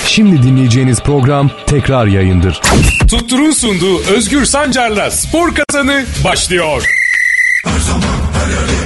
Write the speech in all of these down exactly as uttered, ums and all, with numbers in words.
Şimdi dinleyeceğiniz program tekrar yayındır. Tuttur'un sunduğu Özgür Sancar'la Spor Kazanı başlıyor. Her zaman her yerde.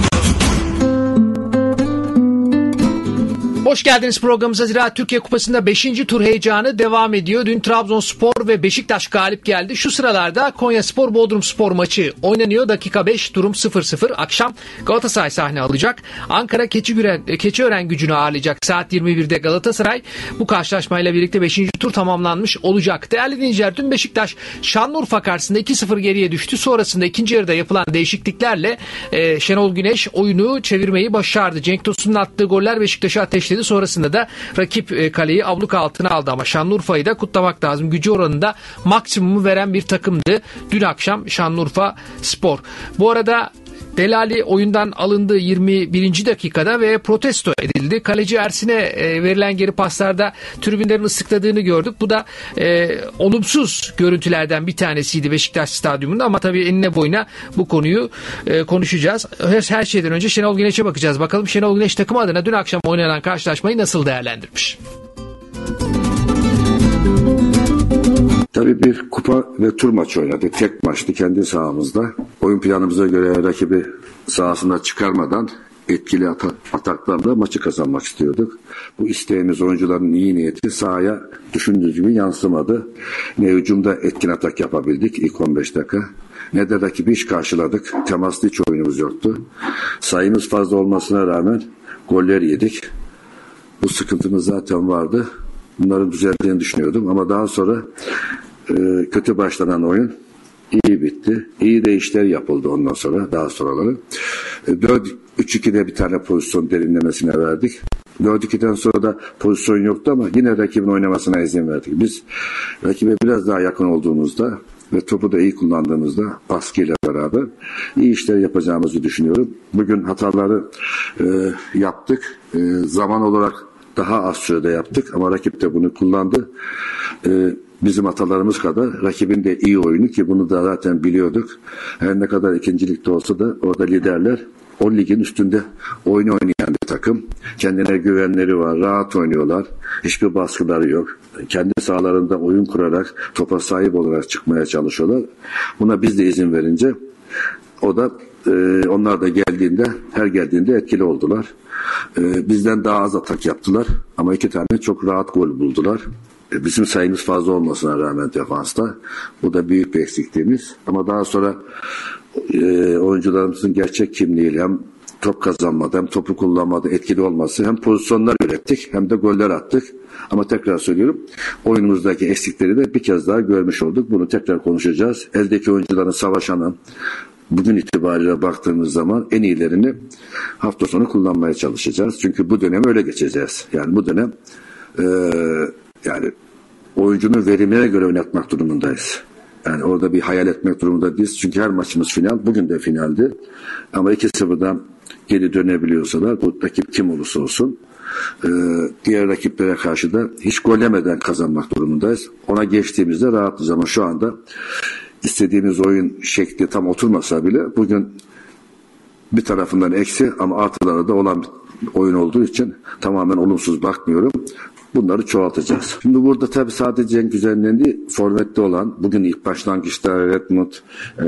Hoş geldiniz programımıza. Ziraat Türkiye Kupası'nda beşinci tur heyecanı devam ediyor. Dün Trabzonspor ve Beşiktaş galip geldi. Şu sıralarda Konyaspor Bodrumspor maçı oynanıyor. Dakika beş, durum sıfır sıfır. Akşam Galatasaray sahne alacak. Ankara Keçiören, Keçiören Gücü'nü ağırlayacak. Saat yirmi birde Galatasaray. Bu karşılaşmayla birlikte beşinci tur tamamlanmış olacak. Değerli dinleyiciler, dün Beşiktaş Şanlıurfa karşısında iki sıfır geriye düştü. Sonrasında ikinci yarıda yapılan değişikliklerle e, Şenol Güneş oyunu çevirmeyi başardı. Cenk Tosun'un attığı goller Beşiktaş'ı ateşledi. Sonrasında da rakip kaleyi abluk altına aldı ama Şanlıurfa'yı da kutlamak lazım. Gücü oranında maksimumu veren bir takımdı dün akşam Şanlıurfa Spor. Bu arada Delali oyundan alındı yirmi birinci dakikada ve protesto edildi. Kaleci Ersin'e e, verilen geri paslarda tribünlerin ıslıkladığını gördük. Bu da e, olumsuz görüntülerden bir tanesiydi Beşiktaş Stadyumunda ama tabii enine boyuna bu konuyu e, konuşacağız. Her, her şeyden önce Şenol Güneş'e bakacağız. Bakalım Şenol Güneş takım adına dün akşam oynanan karşılaşmayı nasıl değerlendirmiş? Tabii bir kupa ve tur maçı oynadık. Tek maçtı kendi sahamızda. Oyun planımıza göre rakibi sahasına çıkarmadan etkili atak, ataklarla maçı kazanmak istiyorduk. Bu isteğimiz, oyuncuların iyi niyeti sahaya düşündüğümüz gibi yansımadı. Ne hücumda etkin atak yapabildik ilk on beş dakika. Ne de rakibi hiç karşıladık. Temaslı hiç oyunumuz yoktu. Sayımız fazla olmasına rağmen goller yedik. Bu sıkıntımız zaten vardı. Bunların düzeldiğini düşünüyordum ama daha sonra e, kötü başlanan oyun iyi bitti. İyi de işler yapıldı ondan sonra, daha sonraları. E, dört üç iki'de bir tane pozisyon derinlemesine verdik. dört ikiden sonra da pozisyon yoktu ama yine rakibin oynamasına izin verdik. Biz rakibe biraz daha yakın olduğumuzda ve topu da iyi kullandığımızda baskıyla beraber iyi işler yapacağımızı düşünüyorum. Bugün hataları e, yaptık. E, zaman olarak daha az sürede yaptık ama rakip de bunu kullandı. Ee, bizim hatalarımız kadar rakibin de iyi oyunu ki bunu da zaten biliyorduk. Her ne kadar ikincilikte olsa da orada liderler o ligin üstünde oyun oynayan bir takım. Kendine güvenleri var, rahat oynuyorlar. Hiçbir baskıları yok. Kendi sahalarında oyun kurarak topa sahip olarak çıkmaya çalışıyorlar. Buna biz de izin verince o da e, onlar da geldiğinde her geldiğinde etkili oldular. Ee, bizden daha az atak yaptılar ama iki tane çok rahat gol buldular. Ee, bizim sayımız fazla olmasına rağmen defansta bu da büyük bir eksikliğimiz ama daha sonra e, oyuncularımızın gerçek kimliğiyle hem top kazanmadı hem topu kullanmadı etkili olması hem pozisyonlar ürettik hem de goller attık ama tekrar söylüyorum oyunumuzdaki eksikleri de bir kez daha görmüş olduk. Bunu tekrar konuşacağız. Eldeki oyuncuların savaşanı bugün itibariyle baktığımız zaman en iyilerini hafta sonu kullanmaya çalışacağız. Çünkü bu dönem öyle geçeceğiz. Yani bu dönem e, yani oyuncunun verimine göre oynatmak durumundayız. Yani orada bir hayal etmek durumunda değiliz. Çünkü her maçımız final. Bugün de finaldi. Ama iki sıfırdan geri dönebiliyorsalar bu rakip kim olursa olsun e, diğer rakiplere karşı da hiç gol yemeden kazanmak durumundayız. Ona geçtiğimizde rahatız ama şu anda İstediğimiz oyun şekli tam oturmasa bile bugün bir tarafından eksi ama artıları da olan bir oyun olduğu için tamamen olumsuz bakmıyorum. Bunları çoğaltacağız. Şimdi burada tabii sadece Cenk Üzerinden değil, forvette olan bugün ilk başlangıçta Redmond, e,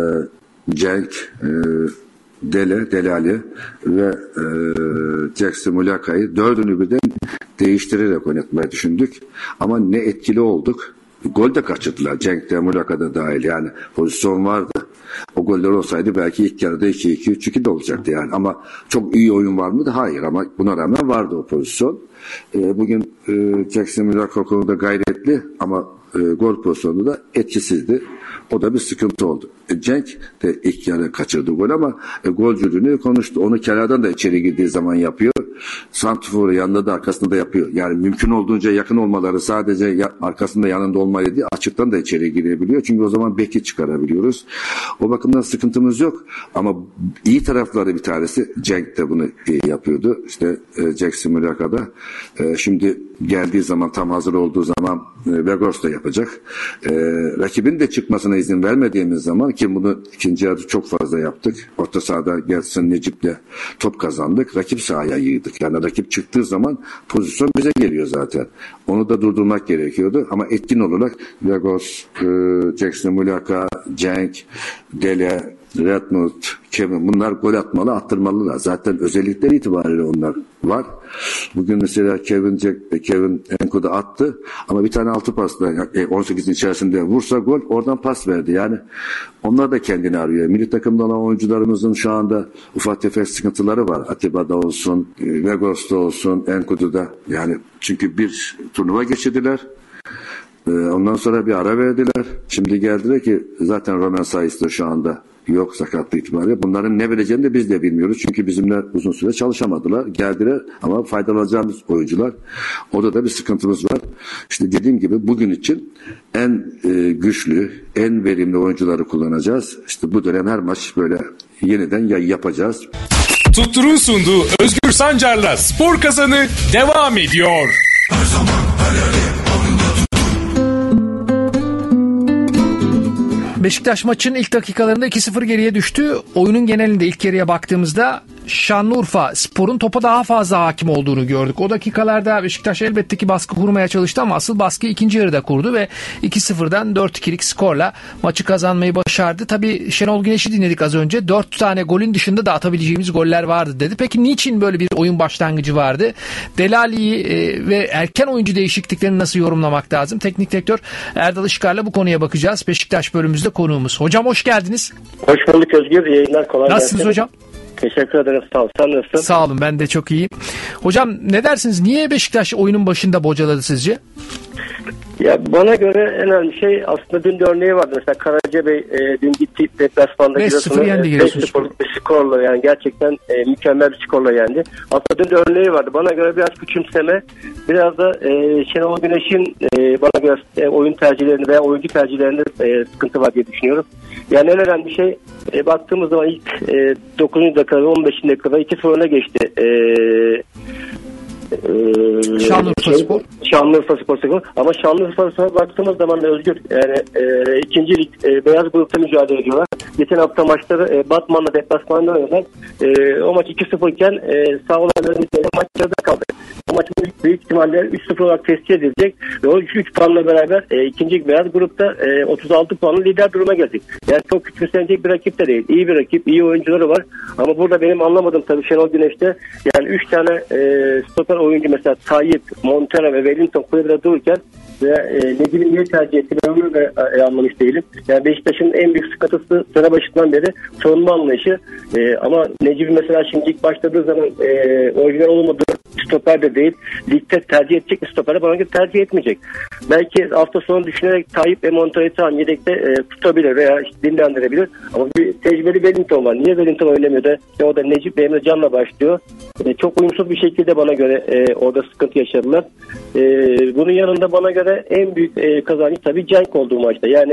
Cenk, e, Dele, Delali ve e, Jackson Mulaka'yı dördünü birden değiştirerek oynatmayı düşündük. Ama ne etkili olduk. Gol de kaçırdılar. Cenk'te, Mulaka'da dahil yani pozisyon vardı. O goller olsaydı belki ilk yarıda iki iki üç iki de olacaktı yani. Ama çok iyi oyun var mıydı? Hayır ama buna rağmen vardı o pozisyon. E, bugün e, Jackson Mulaka konuda gayretli ama e, gol pozisyonu da etkisizdi. O da bir sıkıntı oldu. E, Cenk de ilk yarı kaçırdı gol ama e, golcülüğünü konuştu. Onu kenardan da içeri girdiği zaman yapıyor. Santrfor'u yanında da arkasında da yapıyor. Yani mümkün olduğunca yakın olmaları sadece ya, arkasında yanında olmayı değil açıktan da içeri girebiliyor. Çünkü o zaman beki çıkarabiliyoruz. O bakımdan sıkıntımız yok. Ama iyi tarafları bir tanesi Cenk de bunu e, yapıyordu. İşte e, Jackson Mulaka'da. E, şimdi geldiği zaman tam hazır olduğu zaman e, Vegors da yapacak. Ee, rakibin de çıkmasına izin vermediğimiz zaman, ki bunu ikinci yarıda çok fazla yaptık. Orta sahada Gelsin Necip'le top kazandık. Rakip sahaya yığdık. Yani rakip çıktığı zaman pozisyon bize geliyor zaten. Onu da durdurmak gerekiyordu. Ama etkin olarak Lagos, e, Jackson Mulaka, Cenk, Dele, Redmond, Kevin, bunlar gol atmalı, attırmalılar. Zaten özellikleri itibariyle onlar var. Bugün mesela Kevin, Jack, Kevin Enko'da attı ama bir tane altı pasla on sekizin içerisinde vursa gol, oradan pas verdi. Yani onlar da kendini arıyor. Milli takımda olan oyuncularımızın şu anda ufak tefek sıkıntıları var. Atiba'da olsun, Lagos'ta olsun, Enko'da. Yani çünkü bir turnuva geçirdiler. Ondan sonra bir ara verdiler. Şimdi geldiler ki zaten Roman Sayıs da şu anda yok, sakatlık itibariyle. Bunların ne vereceğini de biz de bilmiyoruz. Çünkü bizimle uzun süre çalışamadılar. Geldiler ama faydalanacağımız oyuncular. Orada da bir sıkıntımız var. İşte dediğim gibi bugün için en e, güçlü, en verimli oyuncuları kullanacağız. İşte bu dönem her maç böyle yeniden yapacağız. Tuttur'un sunduğu Özgür Sancar'la Spor Kazanı devam ediyor. Her zaman her yerde. Beşiktaş maçın ilk dakikalarında iki sıfır geriye düştü. Oyunun genelinde ilk yarıya baktığımızda Şanlıurfa Spor'un topa daha fazla hakim olduğunu gördük. O dakikalarda Beşiktaş elbette ki baskı kurmaya çalıştı ama asıl baskı ikinci yarıda kurdu ve iki sıfırdan dört ikilik skorla maçı kazanmayı başardı. Tabii Şenol Güneş'i dinledik az önce. dört tane golün dışında da atabileceğimiz goller vardı dedi. Peki niçin böyle bir oyun başlangıcı vardı? Delali'yi e, ve erken oyuncu değişikliklerini nasıl yorumlamak lazım? Teknik direktör Erdal Işıklar'la bu konuya bakacağız. Beşiktaş bölümümüzde konuğumuz. Hocam hoş geldiniz. Hoş bulduk Özgür. Yayınlar, kolay gelsin. Nasılsınız hocam? Teşekkür ederim. Sağ olun. Sen nasılsın? Sağ olun. Ben de çok iyiyim. Hocam ne dersiniz? Niye Beşiktaş oyunun başında bocaladı sizce? Ya bana göre en önemli şey aslında dün de örneği vardı. Mesela Karacabey e, dün gitti deplasmanda beş sıfır yendi Giresunspor. beş sıfır skorla, yani gerçekten e, mükemmel bir skorla yendi. Aslında dün de örneği vardı. Bana göre biraz küçümseme, biraz da e, Şenol Güneş'in e, bana göre e, oyun tercihlerini veya oyuncu tercihlerinde e, sıkıntı var diye düşünüyorum. Yani en önemli şey e, baktığımız zaman ilk e, dokuzuncu dakikada on beşinci dakikada iki sıfır öne geçti. E, Ee, Şanlıurfa şey, Spor. Şanlıurfa Spor Spor. Ama Şanlıurfa Spor'a baktığımız zaman da Özgür, yani e, ikinci lig e, beyaz grupta mücadele ediyorlar. Geçen hafta maçları e, Batman'la deplasmanda oynadılar. E, o maç iki sıfır iken e, sağ olanların maçlarda kaldı. O maç büyük, büyük ihtimalle üç sıfır olarak tescil edilecek ve o üç puanla beraber e, ikinci beyaz grupta e, otuz altı puanlı lider duruma geldik. Yani çok küçümsenecek bir rakip de değil. İyi bir rakip, iyi oyuncuları var. Ama burada benim anlamadığım tabii Şenol Güneş'te, yani üç tane e, stoper oyuncu mesela Tayyip, Montero ve Wellington kulübede dururken ve e, Necip'i niye tercih etti ben onu da e, anlamış değilim. Yani Beşiktaş'ın en büyük sıkıntısı sene başından beri savunma anlayışı. E, ama Necip'i mesela şimdi ilk başladığı zaman e, orijinal olmadığı stoper de değil. Ligde tercih edecek bir stoperi bana göre tercih etmeyecek. Belki hafta sonu düşünerek Tayyip ve Montero'yu tam yedekte e, tutabilir veya işte dinlendirebilir. Ama bir tecrübeli Wellington var. Niye Wellington oynamıyor da işte o da Necip ve Emre Can'la başlıyor. E, çok uyumsuz bir şekilde bana göre e, orada sıkıntı yaşadılar. E, bunun yanında bana göre en büyük e, kazancı tabii Cenk olduğu maçta. Yani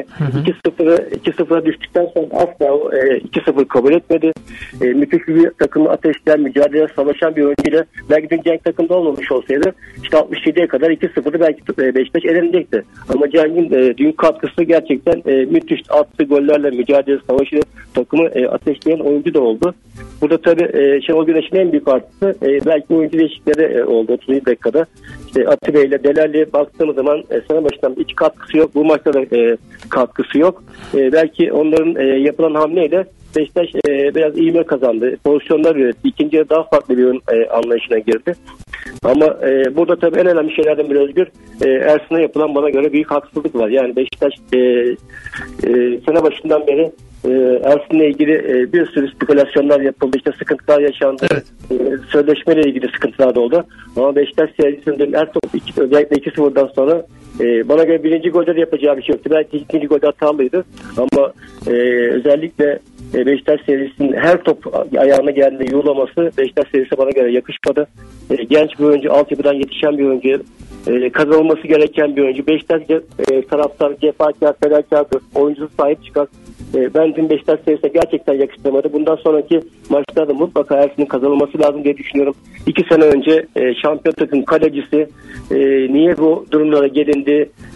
iki sıfıra düştükten sonra asla e, iki sıfır kabul etmedi. E, müthiş bir takımı ateşleyen, mücadele savaşan bir oyuncuyla belki dün Cenk takımda olmamış olsaydı işte altmış yediye kadar iki sıfırı belki e, Beşiktaş elenecekti. Ama Cenk'in e, dün katkısı gerçekten e, müthiş, attığı gollerle mücadele savaşı takımı e, ateşleyen oyuncu da oldu. Burada tabii e, Şenol Güneş'in en büyük artısı e, belki oyuncu değişiklikleri e, oldu otuzuncu dakikada. İşte Atiba ile Delali'ye baktığımız zaman e, sene başından hiç katkısı yok. Bu maçta da e, katkısı yok. E, belki onların e, yapılan hamleyle Beşiktaş e, biraz ivme kazandı. Pozisyonlar üretti. İkinci yarı daha farklı bir oyun e, anlayışına girdi. Ama e, burada tabii en önemli şeylerden biri Özgür, e, Ersin'e yapılan bana göre büyük haksızlık var. Yani Beşiktaş e, e, sene başından beri e, Ersin'le ilgili e, bir sürü spekülasyonlar yapıldı. İşte sıkıntılar yaşandı. Evet. E, sözleşmeyle ilgili sıkıntılar da oldu. Ama Beşiktaş serisinde her top iki, özellikle iki sıfırdan sonra e, bana göre birinci golde de yapacağı bir şey yoktu. Belki ikinci golde hatalıydı. Ama e, özellikle Beşiktaş serisinin her top ayağına geldiğinde yuğlaması Beşiktaş serisi bana göre yakışmadı. E, genç bir oyuncu, altyapıdan yetişen bir oyuncu, e, kazanılması gereken bir oyuncu. Beşiktaş e, taraftar cefakar, fedakardır, oyuncusu sahip çıkar. E, ben dün Beşiktaş serisine gerçekten yakıştırmadı. Bundan sonraki maçlarda mutlaka Ersin'in kazanılması lazım diye düşünüyorum. İki sene önce e, şampiyon takım kalecisi e, niye bu durumlara gelindi?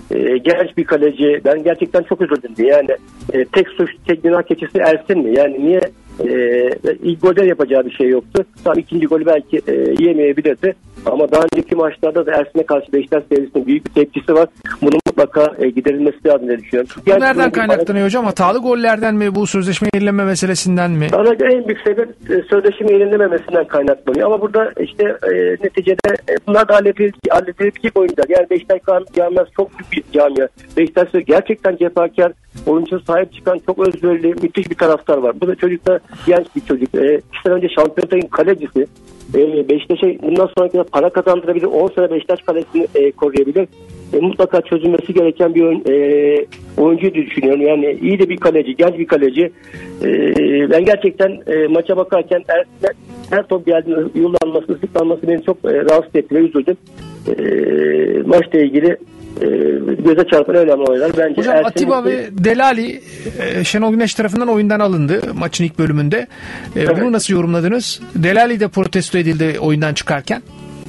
e, genç bir kaleci. Ben gerçekten çok üzüldüm. Yani e, tek suç, tek günah keçisi Ersin mi? Yani niye e, ilk golde yapacağı bir şey yoktu. Tam ikinci golü belki e, yiyemeyebilirdi. Ama daha önceki maçlarda da Ersin'e karşı Beşiktaş seyircisinin büyük bir tepkisi var. Bunun mutlaka e, giderilmesi lazım diye düşünüyorum. Bu gerçi nereden kaynaklanıyor hocam? Hatalı gollerden mi? Bu sözleşme yenileme meselesinden mi? Bana göre en büyük sebep e, sözleşme yenilememesinden kaynaklanıyor. Ama burada işte e, neticede e, bunlar da halledilecek oyuncular. Yani Beşiktaş camiası çok büyük bir camia. Beşiktaş gerçekten cefakar, oyuncuya sahip çıkan çok özverili, müthiş bir taraftar var. Bu da çocuk da genç bir çocuk. E, iki sene önce Şampiyonlar kalecisi. E, Beşiktaş'a bundan sonraki para kazandırabilir. on sene Beşiktaş kalesini e, koruyabilir. E, mutlaka çözülmesi gereken bir oyun, e, oyuncuyu düşünüyorum. Yani iyi de bir kaleci, genç bir kaleci. E, ben gerçekten e, maça bakarken her, her top geldiğinde yollanması, ıslıklanması beni çok e, rahatsız etti ve üzüldüm. E, maçla ilgili e, göze çarpan önemli olaylar. Bence hocam Ersin Atiba ve Delali e, Şenol Güneş tarafından oyundan alındı maçın ilk bölümünde. E, evet. Bunu nasıl yorumladınız? Delali de protesto edildi oyundan çıkarken.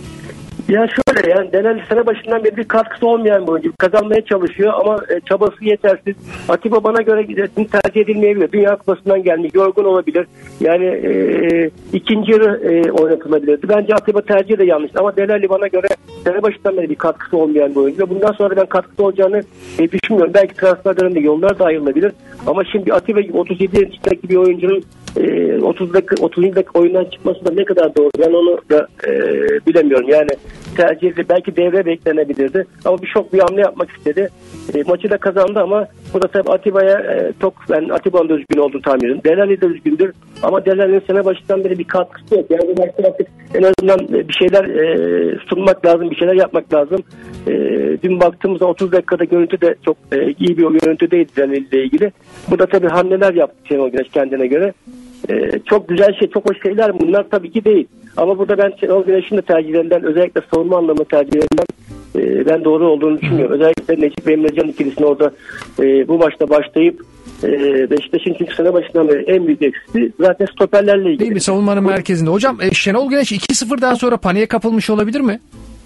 Ya şöyle yani Delali sene başından beri bir katkısı olmayan bir oyuncu. Kazanmaya çalışıyor ama e, çabası yetersiz. Atiba bana göre tercih edilmeyebilir. Dünya Kupası'ndan gelmiş, yorgun olabilir. Yani e, ikinci yarı e, oynatılabilirdi. Bence Atiba tercihi de yanlış. Ama Delali bana göre sene başından beri bir katkısı olmayan bir oyuncu. Bundan sonra ben katkısı olacağını e, düşünmüyorum. Belki transfer döneminde yollar da ayrılabilir. Ama şimdi Atiba gibi otuz yedi yaşındaki bir oyuncunun e, otuz dakika, otuz dakika oyundan çıkması da ne kadar doğru. Ben onu da e, bilemiyorum. Yani tercihli belki devre beklenebilirdi. Ama bir şok bir hamle yapmak istedi. E, maçı da kazandı ama bu da tabii Atiba'ya e, çok ben Atiba'nın da üzgün olduğunu tahmin ediyorum. Delali de üzgündür. Ama Delali'nin sene başından beri bir katkısı yok. Yani bu maçta artık en azından bir şeyler e, sunmak lazım. Bir şeyler yapmak lazım. E, dün baktığımızda otuz dakikada görüntü de çok e, iyi bir görüntü değildi Delali ile ilgili. Bu da tabii hamleler yaptı Şenol Güneş kendine göre. Ee, çok güzel şey, çok hoş şeyler bunlar tabii ki değil. Ama burada ben Şenol Güneş'in de tercihlerinden, özellikle savunma anlamı tercihlerinden e, ben doğru olduğunu düşünüyorum. Özellikle Necip ve Emrecan ikilisini orada e, bu maçta başlayıp e, Beşiktaş'ın çünkü sene başından beri en büyük eksisi zaten stoperlerle ilgili. Değil mi? Savunmanın merkezinde. Hocam e, Şenol Güneş iki sıfırdan sonra paniğe kapılmış olabilir mi?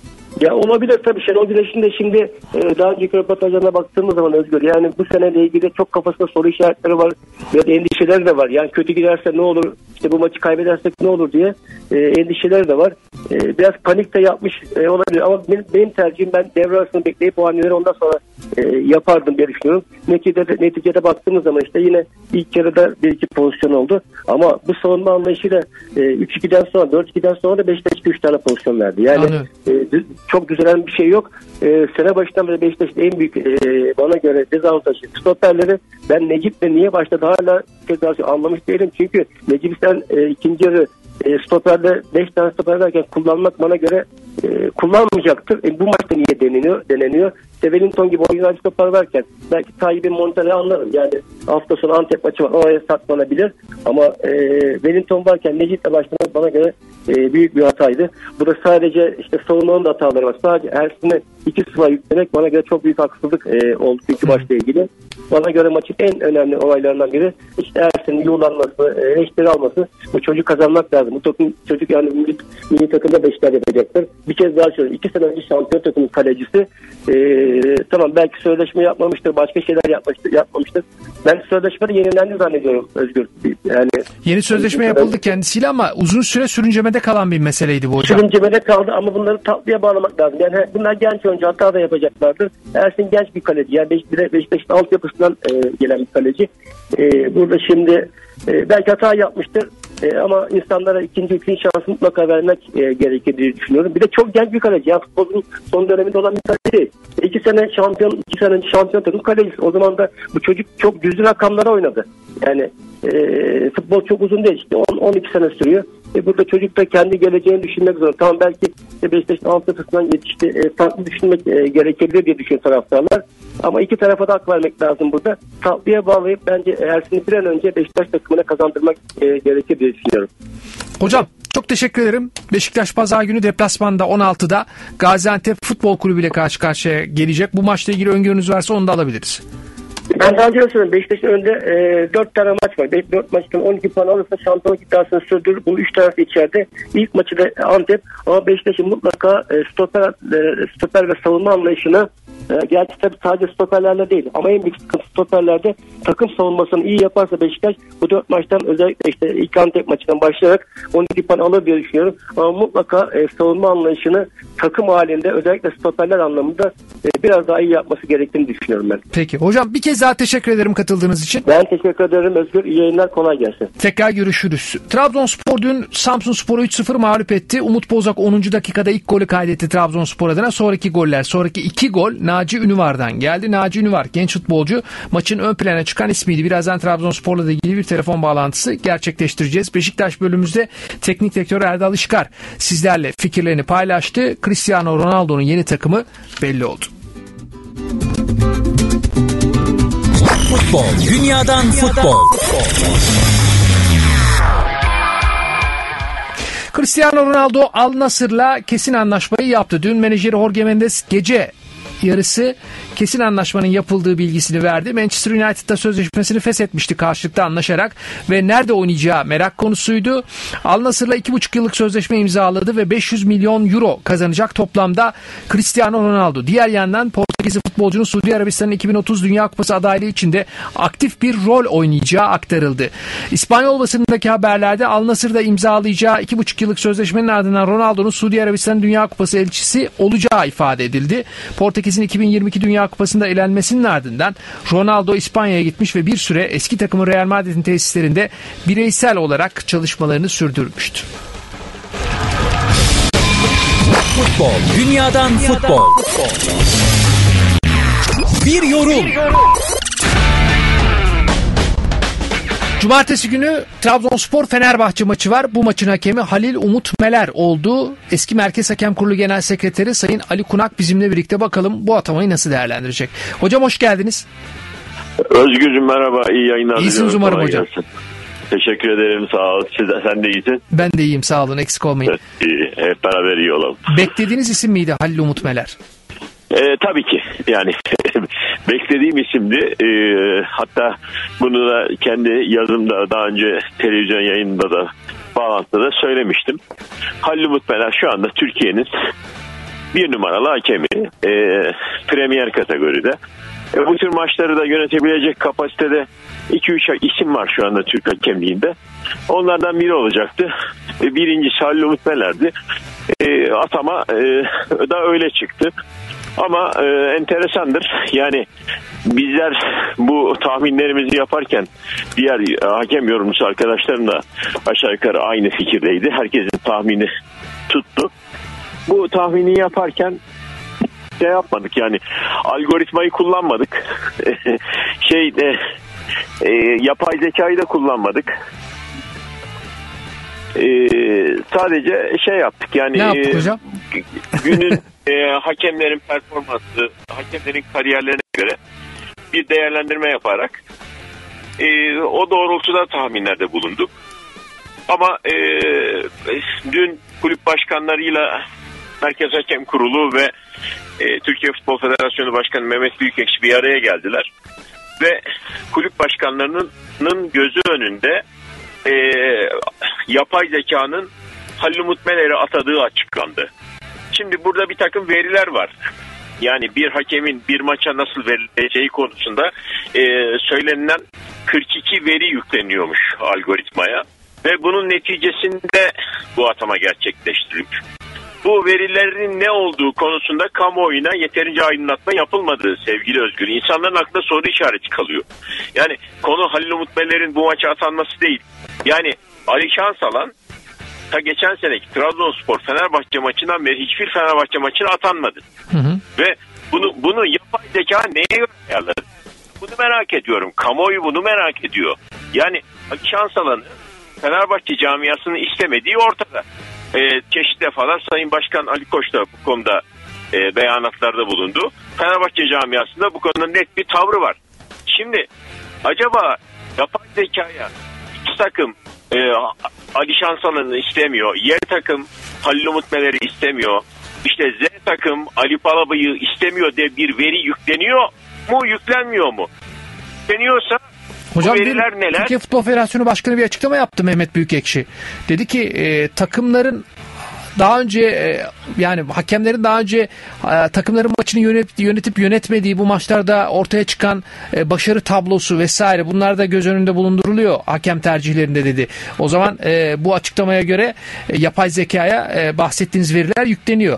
Ya olabilir tabii. Şenol Güneş'in de şimdi e, daha önceki röportajlarına baktığımız zaman Özgür, yani bu seneyle ilgili çok kafasında soru işaretleri var ve endişeleri de var. Yani kötü giderse ne olur, işte bu maçı kaybedersek ne olur diye e, endişeleri de var. E, biraz panik de yapmış e, olabilir ama benim, benim tercihim, ben devre arasını bekleyip o hamleleri ondan sonra e, yapardım diye düşünüyorum. Neticede, neticede baktığımız zaman işte yine ilk yarıda bir iki pozisyon oldu ama bu savunma anlayışıyla e, üç ikiden sonra dört ikiden sonra da Beşiktaş iki üç tane pozisyon verdi. Yani e, çok düzelen bir şey yok. Ee, sene başından beri Beşiktaş'ın en büyük e, bana göre dezavantajı stoperleri. Ben Necip'le niye başladı hala tekrar anlamış değilim. Çünkü Necip'i sen e, ikinci yarı e, stoperde beş tane stoper derken kullanmak bana göre e, kullanmayacaktır. E, bu maçta niye deneniyor? deneniyor. İşte Wellington gibi oyuncu stoper varken belki Tayyip'in Monterey'i anlarım. Yani hafta sonu Antep maçı var. Oraya saklanabilir. Ama e, Wellington varken Necip'le başlamak bana göre e, büyük bir hataydı. Bu da sadece işte savunmanın da hataları var. Sadece Ersin'e iki sıfır yüklemek bana göre çok büyük haksızlık e, oldu çünkü maçla ilgili. Bana göre maçın en önemli olaylarından biri işte Ersin'in yuğlanması, e, eşleri alması. Bu çocuk kazanmak lazım. Bu takım, çocuk yani milli, milli takımda beşler yapacaktır. Bir kez daha söyleyeyim. İki sene önce şampiyon takımın kalecisi. E, tamam belki sözleşme yapmamıştır, başka şeyler yapmıştır, yapmamıştır. Ben sözleşmede yenilendi zannediyorum Özgür. Yani yeni sözleşme yapıldı kendisiyle ama uzun süre sürüncemede kalan bir meseleydi bu hocam. Sürüncemede kaldı ama bunları tatlıya bağlamak lazım. Yani bunlar genç oyuncu, hata da yapacaklardır. Ersin genç bir kaleci. Yani Beşiktaş'ın altyapısından e, gelen bir kaleci. E, burada şimdi e, belki hata yapmıştır. E, ama insanlara ikinci, üçüncü şansı mutlaka vermek e, gerekir diye düşünüyorum. Bir de çok genç bir kaleci. Yani futbolun son döneminde olan bir kaleci. E, iki sene şampiyon, iki sene önce şampiyon takım kalecisi. O zaman da bu çocuk çok düzgün rakamlara oynadı. Yani e, futbol çok uzun değil. İşte on on iki sene sürüyor. E, burada çocuk da kendi geleceğini düşünmek zorunda. Tamam belki işte Beşiktaş'ın altyapısından yetişti. E, farklı düşünmek e, gerekebilir diye düşünüyor taraftarlar. Ama iki tarafa da hak vermek lazım burada. Tatlıya bağlayıp bence Ersin'i bir an önce Beşiktaş takımına kazandırmak e, gerekir diye düşünüyorum. Hocam çok teşekkür ederim. Beşiktaş Pazar günü deplasmanda on altıda Gaziantep Futbol Kulübü ile karşı karşıya gelecek. Bu maçla ilgili öngörünüz varsa onu da alabiliriz. Ben daha önce söylüyorum. Beşiktaş'ın önünde e, dört tane maç var. dört maçtan on iki puan alırsa şampiyonluk iddiasını sürdürür. Bu üç tarafı içeride. İlk maçı da Antep ama Beşiktaş'ın mutlaka e, stoper, e, stoper ve savunma anlayışına E, gerçi tabii sadece stoperlerle değil ama en büyük sıkıntı stoperlerde takım savunmasını iyi yaparsa Beşiktaş bu dört maçtan özellikle işte ilk Antep maçından başlayarak on iki puan alır diye düşünüyorum. Ama mutlaka e, savunma anlayışını takım halinde özellikle stoperler anlamında e, biraz daha iyi yapması gerektiğini düşünüyorum ben. Peki. Hocam bir kez daha teşekkür ederim katıldığınız için. Ben teşekkür ederim Özgür. İyi yayınlar, kolay gelsin. Tekrar görüşürüz. Trabzonspor dün Samsunspor'u üç sıfır mağlup etti. Umut Bozak onuncu dakikada ilk golü kaydetti Trabzonspor adına. Sonraki goller, sonraki iki gol Naci Ünüvar'dan geldi. Naci Ünüvar genç futbolcu, maçın ön plana çıkan ismiydi. Birazdan Trabzonspor'la da ilgili bir telefon bağlantısı gerçekleştireceğiz. Beşiktaş bölümümüzde teknik direktör Erdal İşkar sizlerle fikirlerini paylaştı. Cristiano Ronaldo'nun yeni takımı belli oldu. Futbol, dünyadan futbol. Cristiano Ronaldo Al Nassr'la kesin anlaşmayı yaptı. Dün menajeri Jorge Mendes gece yarısı kesin anlaşmanın yapıldığı bilgisini verdi. Manchester United'da sözleşmesini feshetmişti karşılıklı anlaşarak ve nerede oynayacağı merak konusuydu. Al Nassr'la iki buçuk yıllık sözleşme imzaladı ve beş yüz milyon euro kazanacak toplamda Cristiano Ronaldo. Diğer yandan Portekizli futbolcunun Suudi Arabistan'ın iki bin otuz Dünya Kupası adaylığı içinde aktif bir rol oynayacağı aktarıldı. İspanyol basınındaki haberlerde Al Nassr'da imzalayacağı iki buçuk yıllık sözleşmenin ardından Ronaldo'nun Suudi Arabistan Dünya Kupası elçisi olacağı ifade edildi. Portekiz'in iki bin yirmi iki Dünya Kupası'nda elenmesinin ardından Ronaldo İspanya'ya gitmiş ve bir süre eski takımı Real Madrid'in tesislerinde bireysel olarak çalışmalarını sürdürmüştü. Futbol, dünyadan futbol. Bir yorum. Cumartesi günü Trabzonspor Fenerbahçe maçı var. Bu maçın hakemi Halil Umut Meler oldu. Eski Merkez Hakem Kurulu Genel Sekreteri Sayın Ali Kunak bizimle birlikte, bakalım bu atamayı nasıl değerlendirecek. Hocam hoş geldiniz. Özgürcüğüm merhaba, iyi yayınlar. İyisiniz umarım hocam. Gelsin. Teşekkür ederim, sağ ol. Siz de, sen de iyisin. Ben de iyiyim, sağ olun, eksik olmayın. Evet, iyi. Hep beraber iyi olalım. Beklediğiniz isim miydi Halil Umut Meler? Ee, tabii ki yani beklediğim isimdi. Ee, hatta bunu da kendi yazımda daha önce televizyon yayınında da bağlantıda da söylemiştim. Halil Umut Meler şu anda Türkiye'nin bir numaralı hakemi, e, Premier kategoride. E, bu tür maçları da yönetebilecek kapasitede iki üç isim var şu anda Türk hakemliğinde. Onlardan biri olacaktı. E, birincisi Halil Umut Meler'di. E, atama e, da öyle çıktı. Ama e, enteresandır. Yani bizler bu tahminlerimizi yaparken diğer e, hakem yorumcusu arkadaşlarım da aşağı yukarı aynı fikirdeydi. Herkesin tahmini tuttu. Bu tahmini yaparken şey yapmadık, yani algoritmayı kullanmadık. şey e, e, yapay zekayı da kullanmadık. E, sadece şey yaptık yani. Ne yaptık hocam? E, günün e, hakemlerin performansı, hakemlerin kariyerlerine göre bir değerlendirme yaparak e, o doğrultuda tahminlerde bulunduk. Ama e, dün kulüp başkanlarıyla Merkez Hakem Kurulu ve e, Türkiye Futbol Federasyonu Başkanı Mehmet Büyükekşi bir araya geldiler. Ve kulüp başkanlarının gözü önünde e, yapay zekanın Halil Umut Meler'i atadığı açıklandı. Şimdi burada bir takım veriler var. Yani bir hakemin bir maça nasıl verileceği konusunda e, söylenilen kırk iki veri yükleniyormuş algoritmaya. Ve bunun neticesinde bu atama gerçekleştirilmiş. Bu verilerin ne olduğu konusunda kamuoyuna yeterince aydınlatma yapılmadı sevgili Özgür. İnsanların aklında soru işareti kalıyor. Yani konu Halil Umut Meler'in bu maça atanması değil. Yani Ali Şansalan ta geçen seneki Trabzonspor Fenerbahçe maçından beri hiçbir Fenerbahçe maçına atanmadı. Hı hı. Ve bunu bunu yapay zeka neye göre ayarladı? Bunu merak ediyorum. Kamuoyu bunu merak ediyor. Yani Ali Şansalan'ı Fenerbahçe camiasının istemediği ortada. Ee, çeşitli defalar Sayın Başkan Ali Koç da bu konuda e, beyanatlarda bulundu. Fenerbahçe camiasında bu konuda net bir tavrı var. Şimdi acaba yapay zekaya iki takım e, Ali Şansalan'ı istemiyor, Y takım Halil Umut Meler'i istemiyor, işte Z takım Ali Palabıyı istemiyor diye bir veri yükleniyor mu, yüklenmiyor mu? Yükleniyorsa hocam, bu veriler neler? Türkiye Futbol Federasyonu Başkanı bir açıklama yaptı, Mehmet Büyükekşi. Dedi ki e, takımların daha önce e, yani hakemlerin daha önce e, takımların maçını yönetip, yönetip yönetmediği bu maçlarda ortaya çıkan e, başarı tablosu vesaire bunlar da göz önünde bulunduruluyor hakem tercihlerinde dedi. O zaman e, bu açıklamaya göre e, yapay zekaya e, bahsettiğiniz veriler yükleniyor.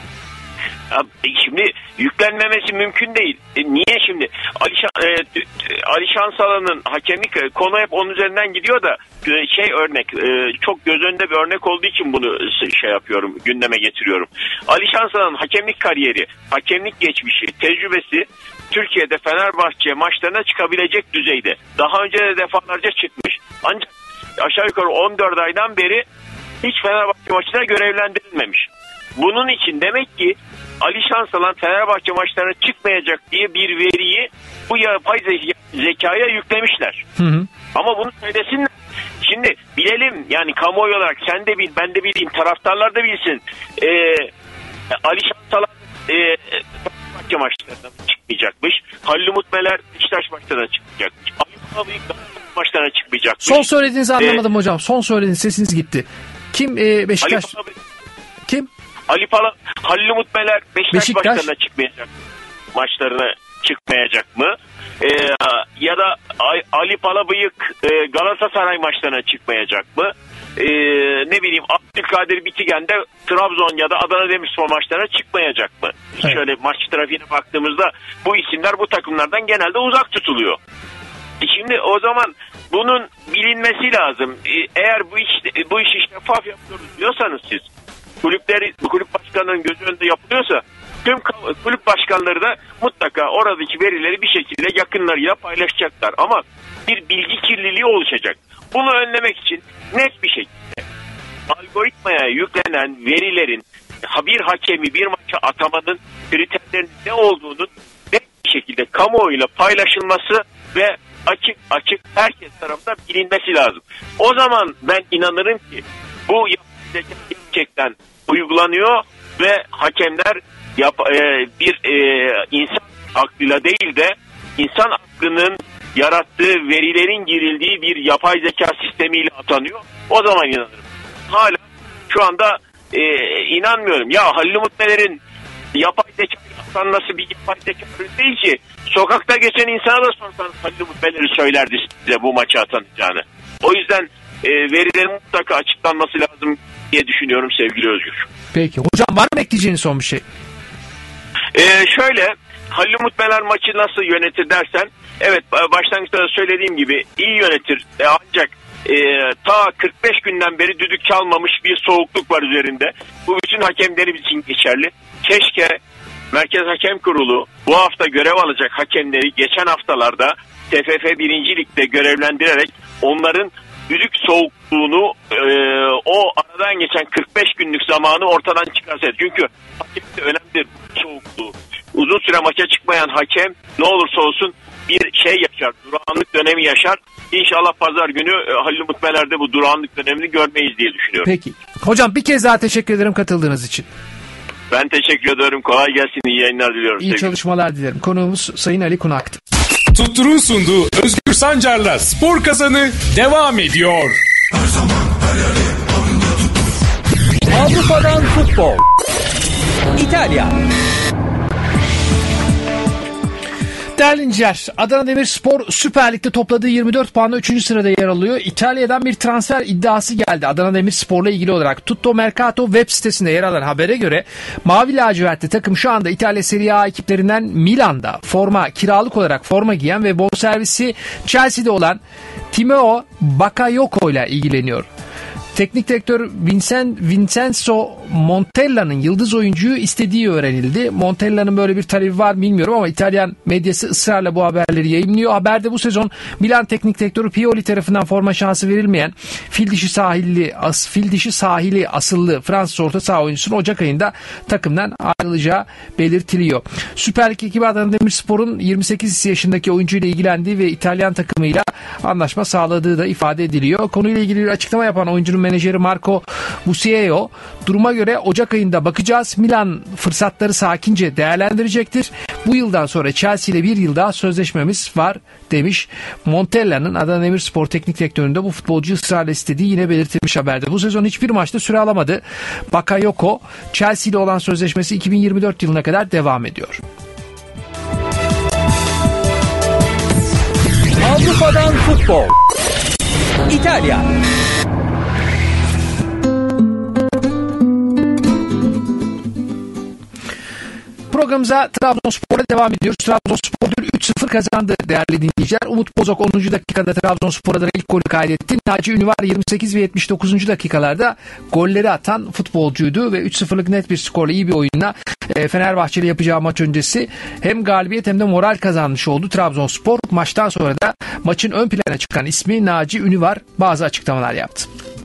Şimdi yüklenmemesi mümkün değil. E niye şimdi? Ali, Şan, e, Ali Şansalan'ın hakemlik konu hep onun üzerinden gidiyor da şey örnek e, çok göz önünde bir örnek olduğu için bunu şey yapıyorum, gündeme getiriyorum. Ali Şansalan'ın hakemlik kariyeri, hakemlik geçmişi, tecrübesi Türkiye'de Fenerbahçe maçlarına çıkabilecek düzeyde. Daha önce de defalarca çıkmış. Ancak aşağı yukarı on dört aydan beri hiç Fenerbahçe maçına görevlendirilmemiş. Bunun için demek ki Ali Şansalan Fenerbahçe maçlarına çıkmayacak diye bir veriyi bu yapay zekaya yüklemişler. Hı hı. Ama bunu söylesinler. Şimdi bilelim yani kamuoyu olarak sen de bil, ben de bileyim, taraftarlar da bilsin. Ee, Ali Şansalan e, Fenerbahçe maçlarına çıkmayacakmış. Halil Umut Meler Beşiktaş maçlarına çıkmayacakmış. Ali Palabıyık maçlarına çıkmayacakmış. Son söylediğinizi anlamadım ee, hocam. Son söylediğiniz sesiniz gitti. Kim e, Beşiktaş? Kim? Ali Pala, Halil Umut Meler Beşiktaş, Beşiktaş maçlarına çıkmayacak. Maçlarına çıkmayacak mı? Ee, ya da Ali Palabıyık e, Galatasaray maçlarına çıkmayacak mı? Ee, ne bileyim Abdülkadir Bitigen de Trabzon ya da Adana Demirspor maçlarına çıkmayacak mı? Evet. Şöyle maç trafiğine baktığımızda bu isimler bu takımlardan genelde uzak tutuluyor. E şimdi o zaman bunun bilinmesi lazım. Ee, eğer bu iş bu işi şeffaf yapıyoruz diyorsanız siz, kulüpleri, kulüp başkanlarının göz önünde yapılıyorsa tüm kulüp başkanları da mutlaka oradaki verileri bir şekilde yakınlarıyla paylaşacaklar. Ama bir bilgi kirliliği oluşacak. Bunu önlemek için net bir şekilde algoritmaya yüklenen verilerin bir hakemi bir maça atamanın kriterlerinin ne olduğunun net bir şekilde kamuoyuyla paylaşılması ve açık açık herkes tarafından bilinmesi lazım. O zaman ben inanırım ki bu gerçekten uygulanıyor ve hakemler yap, e, bir e, insan aklıyla değil de insan aklının yarattığı verilerin girildiği bir yapay zeka sistemiyle atanıyor. O zaman inanırım. Hala şu anda e, inanmıyorum. Ya Halil Umut Meler'in yapay zeka atanması bir yapay zeka değil ki. Sokakta geçen insana da sorsanız Halil Umut Meler'i söylerdi size bu maça atanacağını. O yüzden e, verilerin mutlaka açıklanması lazım diye düşünüyorum sevgili Özgür. Peki. Hocam var mı ekleyeceğiniz son bir şey? Ee, şöyle Halil Umut Meler maçı nasıl yönetir dersen, evet başlangıçta da söylediğim gibi iyi yönetir. E, ancak e, ta kırk beş günden beri düdük çalmamış bir soğukluk var üzerinde. Bu bütün hakemleri için geçerli. Keşke Merkez Hakem Kurulu bu hafta görev alacak hakemleri geçen haftalarda T F F birinci Lig'de görevlendirerek onların düdük soğukluğunu e, o aradan geçen kırk beş günlük zamanı ortadan çıkarsaydı. Çünkü hakemde önemlidir soğukluğu. Uzun süre maça çıkmayan hakem ne olursa olsun bir şey yaşar, durağanlık dönemi yaşar. İnşallah pazar günü e, Halil Umut Meler'de bu durağanlık dönemini görmeyiz diye düşünüyorum. Peki. Hocam bir kez daha teşekkür ederim katıldığınız için. Ben teşekkür ederim. Kolay gelsin. İyi yayınlar diliyorum. İyi sevgili çalışmalar dilerim. Konuğumuz Sayın Ali Kunak'tı. Tuttur'un sunduğu Özgür Sancar'la Spor Kazanı devam ediyor. Her zaman her yerde Avrupa'dan futbol. İtalya. Değerli dinleyiciler, Adana Demirspor Süper Lig'de topladığı yirmi dört puanla üçüncü sırada yer alıyor. İtalya'dan bir transfer iddiası geldi Adana Demirspor'la ilgili olarak. Tutto Mercato web sitesinde yer alan habere göre Mavi Lacivertli takım şu anda İtalya Serie A ekiplerinden Milan'da forma kiralık olarak forma giyen ve bonservisi Chelsea'de olan Timeo Bakayoko ile ilgileniyor. Teknik direktör Vincent, Vincenzo Montella'nın yıldız oyuncuyu istediği öğrenildi. Montella'nın böyle bir talebi var bilmiyorum ama İtalyan medyası ısrarla bu haberleri yayımlıyor. Haberde bu sezon Milan teknik direktörü Pioli tarafından forma şansı verilmeyen fil dişi sahilli, as, fil dişi sahili asıllı Fransız orta saha oyuncusunun Ocak ayında takımdan ayrılacağı belirtiliyor. Süper Lig ekibi Adana Demirspor'un yirmi sekiz yaşındaki oyuncuyla ilgilendiği ve İtalyan takımıyla anlaşma sağladığı da ifade ediliyor. Konuyla ilgili bir açıklama yapan oyuncunun menajeri Marco Busio, duruma göre Ocak ayında bakacağız. Milan fırsatları sakince değerlendirecektir. Bu yıldan sonra Chelsea ile bir yıl daha sözleşmemiz var demiş. Montella'nın Adana Demirspor Teknik Direktörü'nde bu futbolcuyu ısrarla istediği yine belirtilmiş haberde. Bu sezon hiçbir maçta süre alamadı. Bakayoko, Chelsea ile olan sözleşmesi iki bin yirmi dört yılına kadar devam ediyor. Avrupa'dan futbol. İtalya. Programımıza Trabzonspor'a devam ediyoruz. Trabzonspor dün üç sıfır kazandı değerli dinleyiciler. Umut Bozok onuncu dakikada Trabzonspor'a da ilk golü kaydetti. Naci Ünüvar yirmi sekiz ve yetmiş dokuzuncu dakikalarda golleri atan futbolcuydu ve üç sıfırlık net bir skorla, iyi bir oyunla Fenerbahçe'yle yapacağı maç öncesi hem galibiyet hem de moral kazanmış oldu Trabzonspor. Maçtan sonra da maçın ön plana çıkan ismi Naci Ünüvar bazı açıklamalar yaptı.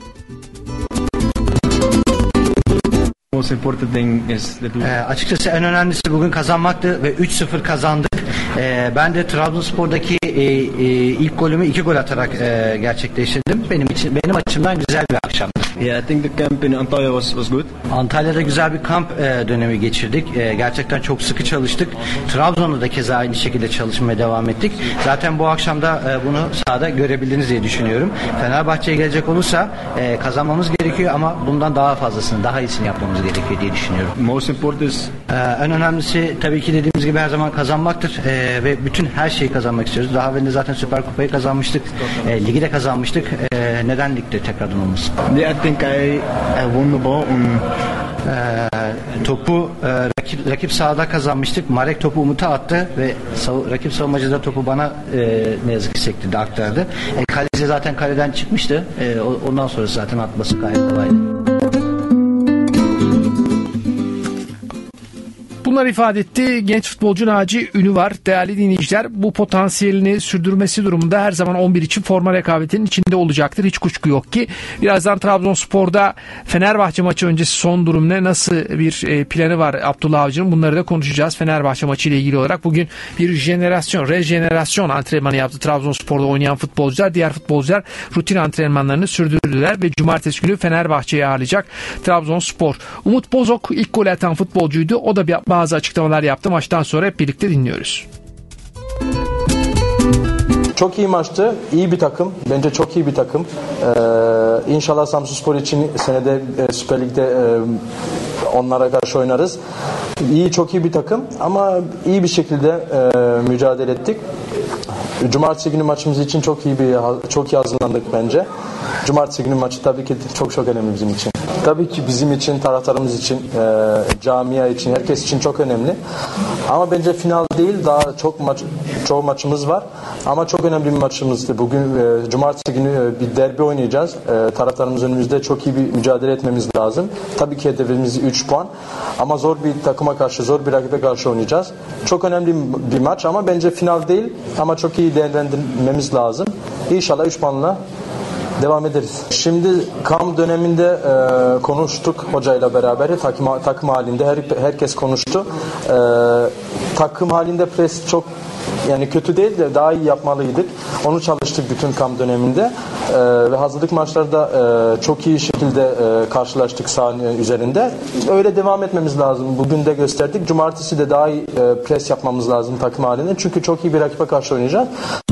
E, açıkçası en önemlisi bugün kazanmaktı ve üç sıfır kazandık. E, ben de Trabzonspor'daki e, e, ilk golümü iki gol atarak e, gerçekleştirdim. Benim için benim açımdan güzel bir akşamdı. Yeah, I think the camp in Antalya was was good. Antalya'da güzel bir kamp e, dönemi geçirdik. E, gerçekten çok sıkı çalıştık. Trabzon'da da keza aynı şekilde çalışmaya devam ettik. Zaten bu akşam da e, bunu sahada görebildiniz diye düşünüyorum. Fenerbahçe'ye gelecek olursa e, kazanmamız gerekiyor ama bundan daha fazlasını, daha iyisini yapmamız gerekiyor diye düşünüyorum. Most important is e, en önemlisi tabii ki dediğimiz gibi her zaman kazanmaktır e, ve bütün her şeyi kazanmak istiyoruz. Daha evvel de zaten Süper Kupayı kazanmıştık. E, ligi de kazanmıştık. E, neden ligde tekrardan olmasın? Yeah, I think I, I won the ball on Ee, topu e, rakip, rakip sahada kazanmıştık. Marek topu Umut'a attı ve sav, rakip savunmacı da topu bana e, ne yazık ki sektirdi, aktardı. E, kaleci zaten kaleden çıkmıştı. E, ondan sonra zaten atması gayet kolaydı. Bunlar ifade etti genç futbolcu Naci Ünüvar. Değerli dinleyiciler, bu potansiyelini sürdürmesi durumunda her zaman on bir için forma rekabetinin içinde olacaktır. Hiç kuşku yok ki. Birazdan Trabzonspor'da Fenerbahçe maçı öncesi son durum ne? Nasıl bir planı var Abdullah Avcı'nın? Bunları da konuşacağız Fenerbahçe maçı ile ilgili olarak. Bugün bir jenerasyon, rejenerasyon antrenmanı yaptı Trabzonspor'da oynayan futbolcular. Diğer futbolcular rutin antrenmanlarını sürdürdüler ve cumartesi günü Fenerbahçe'yi ağırlayacak Trabzonspor. Umut Bozok ilk gol atan futbolcuydu. O da bir bazı açıklamalar yaptı. Maçtan sonra hep birlikte dinliyoruz. Çok iyi maçtı. İyi bir takım. Bence çok iyi bir takım. Ee, İnşallah Samsunspor için senede e, Süper Lig'de e, onlara karşı oynarız. İyi, çok iyi bir takım ama iyi bir şekilde e, mücadele ettik. Cumartesi günü maçımız için çok iyi bir çok iyi hazırlandık bence. Cumartesi günü maçı tabii ki çok çok önemli bizim için. Tabii ki bizim için, taraftarımız için, e, camia için, herkes için çok önemli. Ama bence final değil, daha çok maç, çoğu maçımız var. Ama çok önemli bir maçımızdı. Bugün e, cumartesi günü e, bir derbi oynayacağız. E, taraftarımız önümüzde, çok iyi bir mücadele etmemiz lazım. Tabii ki hedefimiz üç puan. Ama zor bir takıma karşı, zor bir rakibe karşı oynayacağız. Çok önemli bir maç ama bence final değil. Ama çok iyi değerlendirmemiz lazım. İnşallah üç puanla devam ederiz. Şimdi kamp döneminde e, konuştuk hocayla beraber, takım, takım halinde her, herkes konuştu. E, takım halinde pres çok yani kötü değil de daha iyi yapmalıydık. Onu çalıştık bütün kamp döneminde e, ve hazırlık maçlarda e, çok iyi şekilde e, karşılaştık sahanın üzerinde. Öyle devam etmemiz lazım. Bugün de gösterdik. Cumartesi de daha iyi e, pres yapmamız lazım takım halinde. Çünkü çok iyi bir rakibe karşı oynayacağız.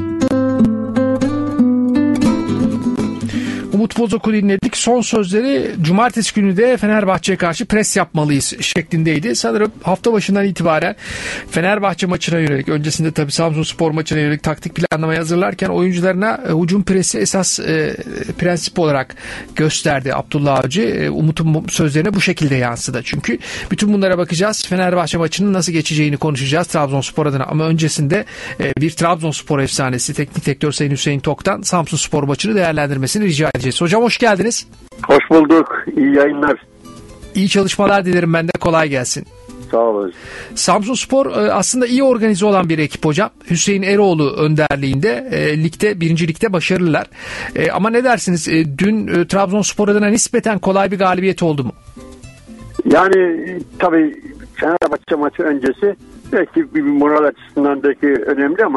Umut Bozok'u dinledik. Son sözleri cumartesi günü de Fenerbahçe'ye karşı pres yapmalıyız şeklindeydi. Sanırım hafta başından itibaren Fenerbahçe maçına yönelik, öncesinde tabii Samsunspor maçına yönelik taktik planlamayı hazırlarken oyuncularına e, hücum presi esas e, prensip olarak gösterdi Abdullah Avcı. E, Umut'un sözlerine bu şekilde yansıdı. Çünkü bütün bunlara bakacağız. Fenerbahçe maçının nasıl geçeceğini konuşacağız Trabzonspor adına. Ama öncesinde e, bir Trabzonspor efsanesi teknik direktör Sayın Hüseyin Tok'tan Samsunspor maçını değerlendirmesini rica edeceğiz. Hocam hoş geldiniz. Hoş bulduk. İyi yayınlar. İyi çalışmalar dilerim, ben de kolay gelsin. Sağ olun. Samsunspor aslında iyi organize olan bir ekip hocam. Hüseyin Eroğlu önderliğinde e, ligde, birinci ligde başarılılar. E, ama ne dersiniz? E, dün e, Trabzonspor adına nispeten kolay bir galibiyet oldu mu? Yani tabii Fenerbahçe maçı öncesi belki bir moral açısından belki önemli ama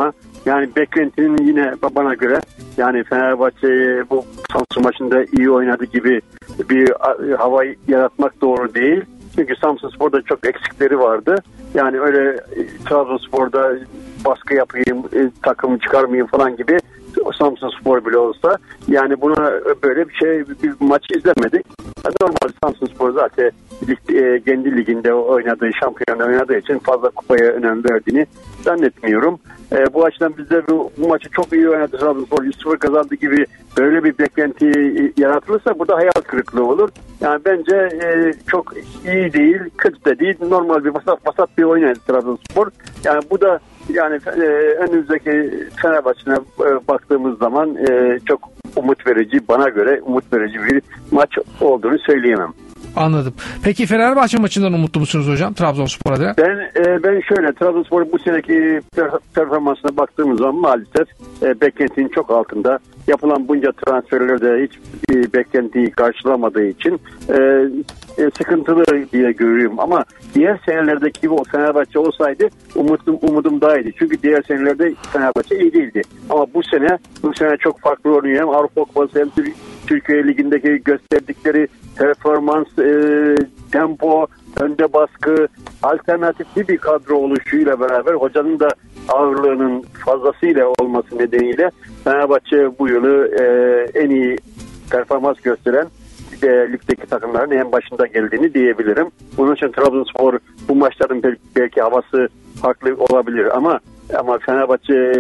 Yani beklentinin yine bana göre yani Fenerbahçe bu Samsun maçında iyi oynadı gibi bir hava yaratmak doğru değil. Çünkü Samsunspor'da çok eksikleri vardı. Yani öyle Trabzonspor'da baskı yapayım, takımı çıkarmayayım falan gibi Samsunspor bile olsa yani buna böyle bir şey bir maç izlemedik. Normal Samsunspor zaten kendi liginde oynadığı, şampiyonda oynadığı için fazla kupaya önem verdiğini zannetmiyorum. E, bu açıdan bizde bu, bu maçı çok iyi oynadı Trabzonspor yüz sıfır kazandı gibi böyle bir beklenti yaratılırsa burada hayal kırıklığı olur. Yani bence e, çok iyi değil, kötü de değil, normal bir vasat vasat bir oynadı Trabzonspor. Yani bu da yani e, önümüzdeki Fenerbahçe'ne e, baktığımız zaman e, çok umut verici, bana göre umut verici bir maç olduğunu söyleyemem. Anladım. Peki Fenerbahçe maçından umutlu musunuz hocam Trabzonspor adına? Ben e, ben şöyle Trabzonspor bu seneki performansına baktığımız zaman maalesef e, beklentinin çok altında. Yapılan bunca transferlerde hiç e, beklentiyi karşılamadığı için e, e, sıkıntılı diye görüyorum. Ama diğer senelerdeki gibi o Fenerbahçe olsaydı umudum, umudum daha iyiydi. Çünkü diğer senelerde Fenerbahçe iyi değildi. Ama bu sene bu sene çok farklı oynuyor. Hem Avrupa Kupası hem Türkiye Ligi'ndeki gösterdikleri performans, e, tempo, önde baskı, alternatifli bir kadro oluşuyla beraber hocanın da ağırlığının fazlasıyla olması nedeniyle Fenerbahçe bu yılı e, en iyi performans gösteren e, ligdeki takımların en başında geldiğini diyebilirim. Bunun için Trabzonspor bu maçların belki, belki havası farklı olabilir ama ama Fenerbahçe e,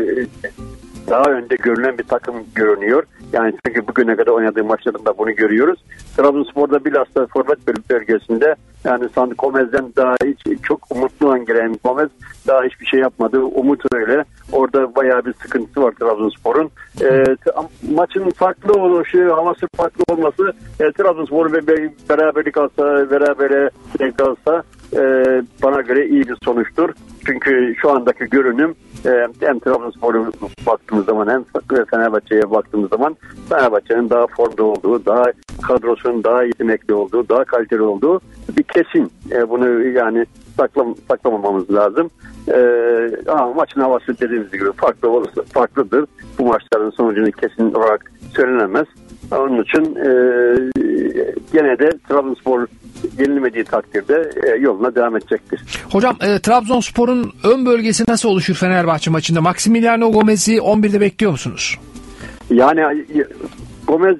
daha önde görünen bir takım görünüyor. Yani çünkü bugüne kadar oynadığı maçlarında bunu görüyoruz. Trabzonspor'da bilhassa forvet bölgesinde yani Sandy Gomez'den daha hiç çok umutlu gelen Gomez daha hiçbir şey yapmadı. Umut öyle. Orada bayağı bir sıkıntısı var Trabzonspor'un. E, maçın farklı oluşu, havası farklı olması e, Trabzonspor ve beraberlik alsa, berabere kalsa e, bana göre iyi bir sonuçtur. Çünkü şu andaki görünüm e, hem Trabzonspor'a baktığımız zaman hem Fenerbahçe'ye baktığımız zaman Fenerbahçe'nin daha formda olduğu, daha kadrosunun daha yetenekli olduğu, daha kaliteli olduğu bir kesin. E, bunu yani saklam, saklamamamız lazım. E, ama maçın havası dediğimiz gibi farklı olursa farklıdır. Bu maçların sonucunu kesin olarak söylenemez. Onun için e, gene de Trabzonspor yenilmediği takdirde e, yoluna devam edecektir. Hocam e, Trabzonspor'un ön bölgesi nasıl oluşur Fenerbahçe maçında? Maximiliano Gomez'i on birde bekliyor musunuz? Yani Gomez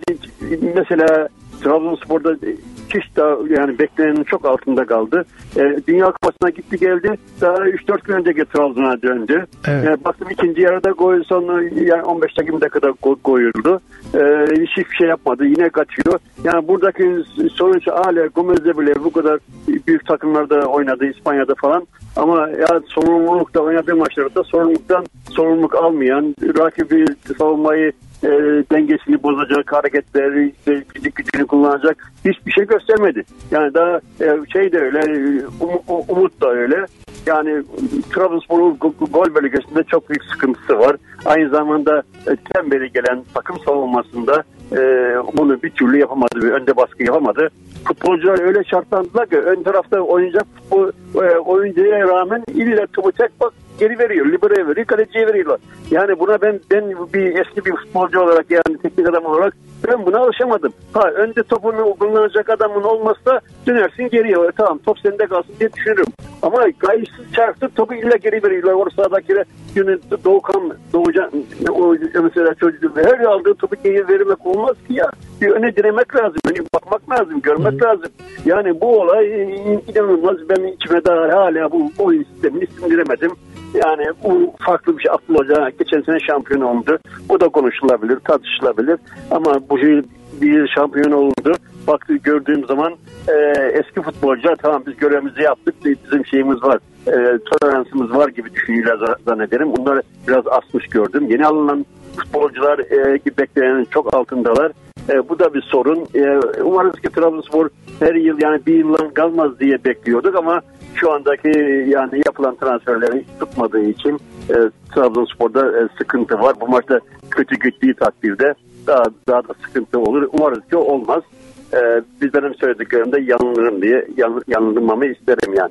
mesela Trabzonspor'da hiç daha yani beklenenin çok altında kaldı. E, Dünya Kupası'na gitti geldi. Daha üç dört gün önceki Trabzon'a döndü. Evet. E, baktım ikinci yarıda gol sonu yani on beş dakikada gol koyuldu. E, hiçbir şey yapmadı. Yine kaçıyor. Yani buradaki sonuç hala Gomez'de bile bu kadar büyük takımlarda oynadı. İspanya'da falan. Ama ya sorumlulukta oynadığı maçlarda sorumluluktan sorumluluk almayan, rakibi savunmayı e, dengesini bozacak hareketleri, işte, fizik gücünü kullanacak hiçbir şey göstermedi. Yani daha e, şey de öyle, um, Umut da öyle. Yani Trabzonspor'un gol bölgesinde çok büyük sıkıntısı var. Aynı zamanda e, tembeli gelen takım savunmasında e, bunu bir türlü yapamadı, bir önde baskı yapamadı. Futbolcular öyle şartlandılar ki ön tarafta oynayacak futbol, e, oyuncuya rağmen illa topu tek bak geri veriyor, libero'ya veriyor, kaleciye veriyorlar. Yani buna ben ben bir eski bir futbolcu olarak yani teknik adam olarak ben buna alışamadım. Ha önde topunu kullanacak adamın olmazsa dönersin geriye. E, tamam top sende kalsın diye düşünürüm. Ama gayesiz çarptı topu illa geri veriyorlar. Orada sağdakiler yine Doğukan, Doğucan o mesela çocuk her aldığı topu geri vermek olmaz ki ya. Bir öne diremek lazım. Öne bakmak lazım, görmek Hı. lazım. Yani bu olay inanılmaz. Ben içime daha hala bu oyun sistemini sindiremedim. Yani bu farklı bir şey. Abdullah Hoca geçen sene şampiyon oldu. Bu da konuşulabilir, tartışılabilir. Ama bu şey bir şampiyon oldu. Baktı gördüğüm zaman e, eski futbolcular tamam biz görevimizi yaptık. Bizim şeyimiz var. E, toleransımız var gibi düşünüyorlar zannederim. Bunları biraz asmış gördüm. Yeni alınan futbolcular e, beklenenin çok altındalar. E, bu da bir sorun. E, umarız ki Trabzonspor her yıl yani bir yıldan kalmaz diye bekliyorduk ama şu andaki yani yapılan transferleri hiç tutmadığı için e, Trabzonspor'da e, sıkıntı var. Bu maçta kötü gittiği takdirde daha daha da sıkıntı olur. Umarız ki olmaz. E, biz benim söylediklerimde yanılırım diye yan, yanılmamı isterim yani.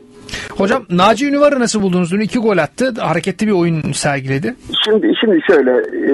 Hocam Naci Ünüvar'ı nasıl buldunuz? Dün iki gol attı. Hareketli bir oyun sergiledi. Şimdi şimdi şöyle e,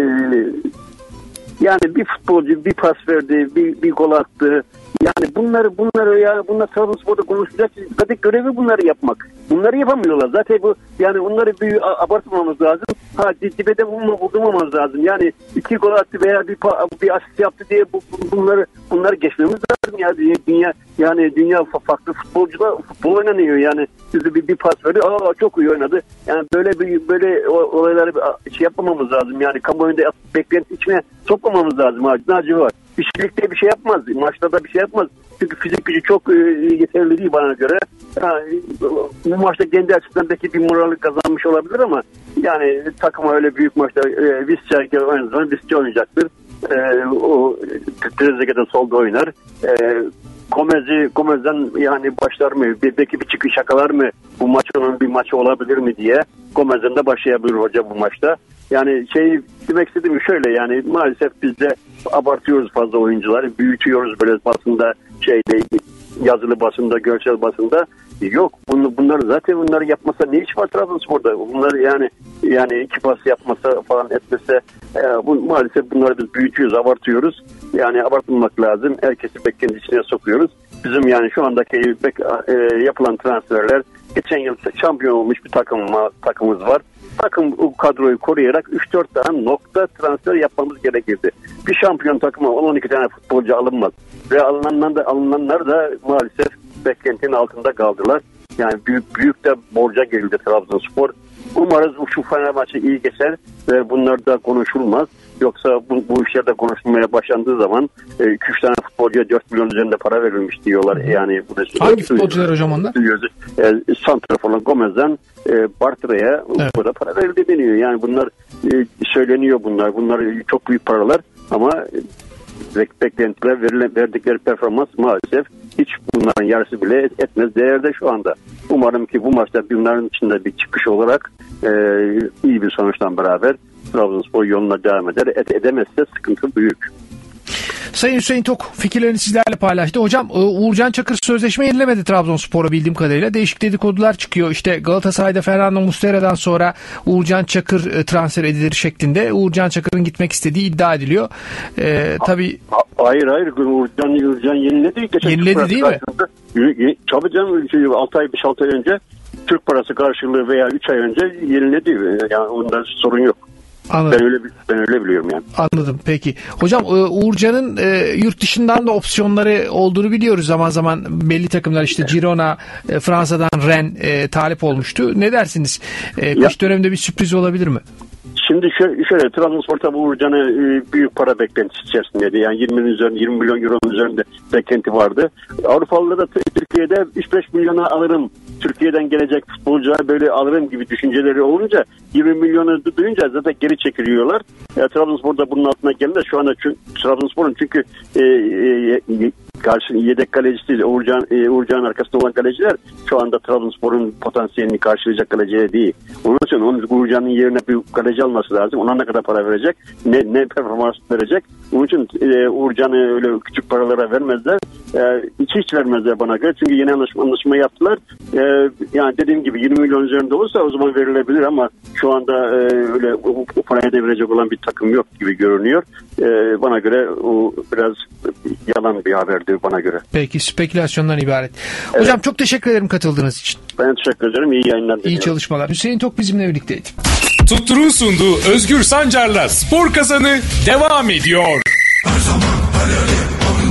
yani bir futbolcu bir pas verdi, bir, bir gol attı. Yani bunları bunları ya bunlar Trabzonspor'da konuşacak. Zaten görevi bunları yapmak. Bunları yapamıyorlar. Zaten bu yani onları bir abartmamamız lazım. Ha dibede vurmamamız lazım. Yani iki gol attı veya bir bir asist yaptı diye bu, bunları bunları geçmemiz lazım ya. Dünya yani dünya farklı futbolcular futbol oynanıyor. Yani size bir, bir pas verdi. Aa çok iyi oynadı. Yani böyle bir böyle olayları şey yapmamamız lazım. Yani kamuoyunda beklenti içine sokmamamız lazım. Naci var. İşçilikte bir şey yapmaz. Maçta da bir şey yapmaz. Çünkü fizik gücü çok e, yeterli değil bana göre. Yani, bu maçta kendi açısından belki bir morallik kazanmış olabilir ama yani takıma öyle büyük maçta e, Visca oynadığı zaman Visca oynayacaktır. E, o Trezeguet'de solda oynar. E, Gomez'i Gomez'den yani başlar mı? Belki bir çıkış yakalar mı? Bu maçın bir maçı olabilir mi diye. Gomez'den de başlayabilir hoca bu maçta. Yani şey demek istediğim şöyle yani maalesef biz de abartıyoruz fazla oyuncuları. Büyütüyoruz böyle basında şeyde yazılı basında, görsel basında. Yok bunu, bunları zaten bunları yapmasa ne iş var Trabzonspor'da? Bunlar yani yani iki pas yapmasa falan etmese e, bu, maalesef bunları biz büyütüyoruz, abartıyoruz. Yani abartmamak lazım. Herkesi beklenti içine sokuyoruz. Bizim yani şu andaki bek, e, yapılan transferler geçen yıl şampiyon olmuş bir takım takımımız var. Takım bu kadroyu koruyarak üç dört tane nokta transfer yapmamız gerekirdi. Bir şampiyon takıma on on iki tane futbolcu alınmaz. Ve alınanlar da, alınanlar da maalesef beklentinin altında kaldılar. Yani büyük büyük de borca girildi Trabzonspor. Umarız şu Fenerbahçe iyi geçer ve bunlar da konuşulmaz. Yoksa bu, bu işlerde konuşulmaya başlandığı zaman iki üç e, tane futbolcuya dört milyon üzerinde para verilmiş diyorlar. Yani bu hangi futbolcular hocam onda? E, Santrafor'la Gomez'den e, Bartra'ya evet. Burada para verildi deniyor. Yani bunlar e, söyleniyor bunlar. Bunlar çok büyük paralar ama e, beklentiler verilen, verdikleri performans maalesef hiç bunların yarısı bile etmez değerde şu anda. Umarım ki bu maçta bunların içinde bir çıkış olarak e, iyi bir sonuçtan beraber Trabzonspor yoluna devam eder. Et edemezse sıkıntı büyük. Sayın Hüseyin Tok fikirlerini sizlerle paylaştı. Hocam Uğurcan Çakır sözleşme yenilemedi Trabzonspor'a bildiğim kadarıyla. Değişik dedikodular çıkıyor. İşte Galatasaray'da Fernando Muslera'dan sonra Uğurcan Çakır transfer edilir şeklinde. Uğurcan Çakır'ın gitmek istediği iddia ediliyor. Ee, tabii. Hayır hayır Uğurcan, Uğurcan yeniledi. Geçen yeniledi değil mi? Tabii canım altı ay beş altı ay önce Türk parası karşılığı veya üç ay önce yeniledi. Yani ondan sorun yok. Anladım. Ben öyle ben öyle biliyorum yani. Anladım. Peki. Hocam Uğurcan'ın e, yurt dışından da opsiyonları olduğunu biliyoruz. Zaman zaman belli takımlar işte Girona, e, Fransa'dan Rennes e, talip olmuştu. Ne dersiniz? E, kış döneminde bir sürpriz olabilir mi? Şimdi şöyle, şöyle Trabzonspor tabi Uğurcan'ı e, büyük para beklentisi içerisindeydi. Yani yirmi üzerinde yirmi milyon euronun üzerinde beklenti vardı. Avrupalılar da Türkiye'de üç beş milyona alırım. Türkiye'den gelecek futbolcular böyle alırım gibi düşünceleri olunca yirmi milyonu duyunca zaten geri çekiliyorlar. E, Trabzonspor da bunun altına geldi. Şu anda çünkü, Trabzonspor'un çünkü e, e, karşı yedek kalecisi Uğurcan, e, Uğurcan'ın arkasında olan kaleciler şu anda Trabzonspor'un potansiyelini karşılayacak kaleciye değil. Onun için onun Uğurcan'ın yerine bir kaleci alması lazım. Ona ne kadar para verecek? Ne, ne performans verecek? Onun için e, Uğurcan'ı öyle küçük paralara vermezler. E, hiç hiç vermezler bana göre. Çünkü yeni anlaşma, anlaşma yaptılar. E, yani dediğim gibi yirmi milyon üzerinde olursa o zaman verilebilir ama şu anda e, öyle o, o paraya devirecek olan bir takım yok gibi görünüyor. E, bana göre o biraz yalan bir haberdi bana göre. Peki spekülasyondan ibaret. Evet. Hocam çok teşekkür ederim katıldığınız için. Ben teşekkür ederim. İyi yayınlar diliyorum. İyi çalışmalar. Hüseyin Tok bizimle birlikteydi. Tuttur'un sunduğu Özgür Sancar'la Spor Kazanı devam ediyor. Her zaman her yerde.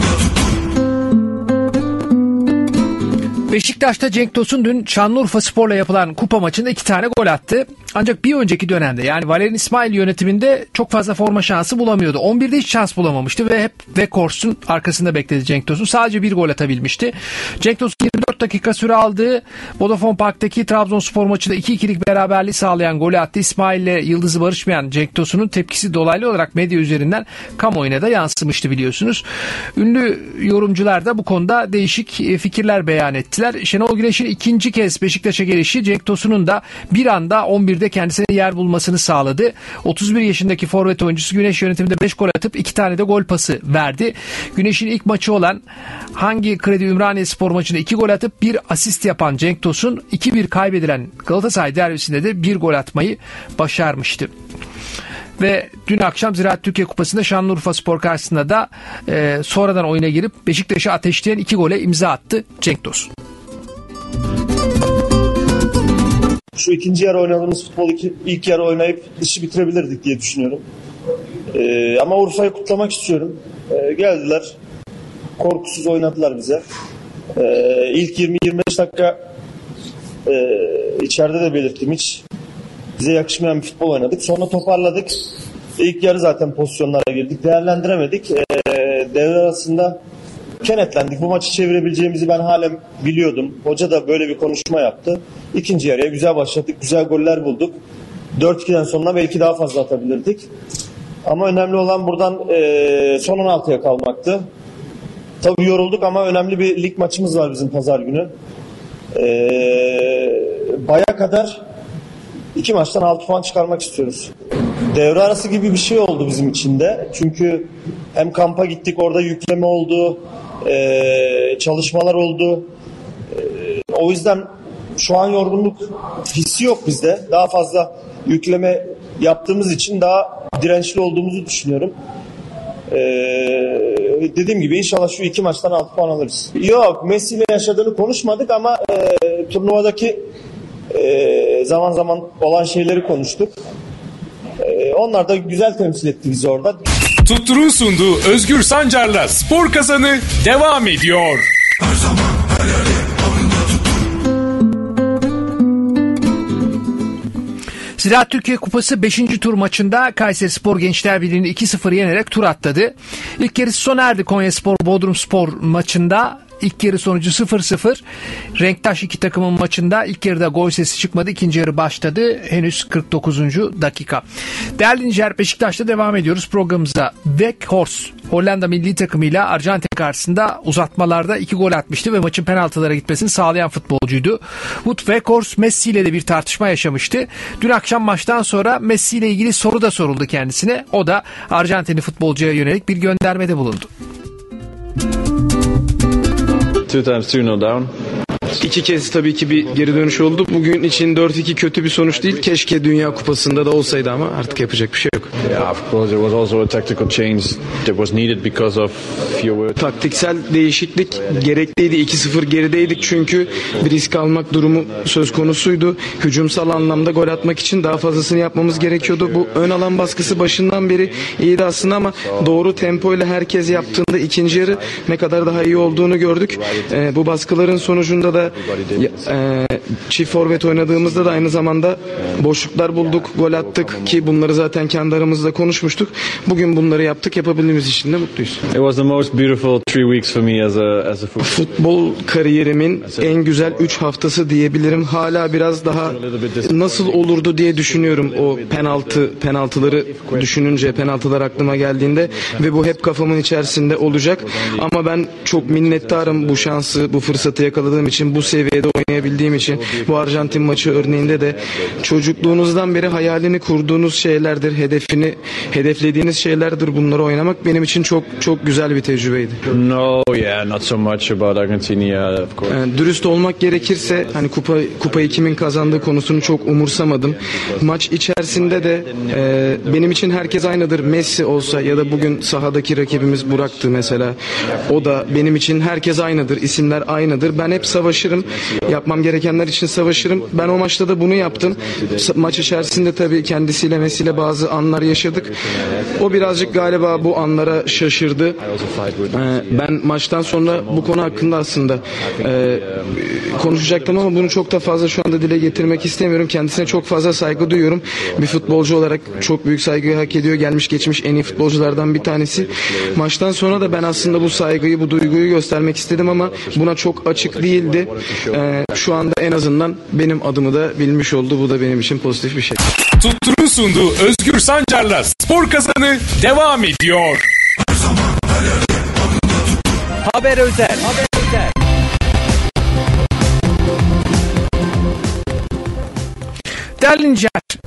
Beşiktaş'ta Cenk Tosun dün Şanlıurfaspor'la yapılan kupa maçında iki tane gol attı. Ancak bir önceki dönemde yani Valerian İsmail yönetiminde çok fazla forma şansı bulamıyordu. on birde hiç şans bulamamıştı ve hep Weghorst'un arkasında bekledi Cenk Tosun. Sadece bir gol atabilmişti. Cenk Tosun yirmi dört dakika süre aldığı Vodafone Park'taki Trabzonspor maçında iki ikilik beraberliği sağlayan golü attı. İsmail'le yıldızı barışmayan Cenk Tosun'un tepkisi dolaylı olarak medya üzerinden kamuoyuna da yansımıştı biliyorsunuz. Ünlü yorumcular da bu konuda değişik fikirler beyan etti. Şenol Güneş'in ikinci kez Beşiktaş'a gelişi Cenk Tosun'un da bir anda on birde birde kendisine yer bulmasını sağladı. otuz bir yaşındaki forvet oyuncusu Güneş yönetiminde beş gol atıp iki tane de gol pası verdi. Güneş'in ilk maçı olan Hangi Kredi Ümraniye Spor maçında iki gol atıp bir asist yapan Cenk Tosun iki bir kaybedilen Galatasaray derbisinde de bir gol atmayı başarmıştı. Ve dün akşam Ziraat Türkiye Kupası'nda Şanlıurfa Spor karşısında da e, sonradan oyuna girip Beşiktaş'ı ateşleyen iki gole imza attı Cenk Tosun. Şu ikinci yarı oynadığımız futbol iki, ilk yarı oynayıp işi bitirebilirdik diye düşünüyorum. Ee, ama Urfa'yı kutlamak istiyorum. Ee, geldiler, korkusuz oynadılar bize. Ee, ilk yirmi yirmi beş dakika e, içeride de belirttim, hiç bize yakışmayan bir futbol oynadık. Sonra toparladık. İlk yarı zaten pozisyonlara girdik, değerlendiremedik. Ee, devre arasında kenetlendik. Bu maçı çevirebileceğimizi ben halen biliyordum. Hoca da böyle bir konuşma yaptı. İkinci yarıya güzel başladık. Güzel goller bulduk. dört ikiden sonra belki daha fazla atabilirdik. Ama önemli olan buradan e, son on altıya kalmaktı. Tabii yorulduk ama önemli bir lig maçımız var bizim pazar günü. E, Baya kadar iki maçtan altı puan çıkarmak istiyoruz. Devre arası gibi bir şey oldu bizim için de. Çünkü hem kampa gittik, orada yükleme oldu. Ee, çalışmalar oldu. Ee, o yüzden şu an yorgunluk hissi yok bizde. Daha fazla yükleme yaptığımız için daha dirençli olduğumuzu düşünüyorum. Ee, dediğim gibi inşallah şu iki maçtan altı puan alırız. Yok, Messi ile yaşadığını konuşmadık ama e, turnuvadaki e, zaman zaman olan şeyleri konuştuk. E, onlar da güzel temsil etti bizi orada. Tuttur'un sunduğu Özgür Sancar'la Spor Kazanı devam ediyor. Her zaman her yerde alında Ziraat Türkiye Kupası beşinci tur maçında Kayserispor Gençler Birliği'ni iki sıfır yenerek tur atladı. İlk yarısı sona erdi Konyaspor Bodrumspor maçında. İlk yarı sonucu sıfır sıfır. Renktaş iki takımın maçında ilk yarıda gol sesi çıkmadı. İkinci yarı başladı. Henüz kırk dokuzuncu dakika. Değerli dinleyiciler, Beşiktaş'ta devam ediyoruz programımıza. Weghorst Hollanda milli takımıyla Arjantin karşısında uzatmalarda iki gol atmıştı ve maçın penaltılara gitmesini sağlayan futbolcuydu. Wout Weghorst Messi ile de bir tartışma yaşamıştı. Dün akşam maçtan sonra Messi ile ilgili soru da soruldu kendisine. O da Arjantinli futbolcuya yönelik bir göndermede bulundu. Two times two, no down. İki kez tabii ki bir geri dönüş oldu. Bugün için dört iki kötü bir sonuç değil. Keşke Dünya Kupası'nda da olsaydı ama artık yapacak bir şey yok. Yeah, of course there was also a tactical change that was needed because of fewer... Taktiksel değişiklik gerekliydi. iki sıfır gerideydik çünkü bir risk almak durumu söz konusuydu. Hücumsal anlamda gol atmak için daha fazlasını yapmamız gerekiyordu. Bu ön alan baskısı başından beri iyiydi aslında ama doğru tempoyla herkes yaptığında ikinci yarı ne kadar daha iyi olduğunu gördük. Ee, bu baskıların sonucunda da e, çift forvet oynadığımızda da aynı zamanda boşluklar bulduk, gol attık ki bunları zaten kendi aramızda konuşmuştuk. Bugün bunları yaptık, yapabildiğimiz için de mutluyuz. It was the most beautiful three weeks for me as a as a football. Futbol kariyerimin en güzel üç haftası diyebilirim. Hala biraz daha nasıl olurdu diye düşünüyorum o penaltı penaltıları düşününce, penaltılar aklıma geldiğinde ve bu hep kafamın içerisinde olacak. Ama ben çok minnettarım bu şansı, bu fırsatı yakaladığım için, bu seviyede oynayabildiğim için. Bu Arjantin maçı örneğinde de çocukluğunuzdan beri hayalini kurduğunuz şeylerdir, hedefini hedeflediğiniz şeylerdir bunları oynamak. Benim için çok çok güzel bir tecrübeydi. No, yeah, not so much about Argentina, of course. Yani dürüst olmak gerekirse hani kupa kupayı kimin kazandığı konusunu çok umursamadım. Maç içerisinde de e, benim için herkes aynıdır. Messi olsa ya da bugün sahadaki rakibimiz Burak'tı mesela. O da benim için herkes aynıdır. İsimler aynıdır. Ben hep savaşırım. Yapmam gerekenler için savaşırım. Ben o maçta da bunu yaptım. Maç içerisinde tabii kendisiyle Messi'yle bazı anlar yaşadık. O birazcık galiba bu anlara şaşırdı. Ben maçtan sonra bu konu hakkında aslında e, konuşacaktım ama bunu çok da fazla şu anda dile getirmek istemiyorum. Kendisine çok fazla saygı duyuyorum. Bir futbolcu olarak çok büyük saygıyı hak ediyor. Gelmiş geçmiş en iyi futbolculardan bir tanesi. Maçtan sonra da ben aslında bu saygıyı, bu duyguyu göstermek istedim ama buna çok açık değildi. E, şu anda en azından benim adımı da bilmiş oldu. Bu da benim için pozitif bir şey. Tuttur'un sunduğu Özgür Sancar'la Spor Kazanı devam ediyor. Haber özel. Haber özel. Değerli dinleyiciler,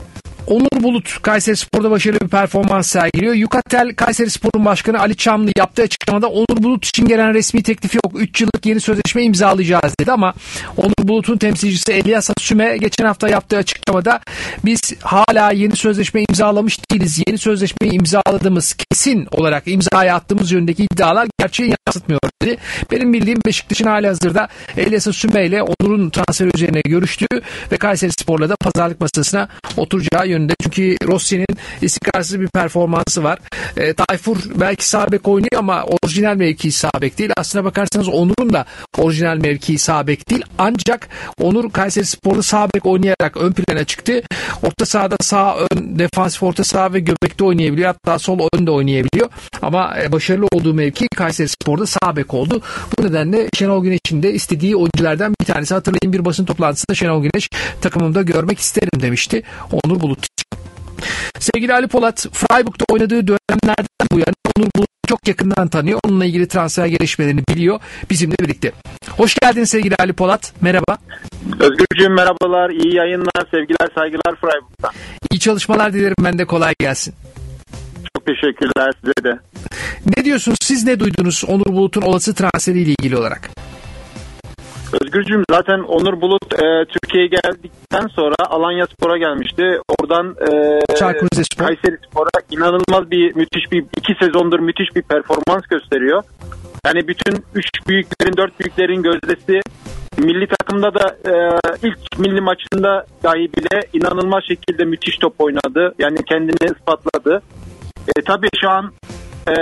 Onur Bulut Kayserispor'da başarılı bir performans sergiliyor. Yukatel Kayserispor'un başkanı Ali Çamlı yaptığı açıklamada Onur Bulut için gelen resmi teklifi yok. üç yıllık yeni sözleşme imzalayacağız dedi ama Onur Bulut'un temsilcisi Elias Asüme geçen hafta yaptığı açıklamada biz hala yeni sözleşme imzalamış değiliz. Yeni sözleşmeyi imzaladığımız, kesin olarak imzaya attığımız yönündeki iddialar gerçeği yansıtmıyor dedi. Benim bildiğim Beşiktaş'ın halihazırda Elias Asüme ile Onur'un transferi üzerine görüştüğü ve Kayserispor'la da pazarlık masasına oturacağı yönünde. Çünkü Rossi'nin istikrarsız bir performansı var. E, Tayfur belki sağ bek oynuyor ama orijinal mevkii sağ bek değil. Aslına bakarsanız Onur'un da orijinal mevkii sağ bek değil. Ancak Onur Kayserispor'da sağ bek oynayarak ön plana çıktı. Orta sahada sağ ön, defansif orta saha ve göbekte oynayabiliyor. Hatta sol önde oynayabiliyor. Ama e, başarılı olduğu mevki Kayserispor'da sağ bek oldu. Bu nedenle Şenol Güneş'in de istediği oyunculardan bir tanesi. Hatırlayın, bir basın toplantısında Şenol Güneş takımımda görmek isterim demişti Onur Bulut. Sevgili Ali Polat, Freiburg'da oynadığı dönemlerden bu yana Onur Bulut'u çok yakından tanıyor. Onunla ilgili transfer gelişmelerini biliyor bizimle birlikte. Hoş geldin sevgili Ali Polat. Merhaba. Özgürcüğüm merhabalar. İyi yayınlar. Sevgiler, saygılar Freiburg'dan. İyi çalışmalar dilerim. Ben de kolay gelsin. Çok teşekkürler size de. Ne diyorsunuz? Siz ne duydunuz Onur Bulut'un olası transferiyle ilgili olarak? Özgürcüğüm zaten Onur Bulut e, Türkiye'ye geldikten sonra Alanyaspor'a gelmişti. Oradan e, Kayserispor'a inanılmaz bir müthiş bir iki sezondur müthiş bir performans gösteriyor. Yani bütün üç büyüklerin dört büyüklerin gözdesi, milli takımda da e, ilk milli maçında dahi bile inanılmaz şekilde müthiş top oynadı. Yani kendini ispatladı. E, tabii şu an e,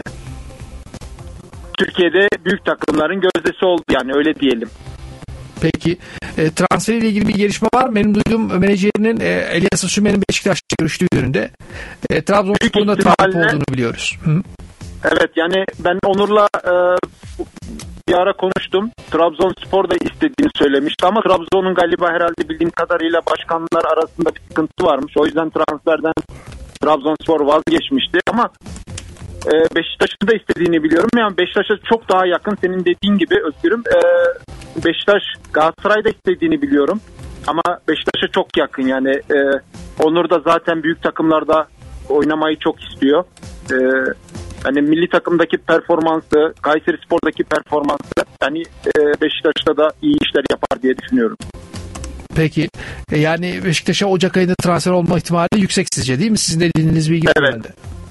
Türkiye'de büyük takımların gözdesi oldu, yani öyle diyelim. Peki e, transferiyle ilgili bir gelişme var mı? Benim duyduğum menajerinin e, Elias Asüme'nin Beşiktaş'ta görüştüğü yönünde. E, Trabzonspor'da talip olduğunu biliyoruz. Hı. Evet, yani ben Onur'la e, bir ara konuştum. Trabzonspor da istediğini söylemişti ama Trabzon'un galiba herhalde bildiğim kadarıyla başkanlar arasında bir sıkıntı varmış. O yüzden transferden Trabzonspor vazgeçmişti ama Ee, Beşiktaş'ın da istediğini biliyorum. Yani Beşiktaş'a çok daha yakın, senin dediğin gibi Özgür'üm. Ee, Beşiktaş Galatasaray'da istediğini biliyorum. Ama Beşiktaş'a çok yakın yani. E, Onur da zaten büyük takımlarda oynamayı çok istiyor. Ee, yani milli takımdaki performansı, Kayserispor'daki performansı, yani e, Beşiktaş'ta da iyi işler yapar diye düşünüyorum. Peki. E, yani Beşiktaş'a Ocak ayında transfer olma ihtimali yüksek sizce, değil mi? Sizin de dediğiniz bilgi var bende.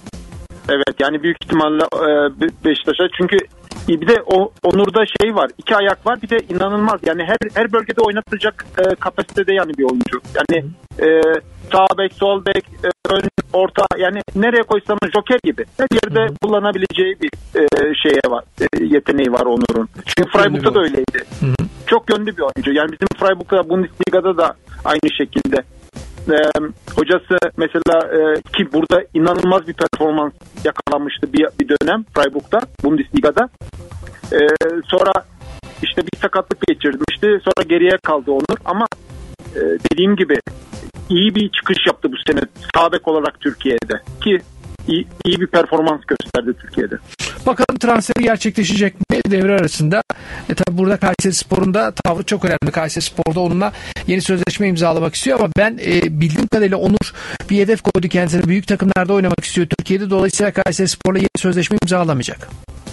Evet, yani büyük ihtimalle e, Beşiktaş'a, çünkü bir de o Onur'da şey var, iki ayak var, bir de inanılmaz yani her her bölgede oynatacak e, kapasitede yani bir oyuncu. Yani e, sağ bek, sol bek, e, ön, orta, yani nereye koysanız joker gibi her yerde kullanabileceği bir e, şeye var, e, yeteneği var Onur'un. Çünkü Freiburg'da da öyleydi. Hı hı. Çok yönlü bir oyuncu. Yani bizim Freiburg'da, Bundesliga'da da aynı şekilde. Ee, hocası mesela e, ki burada inanılmaz bir performans yakalamıştı bir, bir dönem Freiburg'da, Bundesliga'da. Ee, sonra işte bir sakatlık geçirmişti. Sonra geriye kaldı Onur ama e, dediğim gibi iyi bir çıkış yaptı bu sene sağ bek olarak Türkiye'de ki iyi, iyi bir performans gösterdi Türkiye'de. Bakalım transferi gerçekleşecek mi devre arasında? E tabi burada Kayserispor'un da tavrı çok önemli. Kayserispor'da onunla yeni sözleşme imzalamak istiyor ama ben e, bildiğim kadarıyla Onur bir hedef koydu kendisine. Büyük takımlarda oynamak istiyor Türkiye'de. Dolayısıyla Kayserispor'la yeni sözleşme imzalamayacak.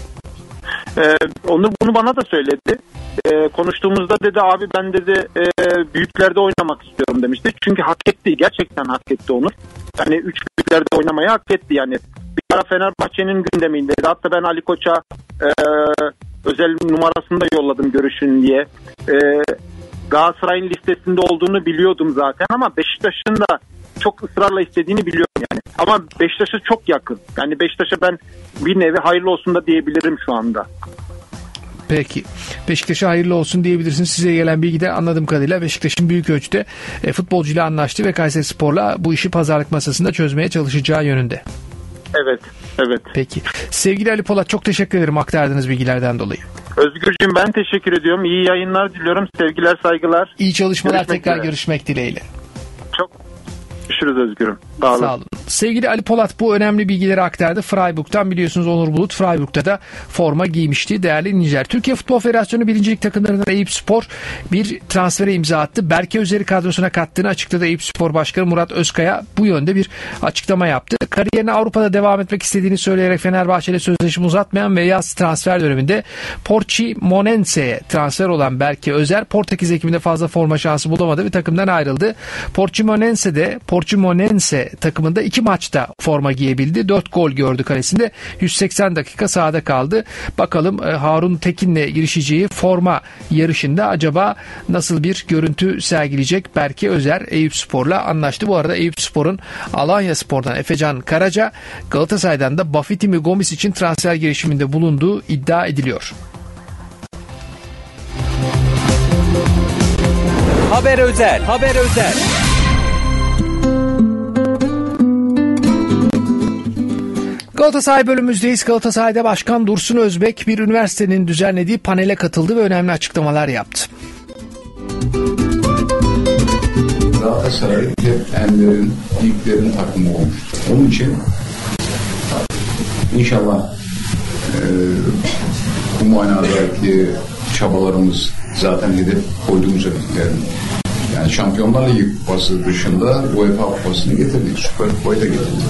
Ee, Onur bunu bana da söyledi. Ee, konuştuğumuzda dedi abi ben dedi e, büyüklerde oynamak istiyorum demişti. Çünkü hak etti. Gerçekten hak etti Onur. Yani üç büyüklerde oynamayı hak etti yani. Bir ara Fenerbahçe'nin gündemindeydi. Hatta ben Ali Koç'a e, özel numarasını da yolladım görüşün diye. E, Galatasaray'ın listesinde olduğunu biliyordum zaten ama Beşiktaş'ın da çok ısrarla istediğini biliyorum yani. Ama Beşiktaş'a çok yakın. Yani Beşiktaş'a ben bir nevi hayırlı olsun da diyebilirim şu anda. Peki. Beşiktaş'a hayırlı olsun diyebilirsiniz. Size gelen bilgide anladığım kadarıyla Beşiktaş'ın büyük ölçüde e, futbolcuyla anlaştı ve Kayserispor'la bu işi pazarlık masasında çözmeye çalışacağı yönünde. Evet, evet. Peki. Sevgili Ali Polat, çok teşekkür ederim aktardığınız bilgilerden dolayı. Özgürcüğüm ben teşekkür ediyorum. İyi yayınlar diliyorum. Sevgiler, saygılar. İyi çalışmalar, görüşmek tekrar üzere. Görüşmek dileğiyle. Çok görüşürüz Özgür'üm. Sağ olun. Sağ olun. Sevgili Ali Polat bu önemli bilgileri aktardı. Freiburg'dan biliyorsunuz Onur Bulut Freiburg'da da forma giymişti. Değerli dinleyiciler. Türkiye Futbol Federasyonu birincilik takımlarından Eyüpspor bir transfere imza attı. Berke Özer'i kadrosuna kattığını açıkladı. Eyüpspor Başkanı Murat Özkaya bu yönde bir açıklama yaptı. Kariyerine Avrupa'da devam etmek istediğini söyleyerek Fenerbahçe'yle sözleşme uzatmayan ve yaz transfer döneminde Portimonense'ye transfer olan Berke Özer Portekiz ekibinde fazla forma şansı bulamadı ve takımdan ayrıldı. Portimonense'de Portimonense takımında iki maçta forma giyebildi. dört gol gördü kalesinde. yüz seksen dakika sahada kaldı. Bakalım Harun Tekin'le girişeceği forma yarışında acaba nasıl bir görüntü sergileyecek? Berke Özer Eyüpspor'la anlaştı. Bu arada Eyüpspor'un Alanyaspor'dan Efecan Karaca, Galatasaray'dan da Bafitimi Gomis için transfer girişiminde bulunduğu iddia ediliyor. Haber özel. Haber özel. Galatasaray bölümümüzdeyiz. Galatasaray'da Başkan Dursun Özbek bir üniversitenin düzenlediği panele katıldı ve önemli açıklamalar yaptı. Galatasaray hep enlerin, ilklerin takımı olmuştur. Onun için inşallah e, bu manadaki çabalarımız zaten hedef koyduğumuz hedefler. Yani Şampiyonlar Ligi kupası dışında UEFA kupasını getirdik. Süper Kupayı da getirdik.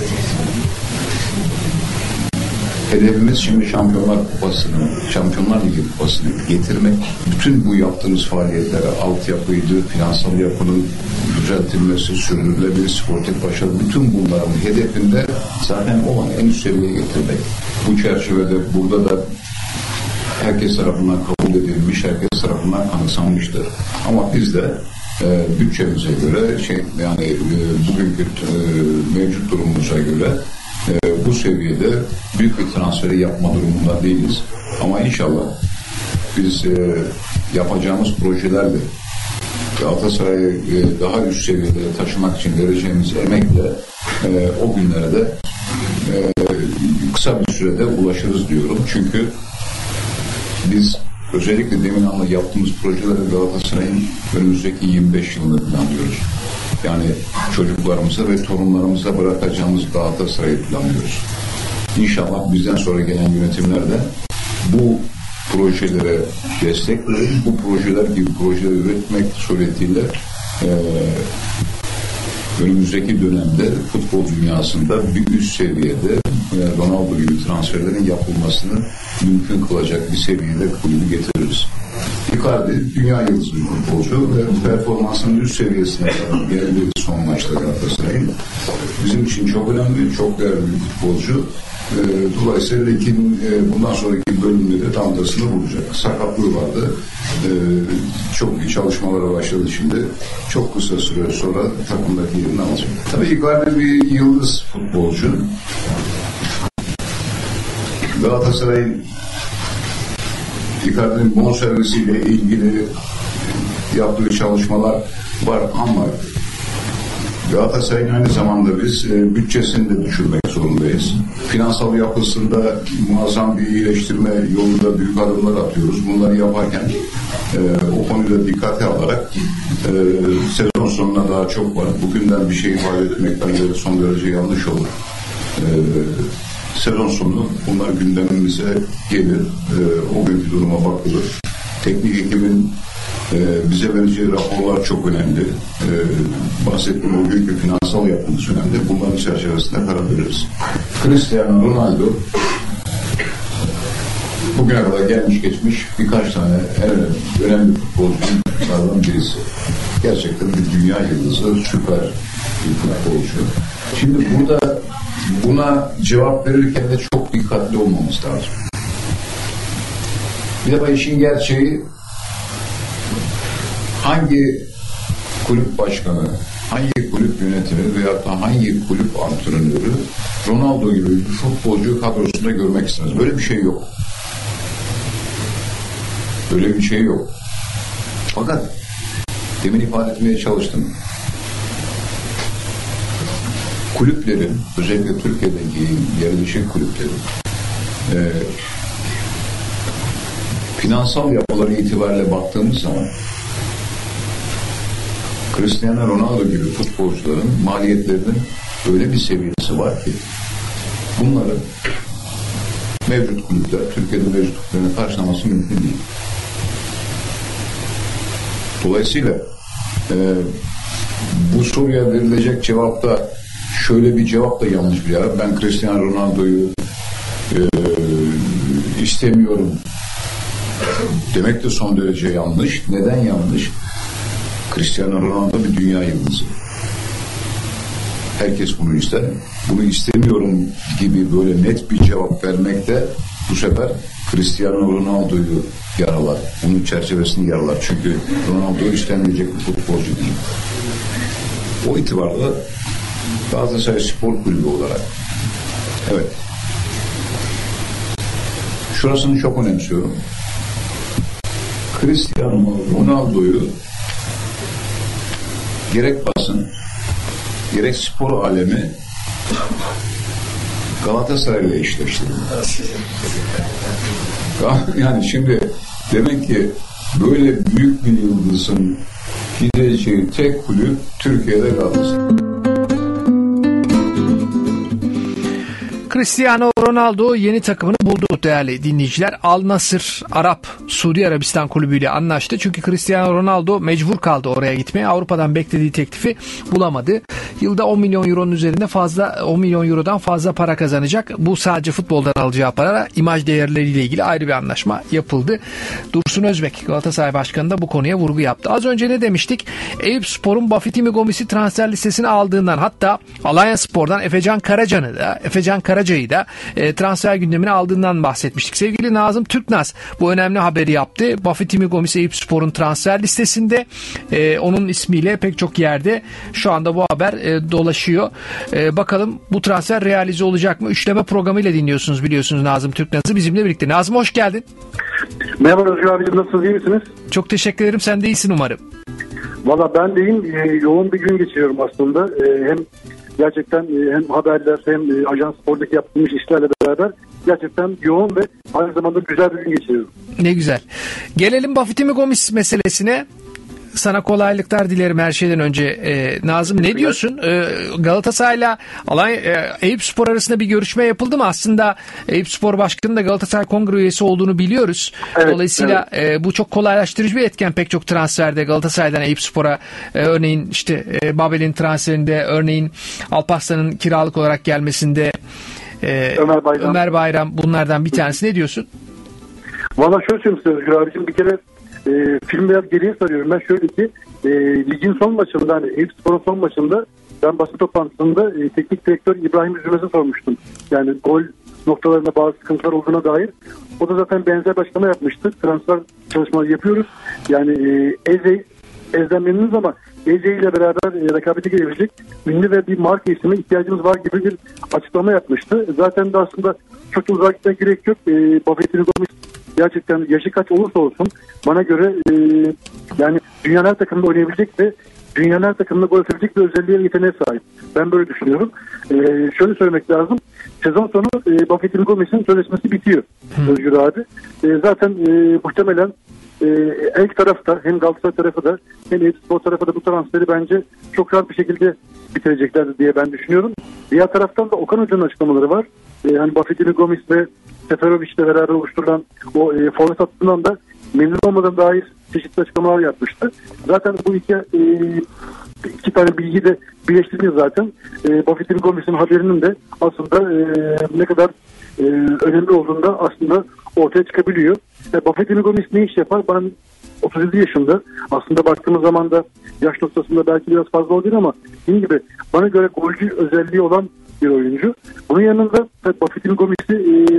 Hedefimiz şimdi Şampiyonlar Kupası'nı, Şampiyonlar Ligi Kupası'nı getirmek. Bütün bu yaptığımız faaliyetlere, altyapıydı, finansal yapının düzeltilmesi, sürdürülebilir, sportif başarı, bütün bunların hedefinde zaten olan en üst seviyeye getirmek. Bu çerçevede burada da herkes tarafından kabul edilmiş, herkes tarafından kanıksanmıştır. Ama biz de e, bütçemize göre, şey, yani e, bugünkü e, mevcut durumumuza göre e, bu seviyede büyük bir transferi yapma durumunda değiliz. Ama inşallah biz e, yapacağımız projelerle Galatasaray'ı e, daha üst seviyede taşımak için vereceğimiz emekle e, o günlere de e, kısa bir sürede ulaşırız diyorum. Çünkü biz özellikle demin anla yaptığımız projeleri Galatasaray'ın önümüzdeki yirmi beş yılını planlıyoruz. Yani çocuklarımıza ve torunlarımıza bırakacağımız Galatasaray'ı planlıyoruz. İnşallah bizden sonra gelen yönetimler de bu projelere destek verir, bu projeler gibi projeler üretmek suretiyle e, önümüzdeki dönemde futbol dünyasında bir üst seviyede e, Ronaldo gibi transferlerin yapılmasını mümkün kılacak bir seviyede kulübü getiririz. Icardi dünya yıldızı bir futbolcu ve performansının üst seviyesine geldi son maçta Galatasaray'ın. Bizim için çok önemli, çok değerli bir futbolcu. E, dolayısıyla iki, e, bundan sonraki bölümde de damgasını vuracak. Sakatlığı vardı. E, çok iyi çalışmalara başladı şimdi. Çok kısa süre sonra takımdaki yerini alacak. Tabii Icardi bir yıldız futbolcu. Galatasaray'ın Icardi'nin bonservisiyle ilgili yaptığı çalışmalar var ama Galatasaray'ın aynı zamanda biz e, bütçesini de düşürmek zorundayız. Finansal yapısında muazzam bir iyileştirme yolunda büyük adımlar atıyoruz. Bunları yaparken e, o konuda dikkate alarak e, sezon sonuna daha çok var. Bugünden bir şey ifade etmek bence son derece yanlış olur. E, sezon sonu bunlar gündemimize gelir. E, o günkü duruma bakılır. Teknik ekibin Ee, bize vereceği raporlar çok önemli. Ee, bahsettiğim o günkü finansal yapımız önemli. Bunların çerçevesinde karar veririz. Cristiano Ronaldo bugüne kadar gelmiş geçmiş birkaç tane en önemli, önemli futbolculardan birisi. Gerçekten bir dünya yıldızı, süper bir futbolcu. Şimdi burada buna cevap verirken de çok dikkatli olmamız lazım. Bir defa işin gerçeği hangi kulüp başkanı, hangi kulüp yönetimi veya da hangi kulüp antrenörü Ronaldo gibi bir futbolcu kadrosunda görmek istemez. Böyle bir şey yok. Böyle bir şey yok. Fakat demin ifade etmeye çalıştım. Kulüplerin, özellikle Türkiye'deki yerleşik kulüplerin e, finansal yapıları itibariyle baktığımız zaman Cristiano Ronaldo gibi futbolcuların maliyetlerinin öyle bir seviyesi var ki bunları mevcut kulüpler, Türkiye'de mevcut kulüplerin karşılaması mümkün değil. Dolayısıyla e, bu soruya verilecek cevapta şöyle bir cevap da yanlış bir yer. Ben Cristiano Ronaldo'yu e, istemiyorum demek de son derece yanlış. Neden yanlış? Cristiano Ronaldo bir dünya yıldızı. Herkes bunu ister. Bunu istemiyorum gibi böyle net bir cevap vermek de bu sefer Cristiano Ronaldo'yu yaralar. Bunun çerçevesini yaralar. Çünkü Ronaldo istenmeyecek bir futbolcu değil. O itibarla Galatasaray Spor Kulübü olarak evet şurasını çok önemsiyorum. Cristiano Ronaldo'yu gerek basın gerek spor alemi Galatasaray'la eşleştirdi. Yani şimdi demek ki böyle büyük bir yıldızın gideceği tek kulüp Türkiye'de Galatasaray. Cristiano Ronaldo yeni takımını buldu değerli dinleyiciler. Al Nassr Arap Suudi Arabistan kulübüyle anlaştı. Çünkü Cristiano Ronaldo mecbur kaldı oraya gitmeye. Avrupa'dan beklediği teklifi bulamadı. Yılda on milyon euronun üzerinde fazla on milyon eurodan fazla para kazanacak. Bu sadece futboldan alacağı para, imaj değerleriyle ilgili ayrı bir anlaşma yapıldı. Dursun Özbek Galatasaray Başkanı da bu konuya vurgu yaptı. Az önce ne demiştik? Eyüpspor'un Bafitimi Gomis'i transfer listesine aldığından, hatta Alanyaspor'dan Efecan Karacan'ı da Efecan Karaca'yı da e, transfer gündemine aldığından bahsetmiştik. Sevgili Nazım Türknaz bu önemli haberi yaptı. Bafitimi Gomis Eyüpspor'un transfer listesinde, e, onun ismiyle pek çok yerde şu anda bu haber e, dolaşıyor. E, bakalım bu transfer realize olacak mı? Üçleme programıyla dinliyorsunuz biliyorsunuz Nazım Türknaz'ı bizimle birlikte. Nazım hoş geldin. Merhaba Özgür abicim, nasılsınız, iyi misiniz? Çok teşekkür ederim, sen de iyisin umarım. Valla ben de iyiyim. E, yoğun bir gün geçiriyorum aslında. E, hem gerçekten e, hem haberler hem e, Ajans Spor'daki yaptığımız işlerle beraber gerçekten yoğun ve aynı zamanda güzel bir gün geçiriyorum. Ne güzel. Gelelim Bafitimi Gomis meselesine. Sana kolaylıklar dilerim her şeyden önce. Ee, Nazım ne diyorsun? Ee, Galatasaray'la Alanya, e, Eyüpspor arasında bir görüşme yapıldı mı? Aslında Eyüpspor Başkanı da Galatasaray Kongre üyesi olduğunu biliyoruz. Evet, Dolayısıyla evet. E, bu çok kolaylaştırıcı bir etken pek çok transferde Galatasaray'dan Eyüpspor'a. E, örneğin işte e, Babel'in transferinde, örneğin Alparslan'ın kiralık olarak gelmesinde, e, Ömer Bayram. Ömer Bayram bunlardan bir tanesi. Ne diyorsun? Valla şöyle söyleyeyim size Özgür abicim, bir kere E, film biraz geriye sarıyorum. Ben şöyle ki e, ligin son maçında, hani Eyüpspor'un son maçında ben basın toplantısında e, teknik direktör İbrahim Üzülmez'e sormuştum. Yani gol noktalarında bazı sıkıntılar olduğuna dair. O da zaten benzer bir açıklama yapmıştı. Transfer çalışmaları yapıyoruz. Yani e, Eze Ezden memnunuz ama Eze ile beraber e, rekabete girebilecek ünlü ve bir marka ismi ihtiyacımız var gibi bir açıklama yapmıştı. Zaten de aslında çok uzak gitmeye gerek yok. E, Bafetini Gomis gerçekten yaşı kaç olursa olsun bana göre e, yani dünyanın her takımında oynayabilecek ve dünyanın her takımında gol atabilecek bir özelliğe, yeteneğe sahip. Ben böyle düşünüyorum. E, şöyle söylemek lazım. Sezon sonu e, Bafetini Gomis'in sözleşmesi bitiyor. Hmm. Özgür abi. E, zaten e, muhtemelen e, her iki tarafta, hem Galatasaray tarafı da hem Eyüpspor tarafı da bu transferi bence çok rahat bir şekilde bitirecekler diye ben düşünüyorum. Diğer taraftan da Okan Hoca'nın açıklamaları var. E, hani Bafetini Gomis ve Seferovic'le beraber oluşturulan o e, forvet hattından da memnun olmadan dair çeşitli açıklamalar yapmıştı. Zaten bu iki e, iki tane bilgi de birleştiriliyor zaten. E, Bafetini Gomis'in haberinin de aslında e, ne kadar e, önemli olduğunda aslında ortaya çıkabiliyor. E, Bafetini Gomis ne iş yapar? Ben otuz yedi yaşında. Aslında baktığımız zaman da yaş noktasında belki biraz fazla olabilir ama dediğim gibi bana göre golcü özelliği olan bir oyuncu. Bunun yanında Bafetini Gomis'i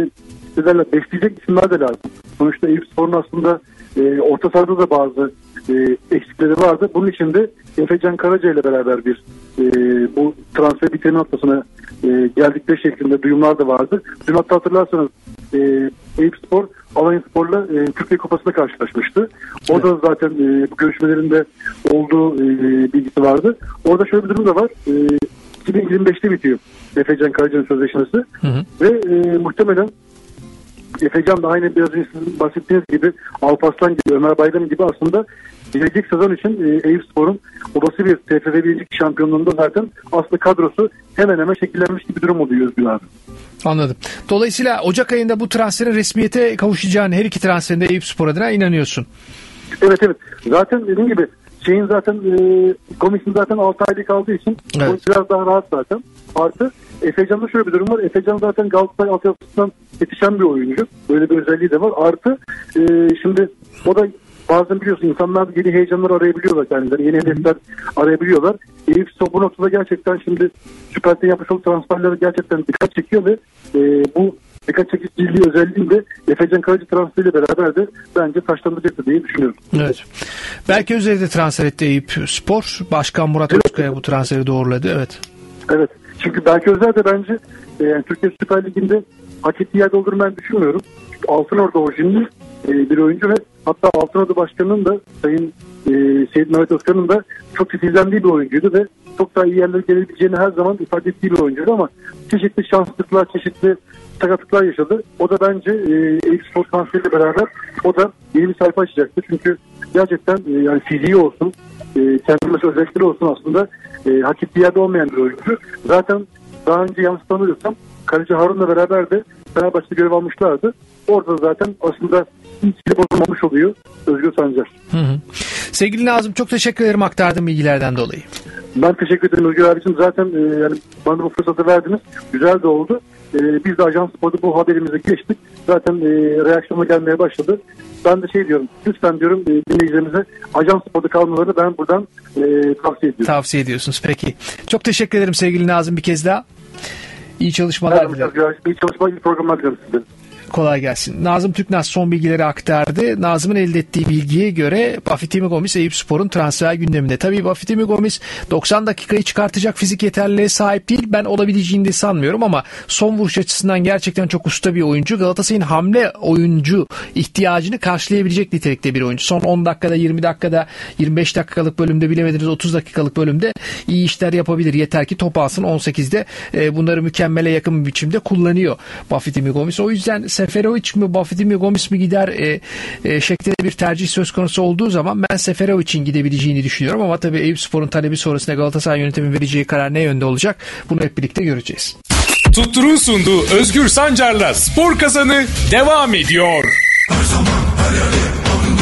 e, besleyecek isimler de lazım. Sonuçta Eyüpspor'un aslında e, orta sahada da bazı e, eksikleri vardı. Bunun için de Efecan Karaca ile beraber bir e, bu transfer biteni noktasına e, geldikleri şeklinde duyumlar da vardı. Dün hatta hatırlarsanız e, Eyüpspor Alanyaspor'la e, Türkiye Kupası'nda karşılaşmıştı. Orada evet. zaten e, bu görüşmelerinde olduğu e, bilgisi vardı. Orada şöyle bir durum da var. E, iki bin yirmi beşte bitiyor Efecan Karaca'nın sözleşmesi. Hı hı. Ve e, muhtemelen Efecan da aynı biraz önce sizin bahsettiğiniz gibi Alparslan gibi, Ömer Bayram gibi aslında gelecek sezon için e, Eyüpspor'un olası bir T F F bir şampiyonluğunda zaten aslında kadrosu hemen hemen şekillenmiş gibi bir durum oluyor Özgür abi. Anladım. Dolayısıyla Ocak ayında bu transferin resmiyete kavuşacağını, her iki transferinde Eyüpspor adına inanıyorsun. Evet evet. Zaten dediğim gibi şeyin zaten e, Gomis'in zaten altı aylık kaldığı için evet. O biraz daha rahat zaten. Artı Efecan'da şöyle bir durum var. Efecan zaten Galatasaray altyapısından yetişen bir oyuncu. Böyle bir özelliği de var. Artı e, şimdi o da bazen biliyorsun insanlar yeni heyecanlar arayabiliyorlar kendileri. Yeni hedefler arayabiliyorlar. Eyüpspor bu noktada gerçekten şimdi Süper Lig'de yapmış olduğu transferleri gerçekten dikkat çekiyor ve e, bu dikkat çekiciliği özelliğinde Efecan Karaca transferiyle beraber de bence taşlandıracaktır diye düşünüyorum. Evet. Belki Özer'i de transfer etti Eyüpspor. Başkan Murat evet. Özkaya bu transferi doğruladı. Evet. Evet. Çünkü belki Özer de bence e, yani Türkiye Süper Ligi'nde hak ettiği yerde olduğunu ben düşünmüyorum. Altınordu orijinli e, bir oyuncu ve hatta Altınordu Başkanı'nın da Sayın e, Seyit Mehmet Özkan'ın da çok titizlendiği bir oyuncuydu ve çok daha iyi yerlere gelebileceğini her zaman ifade ettiği bir oyuncuydu ama çeşitli şanslıklar, çeşitli sakatlıklar yaşadı. O da bence e, Eyüpspor transferiyle beraber o da yeni bir sayfa açacaktır. Çünkü gerçekten e, yani fiziği olsun, e, kendine özellikleri olsun aslında e, hak ettiği yerde olmayan bir oyuncu. Zaten daha önce yanlış tanıyorsam Kaleci Harun'la beraber de Fenerbahçe'de görev almışlardı. Orada zaten aslında hiç bozulmamış oluyor Özgür Sancar. Hı hı. Sevgili Nazım, çok teşekkür ederim aktardığım bilgilerden dolayı. Ben teşekkür ederim Özgür abicim. Zaten e, yani bana bu fırsatı verdiniz. Güzel de oldu. E, biz de Ajans Spor'da bu haberimize geçtik. Zaten e, reaksiyona gelmeye başladı. Ben de şey diyorum, lütfen diyorum e, dinleyicilerimize Ajans Spor'da kalmalarını ben buradan e, tavsiye ediyorum. Tavsiye ediyorsunuz. Peki. Çok teşekkür ederim sevgili Nazım bir kez daha. İyi çalışmalar dilerim. İyi çalışmalar, iyi programlar diliyorum size. Kolay gelsin. Nazım Türknaz son bilgileri aktardı. Nazım'ın elde ettiği bilgiye göre Bafitimi Gomis Eyüpspor'un transfer gündeminde. Tabii Bafitimi Gomis doksan dakikayı çıkartacak fizik yeterliliğe sahip değil. Ben olabileceğini de sanmıyorum ama son vuruş açısından gerçekten çok usta bir oyuncu. Galatasaray'ın hamle oyuncu ihtiyacını karşılayabilecek nitelikte bir oyuncu. Son on dakikada, yirmi dakikada, yirmi beş dakikalık bölümde, bilemediniz otuz dakikalık bölümde iyi işler yapabilir. Yeter ki top alsın. on sekizde bunları mükemmele yakın bir biçimde kullanıyor Bafitimi Gomis. O yüzden Seferovic mi, Bafitimi Gomis mi gider e, e, şeklinde bir tercih söz konusu olduğu zaman ben Seferovic'in gidebileceğini düşünüyorum ama tabii Eyüpspor'un talebi sonrasında Galatasaray yönetimin vereceği karar ne yönde olacak? Bunu hep birlikte göreceğiz. Tuttur'un sunduğu Özgür Sancar'la Spor Kazanı devam ediyor. Her zaman, her yerde.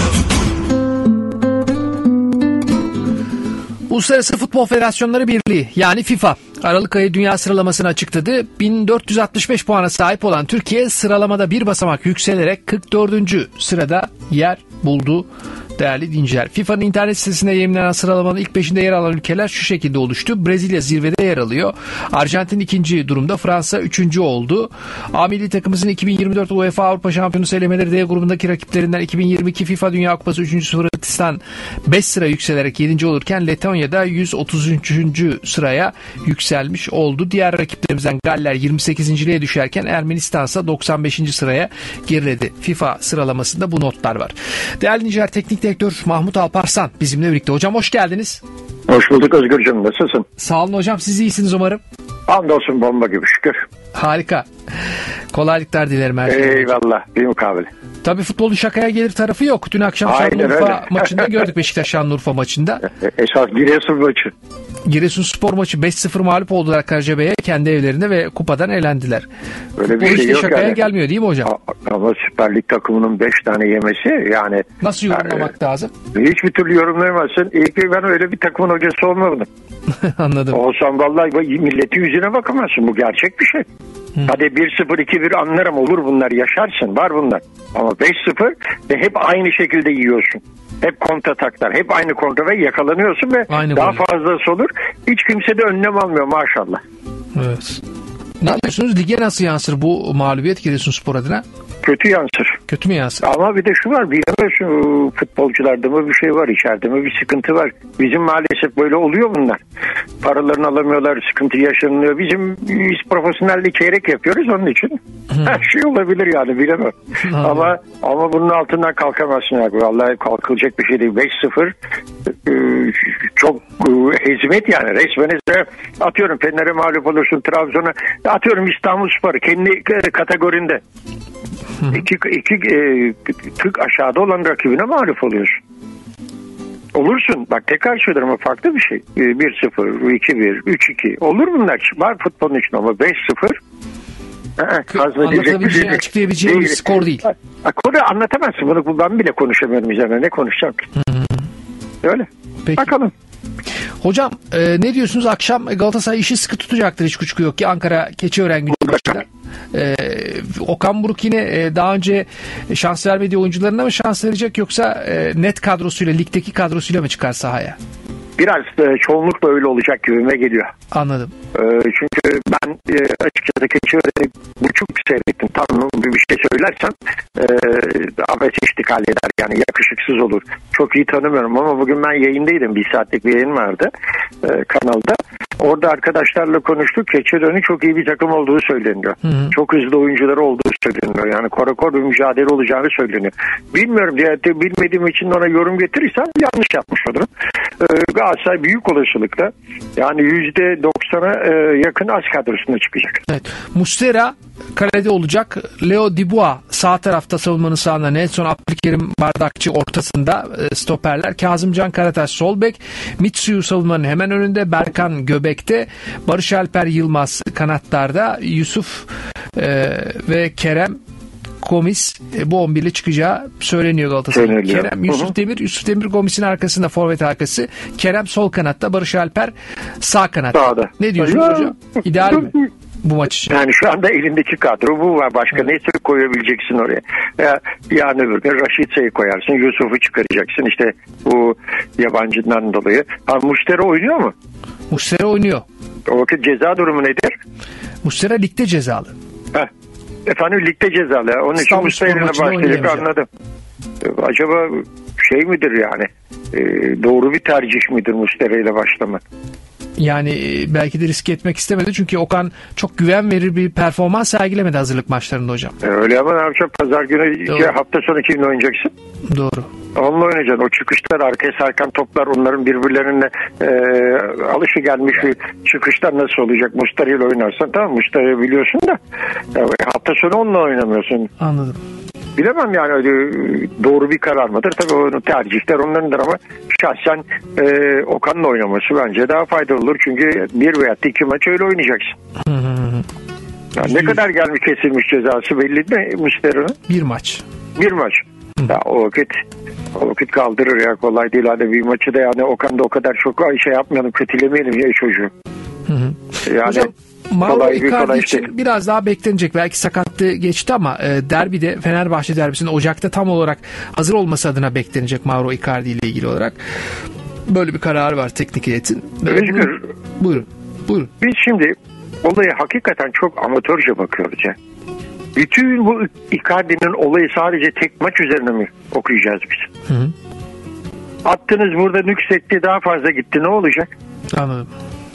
Uluslararası Futbol Federasyonları Birliği yani FIFA Aralık ayı dünya sıralamasını açıkladı. bin dört yüz altmış beş puana sahip olan Türkiye sıralamada bir basamak yükselerek kırk dördüncü sırada yer buldu. Değerli dinciler. FIFA'nın internet sitesinde yayınlanan sıralamanın ilk beşinde yer alan ülkeler şu şekilde oluştu. Brezilya zirvede yer alıyor. Arjantin ikinci durumda. Fransa üçüncü oldu. A milli takımımızın iki bin yirmi dört UEFA Avrupa Şampiyonası elemeleri D grubundaki rakiplerinden iki bin yirmi iki FIFA Dünya Kupası üçüncüsü Hırvatistan beş sıra yükselerek yedinci olurken Letonya'da yüz otuz üçüncü sıraya yükselmiş oldu. Diğer rakiplerimizden Galler yirmi sekizinciliğe düşerken Ermenistan ise doksan beşinci sıraya geriledi. FIFA sıralamasında bu notlar var. Değerli dinciler, teknik direktör Mahmut Alparslan bizimle birlikte. Hocam hoş geldiniz. Hoş bulduk Özgürcüğüm. Nasılsın? Sağ olun hocam. Siz iyisiniz umarım. Hamdolsun, bomba gibi şükür. Harika. Kolaylıklar dilerim her şey. Eyvallah. Bir mukabele. Tabii futbolun şakaya gelir tarafı yok. Dün akşam Şanlıurfa maçında gördük, Beşiktaş Şanlıurfa maçında. Esas Giresun maçı. Giresunspor maçı beş sıfır mağlup oldular Karacabey'e kendi evlerinde ve kupadan elendiler. Öyle Futbol bir şey işte yok şakaya yani. Gelmiyor değil mi hocam? Ama Süper Lig takımının beş tane yemesi yani. Nasıl yorumlamak yani, lazım? Hiçbir türlü yorumlayamazsın. İlk ben öyle bir takımın hocası olmadım. Anladım. Olsam vallahi milletin yüzüne bakamazsın. Bu gerçek bir şey. Hı. Hadi bir sıfır iki bir anlarım, olur bunlar, yaşarsın, var bunlar. Ama beş sıfır ve hep aynı şekilde yiyorsun. Hep kontrataklar, hep aynı kontra ve yakalanıyorsun ve aynı daha böyle fazlası olur. Hiç kimse de önlem almıyor maşallah. Evet. Ne diyorsunuz? Lige nasıl yansır bu mağlubiyet Giresunspor adına? Kötü yansır. Kötü mü yansır? Ama bir de şu var, bilmiyorsun, futbolcularda mı bir şey var, içeride mi bir sıkıntı var. Bizim maalesef böyle oluyor bunlar. Paralarını alamıyorlar, sıkıntı yaşanıyor. Bizim biz profesyonelliği çeyrek yapıyoruz onun için. Hmm. Her şey olabilir yani, bilemem. ama ama bunun altından kalkamazsın abi. Vallahi kalkılacak bir şey değil. beş sıfır ee, çok e, hizmet yani. Resmen atıyorum Fener'e mağlup olursun, Trabzon'a atıyorum, İstanbulspor'u kendi kategorinde. İki, iki e, tık aşağıda olan rakibine mağlup oluyorsun. Olursun. Bak tekrar söylüyorum ama farklı bir şey. bir sıfır, iki bir, üç iki. Olur bunlar. Var futbolun için ama beş sıfır. Anlatabileceğin, açıklayabileceğin bir skor değil. Skoru anlatamazsın. Bunu ben bile konuşamıyorum üzerine. Ne konuşacağım ki? Öyle. Peki. Bakalım. Hocam e, ne diyorsunuz? Akşam Galatasaray işi sıkı tutacaktır, hiç kuşku yok ki. Ankara Keçiören gücü maçında. E, Okan Buruk yine e, daha önce şans vermediği oyuncularına mı şans verecek, yoksa e, net kadrosuyla, ligdeki kadrosuyla mı çıkar sahaya? Biraz e, çoğunlukla öyle olacak gibime geliyor. Anladım. E, çünkü ben e, açıkçası Keçiören'i buçuk seyrettim. Tam bir, bir şey söylersem e, abes iştikal eder. Yani yakışıksız olur. Çok iyi tanımıyorum ama bugün ben yayındaydım. Bir saatlik bir yayın vardı e, kanalda. Orada arkadaşlarla konuştuk. Keçiören'in çok iyi bir takım olduğu söyleniyor. Hı hı. Çok hızlı oyuncuları olduğu söyleniyor. Yani korakor bir mücadele olacağını söyleniyor. Bilmiyorum diye bilmediğim için ona yorum getirirsem yanlış yapmış olurum. Ee, Galatasaray büyük olasılıkla yani yüzde doksana e, yakın az kadrosuna çıkacak. Evet. Muslera kalede olacak. Leo Dubois sağ tarafta savunmanın sağında. Nelson Abdülkerim Bardakçı ortasında e, stoperler. Kazımcan Karataş sol bek. Mitsuyu savunmanın hemen önünde. Berkan göbekte. Barış Alper Yılmaz kanatlarda. Yusuf e, ve Kerem Gomis e, bu on birle çıkacağı söyleniyor Galatasaray'ın. Kerem, Yusuf Demir, Yusuf Demir Gomis'in arkasında, forvet arkası. Kerem sol kanatta, Barış Alper sağ kanatta. Sağda. Ne diyorsunuz ya, hocam? İdeal mi bu maç için? Yani şu anda elindeki kadro bu var. Başka evet. Neyse koyabileceksin oraya. Ya, yani öbür gün Raşitsa'yı koyarsın. Yusuf'u çıkaracaksın. İşte bu yabancından dolayı. Ha, Muslera oynuyor mu? Muslera oynuyor. O vakit ceza durumu nedir? Muslera ligde cezalı. Heh. Efendim ligde cezalı. Onun için Muslera'yla başlayacak, anladım. Acaba şey midir yani? E, doğru bir tercih midir Muslera'yla başlamak? Yani belki de risk etmek istemedi. Çünkü Okan çok güven verir bir performans sergilemedi hazırlık maçlarında hocam. E, öyle ama ne yapacak? Pazar günü Doğru. hafta sonu kimle oynayacaksın? Doğru. Onunla oynayacaksın. O çıkışlar, arkaya sarkan toplar, onların birbirlerine e, alışı gelmiş bir çıkışlar nasıl olacak? Muslera ile oynarsan tamam, Muslera'yı biliyorsun da yani hafta sonu onunla oynamıyorsun. Anladım. Bilemem yani, öyle doğru bir karar mıdır? Tabii onu tercihler onlarındır ama şahsen e, Okan'la oynaması bence daha faydalı olur. Çünkü bir veya iki maç öyle oynayacaksın. Hı hı hı. Yani ne kadar gelmiş kesilmiş cezası belli mi Muslera'nın? Bir maç. Bir maç. Hı. Ya o vakit o vakit kaldırır ya, kolay değil. Hadi bir maçı da yani Okan da o kadar çok şey yapmayalım, kötülemeyelim ya çocuğu. Hı hı. Yani hocam, Mauro kolay, Icardi kolay için değil. biraz daha beklenecek. Belki sakatlığı geçti ama e, derbide, Fenerbahçe derbisinde Ocak'ta tam olarak hazır olması adına beklenecek Mauro Icardi ile ilgili olarak. Böyle bir karar var teknik heyetin. Özgür. Buyurun. Buyurun. Biz şimdi olaya hakikaten çok amatörce bakıyoruz ya. Bütün bu Icardi'nin olayı sadece tek maç üzerine mi okuyacağız biz? Hı hı. Attınız burada nüksetti, daha fazla gitti, ne olacak? Anladım.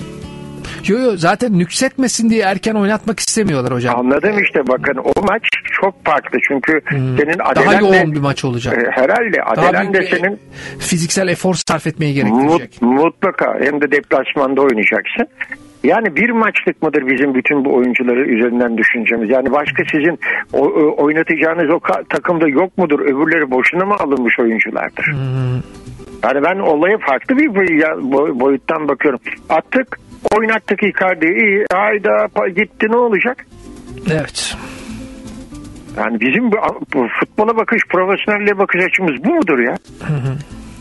Yo yo, zaten nüksetmesin diye erken oynatmak istemiyorlar hocam. Anladım işte, bakın o maç çok farklı çünkü hmm. senin daha yoğun bir maç olacak. E, herhalde Adelen de senin fiziksel efor sarf etmeyi gerektirecek. Mut, mutlaka hem de deplasmanda oynayacaksın. Yani bir maçlık mıdır bizim bütün bu oyuncuları üzerinden düşüneceğimiz? Yani başka sizin o, o, oynatacağınız o ka- takımda yok mudur? Öbürleri boşuna mı alınmış oyunculardır? Hmm. Yani ben olaya farklı bir boy, boyuttan bakıyorum. Attık, oynattık Icardi'yi, iyi, hayda gitti, ne olacak? Evet. Yani bizim bu, bu futbola bakış, profesyonelliğe bakış açımız bu mudur ya? Hı hı.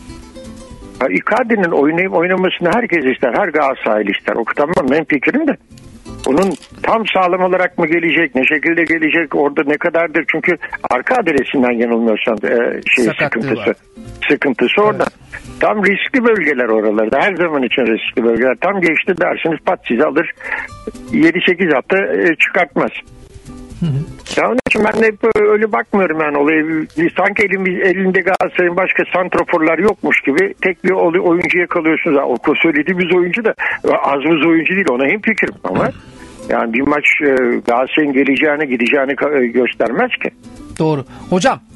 Icardi'nin oynayıp oynamasını herkes ister. Her Galatasaraylı ister. O tamam, ben fikrim de. Onun tam sağlam olarak mı gelecek? Ne şekilde gelecek? Orada ne kadardır? Çünkü arka adresinden yanılmıyorsan e, şey sıkıntısı. Var. Sıkıntısı orada. Evet. Tam riskli bölgeler oralarda. Her zaman için riskli bölgeler. Tam geçti dersiniz pat sizi alır. yedi sekiz hafta e, çıkartmaz. Hı hı. Ya onun için ben de öyle bakmıyorum yani olaya. Sanki elimiz, elinde Galatasaray'ın başka santraforlar yokmuş gibi tek bir oyuncuya kalıyorsunuz. O söylediğimiz oyuncu da az buz oyuncu değil, ona hemfikirim ama yani bir maç Galatasaray'ın geleceğini gideceğini göstermez ki. Doğru. Hocam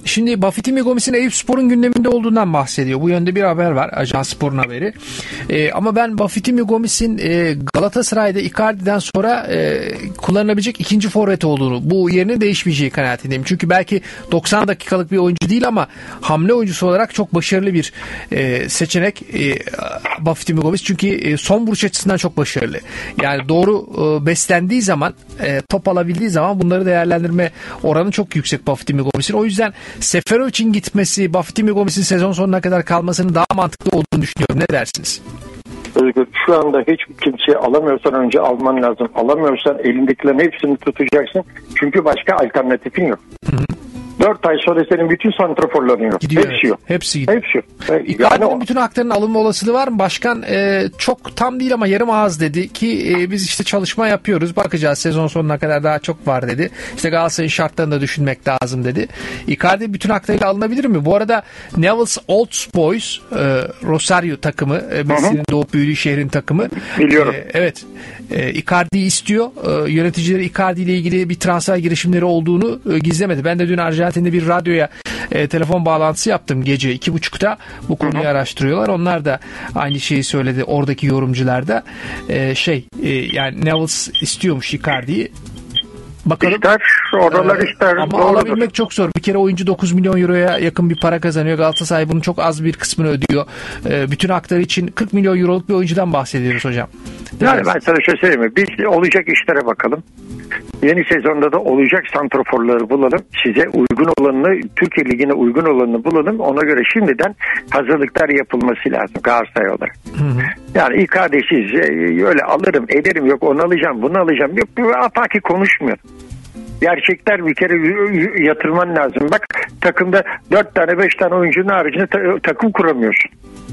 Şimdi Bafiti Gomis'in Eyüpspor'un gündeminde olduğundan bahsediyor. Bu yönde bir haber var. Ajans Spor'un haberi. E, ama ben Bafiti Gomis'in e, Galatasaray'da Icardi'den sonra e, kullanabilecek ikinci forvet olduğunu, bu yerinin değişmeyeceği kanaatindeyim. Çünkü belki doksan dakikalık bir oyuncu değil ama hamle oyuncusu olarak çok başarılı bir e, seçenek e, Bafiti Gomis. Çünkü e, son vuruş açısından çok başarılı. Yani doğru e, beslendiği zaman, e, top alabildiği zaman bunları değerlendirme oranı çok yüksek Bafiti Gomis'in. O yüzden Seferovic'in gitmesi, Bafiti Gomis'in sezon sonuna kadar kalmasının daha mantıklı olduğunu düşünüyorum. Ne dersiniz? Özgür, şu anda hiç kimseyi alamıyorsan önce alman lazım. Alamıyorsan elindekilerin hepsini tutacaksın. Çünkü başka alternatifin yok. Hı hı. dört ay sonra senin bütün santraforların yok. Gidiyor, hepsi evet. yok. Hepsi gidiyor. Hepsi yok. Icardi'nin yani bütün haklarının alınma olasılığı var mı? Başkan e, çok tam değil ama yarım ağız dedi ki e, biz işte çalışma yapıyoruz. Bakacağız, sezon sonuna kadar daha çok var dedi. İşte Galatasaray'ın şartlarını da düşünmek lazım dedi. Icardi bütün haklarıyla alınabilir mi? Bu arada Newell's Old Boys, e, Rosario takımı, e, Messi'nin doğup büyüdüğü şehrin takımı. Biliyorum. E, evet. E, Icardi'yi istiyor. E, yöneticileri Icardi ile ilgili bir transfer girişimleri olduğunu e, gizlemedi. Ben de dün Arjantin'de bir radyoya e, telefon bağlantısı yaptım gece iki buçukta. Bu konuyu Hı-hı. araştırıyorlar. Onlar da aynı şeyi söyledi. Oradaki yorumcular da e, şey e, yani Newell's istiyormuş Icardi'yi. Bakalım. İster, oralar ee, ister. Ama doğrudur. alabilmek çok zor. Bir kere oyuncu dokuz milyon euroya yakın bir para kazanıyor. Galatasaray bunun çok az bir kısmını ödüyor. Ee, bütün hakları için kırk milyon euroluk bir oyuncudan bahsediyoruz hocam. Yani ben sana şey söyleyeyim mi? Biz olacak işlere bakalım. Yeni sezonda da olacak santraforları bulalım. Size uygun olanını, Türkiye Ligi'ne uygun olanını bulalım. Ona göre şimdiden hazırlıklar yapılması lazım Galatasaray olarak. Hı hı. Yani Icardi'siz öyle alırım ederim, yok onu alacağım bunu alacağım. Yok, Ataki konuşmuyor. Gerçekler bir kere yatırman lazım. Bak takımda dört tane beş tane oyuncunun haricinde ta- takım kuramıyorsun.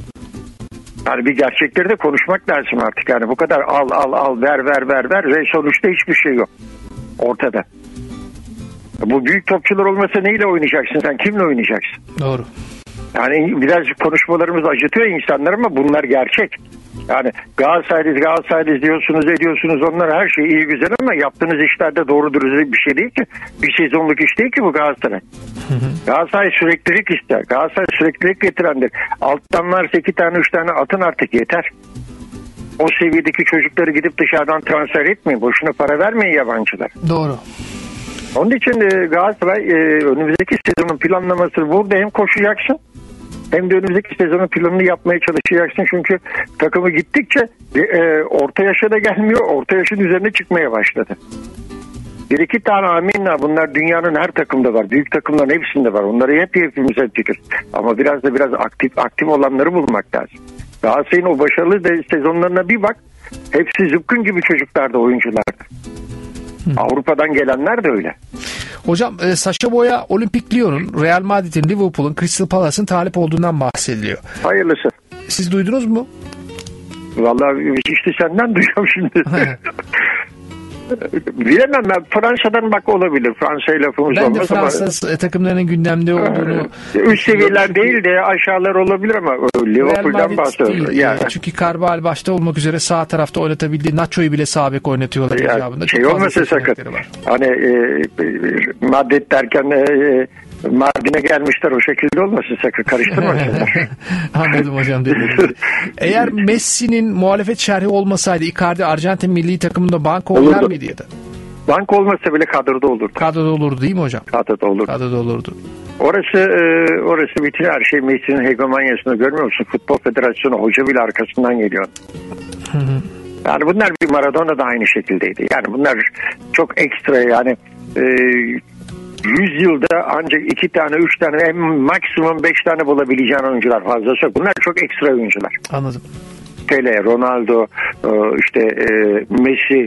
Yani bir gerçekleri de konuşmak lazım artık. Yani bu kadar al al al ver ver ver ver ve sonuçta hiçbir şey yok ortada. Bu büyük topçular olmasa neyle oynayacaksın sen? Kimle oynayacaksın? Doğru. Yani biraz konuşmalarımız acıtıyor insanlar ama bunlar gerçek. Yani Galatasaray'ız Galatasaray'ız diyorsunuz ediyorsunuz, onlar her şey iyi güzel ama yaptığınız işlerde doğru dürüst bir şey değil ki. Bir sezonluk iş değil ki bu Galatasaray. Hı hı. Galatasaray süreklilik ister. Galatasaray süreklilik getirendir. Alttan varsa iki tane üç tane atın artık yeter. O seviyedeki çocukları gidip dışarıdan transfer etmeyin. Boşuna para vermeyin yabancılar. Doğru. Onun için e, Galatasaray e, önümüzdeki sezonun planlaması burada, hem koşacaksın hem de önümüzdeki sezonun planını yapmaya çalışacaksın. Çünkü takımı gittikçe e, orta yaşa da gelmiyor. Orta yaşın üzerine çıkmaya başladı. Bir iki tane aminler, bunlar dünyanın her takımda var. Büyük takımların hepsinde var. Onları hep hepimiz fikir. Ama biraz da biraz aktif aktif olanları bulmak lazım. Galatasaray'ın o başarılı de sezonlarına bir bak. Hepsi zıpkın gibi çocuklardı, oyunculardı. Hı. Avrupa'dan gelenler de öyle. Hocam e, Sacha Boey'a Olimpik Lyon'un, Real Madrid'in, Liverpool'un, Crystal Palace'ın talip olduğundan bahsediliyor. Hayırlısı. Siz duydunuz mu? Vallahi işte senden duyuyorum şimdi. Bilemem ben. Fransa'dan bak olabilir. Fransa'yla lafımız ben olmaz de Fransa ama takımlarının gündemde olduğunu... Üst seviyeler değil de aşağılar olabilir ama Liverpool'dan bahsediyorum. Yani. Çünkü Carvalho başta olmak üzere sağ tarafta oynatabildiği Nacho'yu bile sağ bek oynatıyorlar. Yani şey olmasa sakın. Hani e, Madrid derken e, Mardin'e gelmişler, o şekilde olmasın sakın, karıştırmasınlar. Anladım hocam dediğinizi. Eğer Messi'nin muhalefet şerhi olmasaydı Icardi Arjantin milli takımında banko oynar mıydı ya da? Banko olmasa bile kadroda olurdu. Kadroda olurdu değil mi hocam? Kadroda olurdu. Kadroda olurdu. Orası e, orası bütün her şey Messi'nin hegemonyasını görmüyor musun? Futbol Federasyonu hoca bile arkasından geliyor. Hı hı. Yani bunlar bir Maradona da aynı şekildeydi. Yani bunlar çok ekstra, yani e, yüz yılda ancak iki tane, üç tane, en maksimum beş tane bulabileceğin oyuncular, fazlası yok. Bunlar çok ekstra oyuncular. Anladım. Pele, Ronaldo, işte Messi,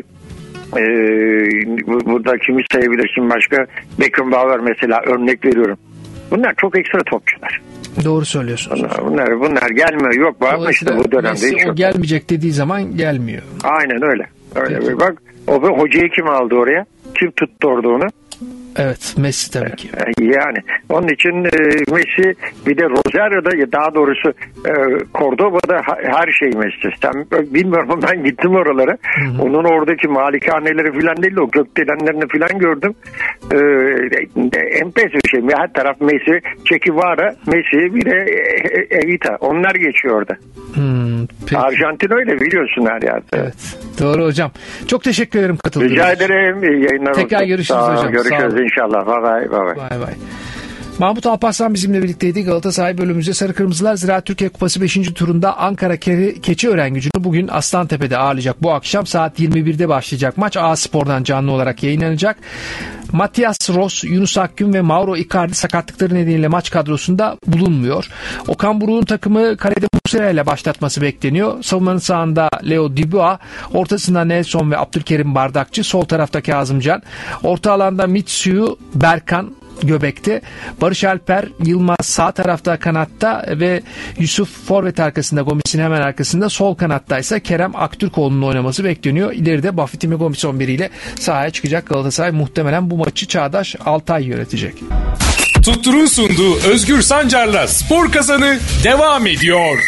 burada kimi sayabilirsin başka? Beckenbauer mesela, örnek veriyorum. Bunlar çok ekstra topçular. Doğru söylüyorsunuz. Bunlar bunlar, bunlar gelmiyor. Yok bak işte bu dönemde Messi hiç o gelmeyecek dediği zaman gelmiyor. Aynen öyle. Öyle. Bak o hocayı kim aldı oraya? Kim tuttu orada onu? Evet, Messi tabii ki. Yani onun için e, Messi, bir de Rosario'da, daha doğrusu e, Cordoba'da her şey Messi. Sen, bilmiyorum ama ben gittim oralara. Hı hı. Onun oradaki malikaneleri falan değil, o gökdelenlerini falan gördüm. E, enfes bir şey. Her taraf Messi, Che Guevara, Messi, bir de Evita. Onlar geçiyor orada. Hmm, Arjantin öyle, biliyorsun her yerde. Evet. Doğru hocam. Çok teşekkür ederim katıldığınız için. Rica ederim. Yayınlar Tekrar olsun. görüşürüz Sağ, hocam. Görüşürüz inşallah. Bye bye. Bye bye. Bye bye. Mahmut Alparslan bizimle birlikteydi. Galatasaray bölümümüzde Sarı Kırmızılar Ziraat Türkiye Kupası beşinci turunda Ankara Ke- Keçiören Gücü'nü bugün Aslantepe'de ağırlayacak. Bu akşam saat yirmi birde başlayacak maç. A Spor'dan canlı olarak yayınlanacak. Matias Ross, Yunus Akgün ve Mauro Icardi sakatlıkları nedeniyle maç kadrosunda bulunmuyor. Okan Buruk'un takımı kalede Muslera ile başlatması bekleniyor. Savunmanın sağında Leo Dubois, ortasında Nelson ve Abdülkerim Bardakçı, sol tarafta Kazımcan, orta alanda Mitsuyu, Berkan göbekte, Barış Alper Yılmaz sağ tarafta kanatta ve Yusuf forvet arkasında, Gomis'in hemen arkasında, sol kanatta ise Kerem Aktürkoğlu'nun oynaması bekleniyor. İleride Bafitimi Gomis on bir ile sahaya çıkacak Galatasaray. Muhtemelen bu maçı Çağdaş Altay yönetecek. Tuttur'un sunduğu Özgür Sancar'la Spor Kazanı devam ediyor.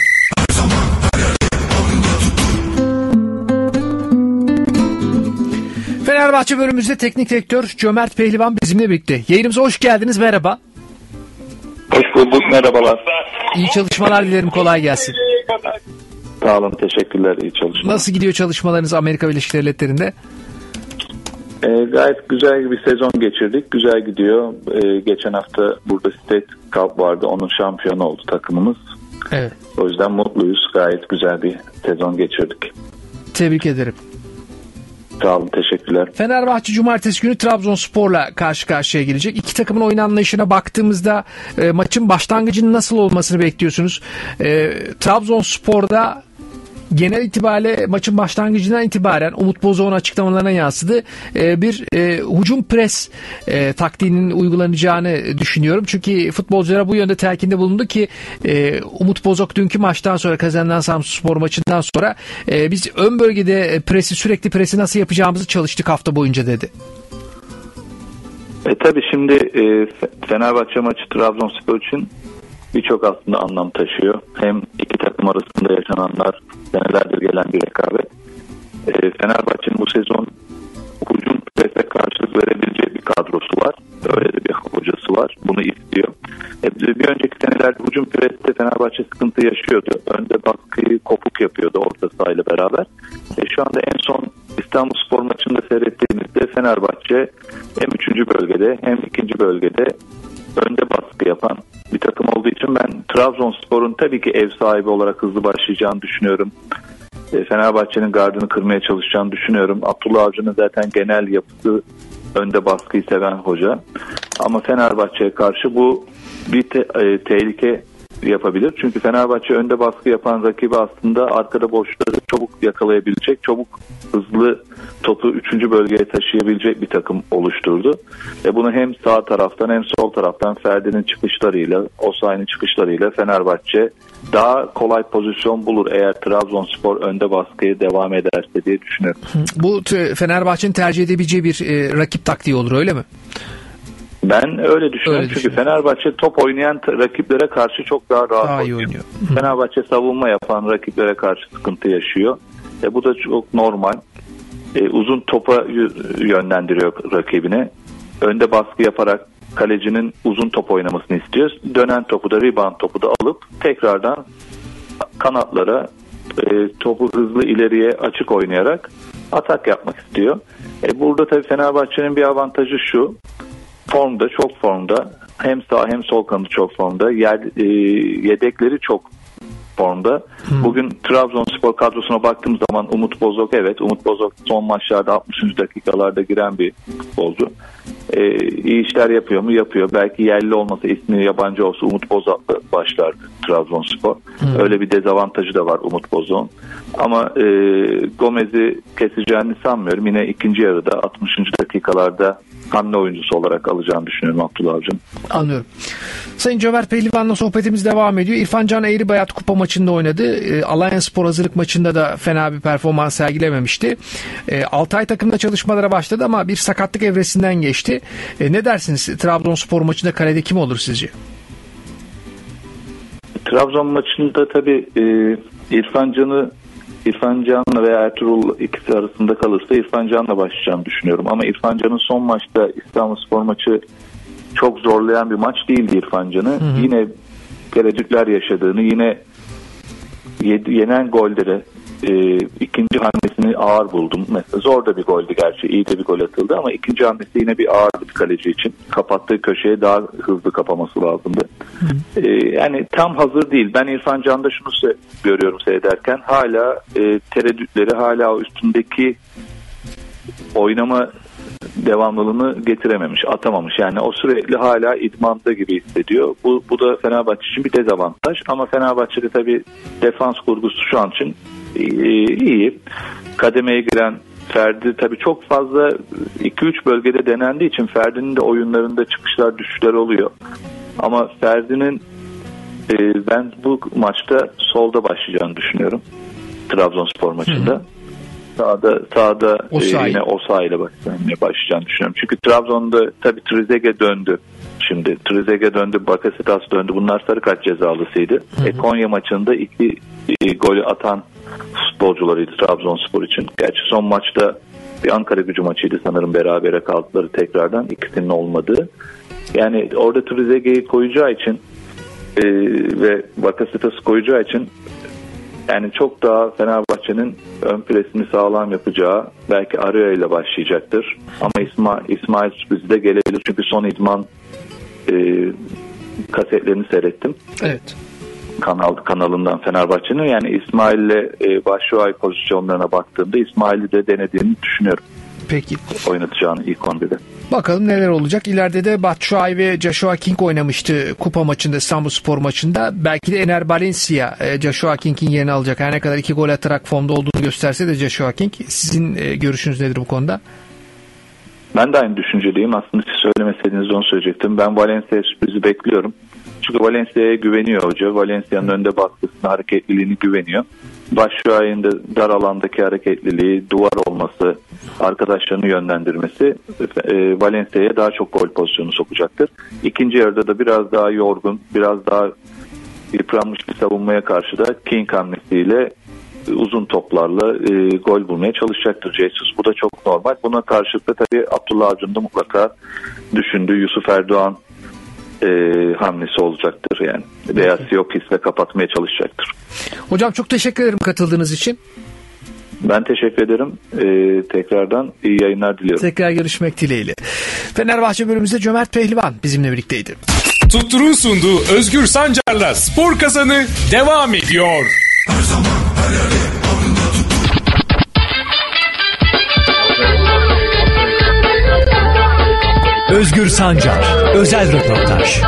Fenerbahçe bölümümüzde teknik direktör Cömert Pehlivan bizimle birlikte. Yayınımıza hoş geldiniz. Merhaba. Hoş bulduk. Merhabalar. İyi çalışmalar dilerim. Kolay gelsin. Sağ olun. Teşekkürler. İyi çalışmalar. Nasıl gidiyor çalışmalarınız Amerika Birleşik Devletleri'nde? E, gayet güzel bir sezon geçirdik. Güzel gidiyor. E, geçen hafta burada State Cup vardı. Onun şampiyonu oldu takımımız. Evet. O yüzden mutluyuz. Gayet güzel bir sezon geçirdik. Tebrik ederim. Sağ olun, teşekkürler. Fenerbahçe cumartesi günü Trabzonspor'la karşı karşıya gelecek. İki takımın oyun anlayışına baktığımızda e, maçın başlangıcının nasıl olmasını bekliyorsunuz? E, Trabzonspor'da genel itibariyle maçın başlangıcından itibaren Umut Bozok'un açıklamalarına yansıdı. E, bir e, hücum pres e, taktiğinin uygulanacağını düşünüyorum. Çünkü futbolculara bu yönde telkinde bulundu ki e, Umut Bozok dünkü maçtan sonra, kazanılan Samsunspor maçından sonra e, biz ön bölgede presi, sürekli presi nasıl yapacağımızı çalıştık hafta boyunca dedi. E tabii şimdi e, Fenerbahçe maçı Trabzonspor için birçok aslında anlam taşıyor. Hem iki takım arasında yaşananlar, senelerdir gelen bir rekabet. E, Fenerbahçe'nin bu sezon hücum prese karşılık verebileceği bir kadrosu var. Öyle de bir hocası var. Bunu istiyor. E, bir önceki senelerde hücum preste Fenerbahçe sıkıntı yaşıyordu. Önde baskıyı kopuk yapıyordu orta sahayla beraber. E, şu anda en son İstanbulspor maçında seyrettiğimizde Fenerbahçe hem üçüncü bölgede hem ikinci bölgede önde baskı yapan bir takım olduğu için ben Trabzonspor'un tabii ki ev sahibi olarak hızlı başlayacağını düşünüyorum. Fenerbahçe'nin gardını kırmaya çalışacağını düşünüyorum. Abdullah Avcı'nın zaten genel yapısı önde baskıyı seven hoca. Ama Fenerbahçe'ye karşı bu bir te- e, tehlike yapabilir. Çünkü Fenerbahçe önde baskı yapan rakibi aslında arkada boşları çabuk yakalayabilecek, çabuk hızlı topu üçüncü bölgeye taşıyabilecek bir takım oluşturdu. Ve bunu hem sağ taraftan hem sol taraftan Ferdi'nin çıkışlarıyla, Osayi'nin çıkışlarıyla Fenerbahçe daha kolay pozisyon bulur eğer Trabzonspor önde baskıya devam ederse diye düşünüyorum. Bu Fenerbahçe'nin tercih edebileceği bir e, rakip taktiği olur, öyle mi? Ben öyle düşünüyorum. Öyle Çünkü Fenerbahçe top oynayan t- rakiplere karşı çok daha rahat daha oynuyor. oynuyor. Fenerbahçe savunma yapan rakiplere karşı sıkıntı yaşıyor. E, bu da çok normal. E, uzun topa y- yönlendiriyor rakibine. Önde baskı yaparak kalecinin uzun top oynamasını istiyor. Dönen topu da, rebound topu da alıp tekrardan kanatlara e, topu hızlı ileriye açık oynayarak atak yapmak istiyor. E, burada tabii Fenerbahçe'nin bir avantajı şu. Formda, çok formda. Hem sağ hem sol kanadı çok formda. Yer, e, yedekleri çok formda. Hmm. Bugün Trabzonspor kadrosuna baktığım zaman Umut Bozok, evet Umut Bozok son maçlarda altmışıncı dakikalarda giren bir futbolcu. E, iyi işler yapıyor mu? Yapıyor. Belki yerli olmasa, ismi yabancı olsa Umut Bozok'la başlardı Trabzonspor. Hmm. Öyle bir dezavantajı da var Umut Bozok'un. Ama e, Gomez'i keseceğini sanmıyorum. Yine ikinci yarıda altmışıncı dakikalarda hamle oyuncusu olarak alacağını düşünüyorum Abdullah Avcı'nın. Anlıyorum. Sayın Cömert Pehlivan'la sohbetimiz devam ediyor. İrfan Can Eğribayat kupa maçında oynadı. E, Alanyaspor hazırlık maçında da fena bir performans sergilememişti. E, Altay takımda çalışmalara başladı ama bir sakatlık evresinden geçti. E, ne dersiniz? Trabzonspor maçında kalede kim olur sizce? Trabzon maçında tabii e, İrfan Can'ı İrfan Can'la veya Ertuğrul ikisi arasında kalırsa İrfan Can'la başlayacağını düşünüyorum. Ama İrfan Can'ın son maçta İstanbulspor maçı çok zorlayan bir maç değildi İrfan Can'ı. Hı hı. Yine tereddütler yaşadığını, yine yenen golleri e, ikinci hamlesini ağır buldum. Mesela zor da bir goldü gerçi. İyi de bir gol atıldı ama ikinci hamlesi yine bir ağırdı bir kaleci için. Kapattığı köşeye daha hızlı kapaması lazımdı. E, yani tam hazır değil. Ben İrfan Can'da şunu se- görüyorum seyrederken. Hala e, tereddütleri, hala o üstündeki oynama devamlılığını getirememiş, atamamış. Yani o sürekli hala idmanda gibi hissediyor. Bu, bu da Fenerbahçe için bir dezavantaj. Ama Fenerbahçe'de tabii defans kurgusu şu an için iyi. Kademeye giren Ferdi tabii çok fazla iki üç bölgede denendiği için Ferdi'nin de oyunlarında çıkışlar düşüşler oluyor. Ama Ferdi'nin e, ben bu maçta solda başlayacağını düşünüyorum. Trabzonspor maçında. Hı hı. Sağda, sağda e, yine Osayi ile başlayacağını düşünüyorum. Çünkü Trabzon'da tabii Trezeguet döndü. Şimdi Trezeguet döndü, Bakasetas döndü. Bunlar sarı kart cezalısıydı. Hı hı. E, Konya maçında iki e, golü atan futbolcularıydı Trabzonspor için. Gerçi son maçta bir Ankara Gücü maçıydı sanırım, berabere kaldıkları tekrardan. İkisinin olmadığı. Yani orada Trezeguet'i koyacağı için e, ve Bakasetas'ı koyacağı için yani çok daha Fenerbahçe'nin ön presini sağlam yapacağı, belki Araya ile başlayacaktır. Ama İsmail, İsmail sürprizi de gelebilir. Çünkü son idman e, kasetlerini seyrettim. Evet. Kanal kanalından Fenerbahçe'nin. Yani İsmail'le e, Başşuay pozisyonlarına baktığımda İsmail'i de denediğini düşünüyorum. Peki. Oynatacağını ilk on birde. Bakalım neler olacak. İleride de Batshuayi ve Joshua King oynamıştı kupa maçında, İstanbulspor maçında. Belki de Ener Valencia e, Joshua King'in yerini alacak. Her ne kadar iki gol atarak formda olduğunu gösterse de Joshua King. Sizin e, görüşünüz nedir bu konuda? Ben de aynı düşünceliyim. Aslında siz söylemeseydiniz onu söyleyecektim. Ben Valencia sürprizi bekliyorum. Çünkü Valencia'ya güveniyor hoca. Valencia'nın önde baskısına, hareketliliğini güveniyor. Batshuayi'nin de dar alandaki hareketliliği, duvar olması, arkadaşlarını yönlendirmesi e, Valencia'ya daha çok gol pozisyonu sokacaktır. İkinci yarıda da biraz daha yorgun, biraz daha yıpranmış bir savunmaya karşı da King hamlesiyle uzun toplarla e, gol bulmaya çalışacaktır Jesus. Bu da çok normal. Buna karşılık da tabii Abdullah Avcı'nın da mutlaka düşündüğü Yusuf Erdoğan e, hamlesi olacaktır yani. Veya Siyokis'le kapatmaya çalışacaktır. Hocam çok teşekkür ederim katıldığınız için. Ben teşekkür ederim. Ee, tekrardan iyi yayınlar diliyorum. Tekrar görüşmek dileğiyle. Fenerbahçe bölümümüzde Cömert Pehlivan bizimle birlikteydi. Tuttur'un sunduğu Özgür Sancar'la Spor Kazanı devam ediyor. Her zaman her yerde alnında tuttur. Özgür Sancar, özel röportaj.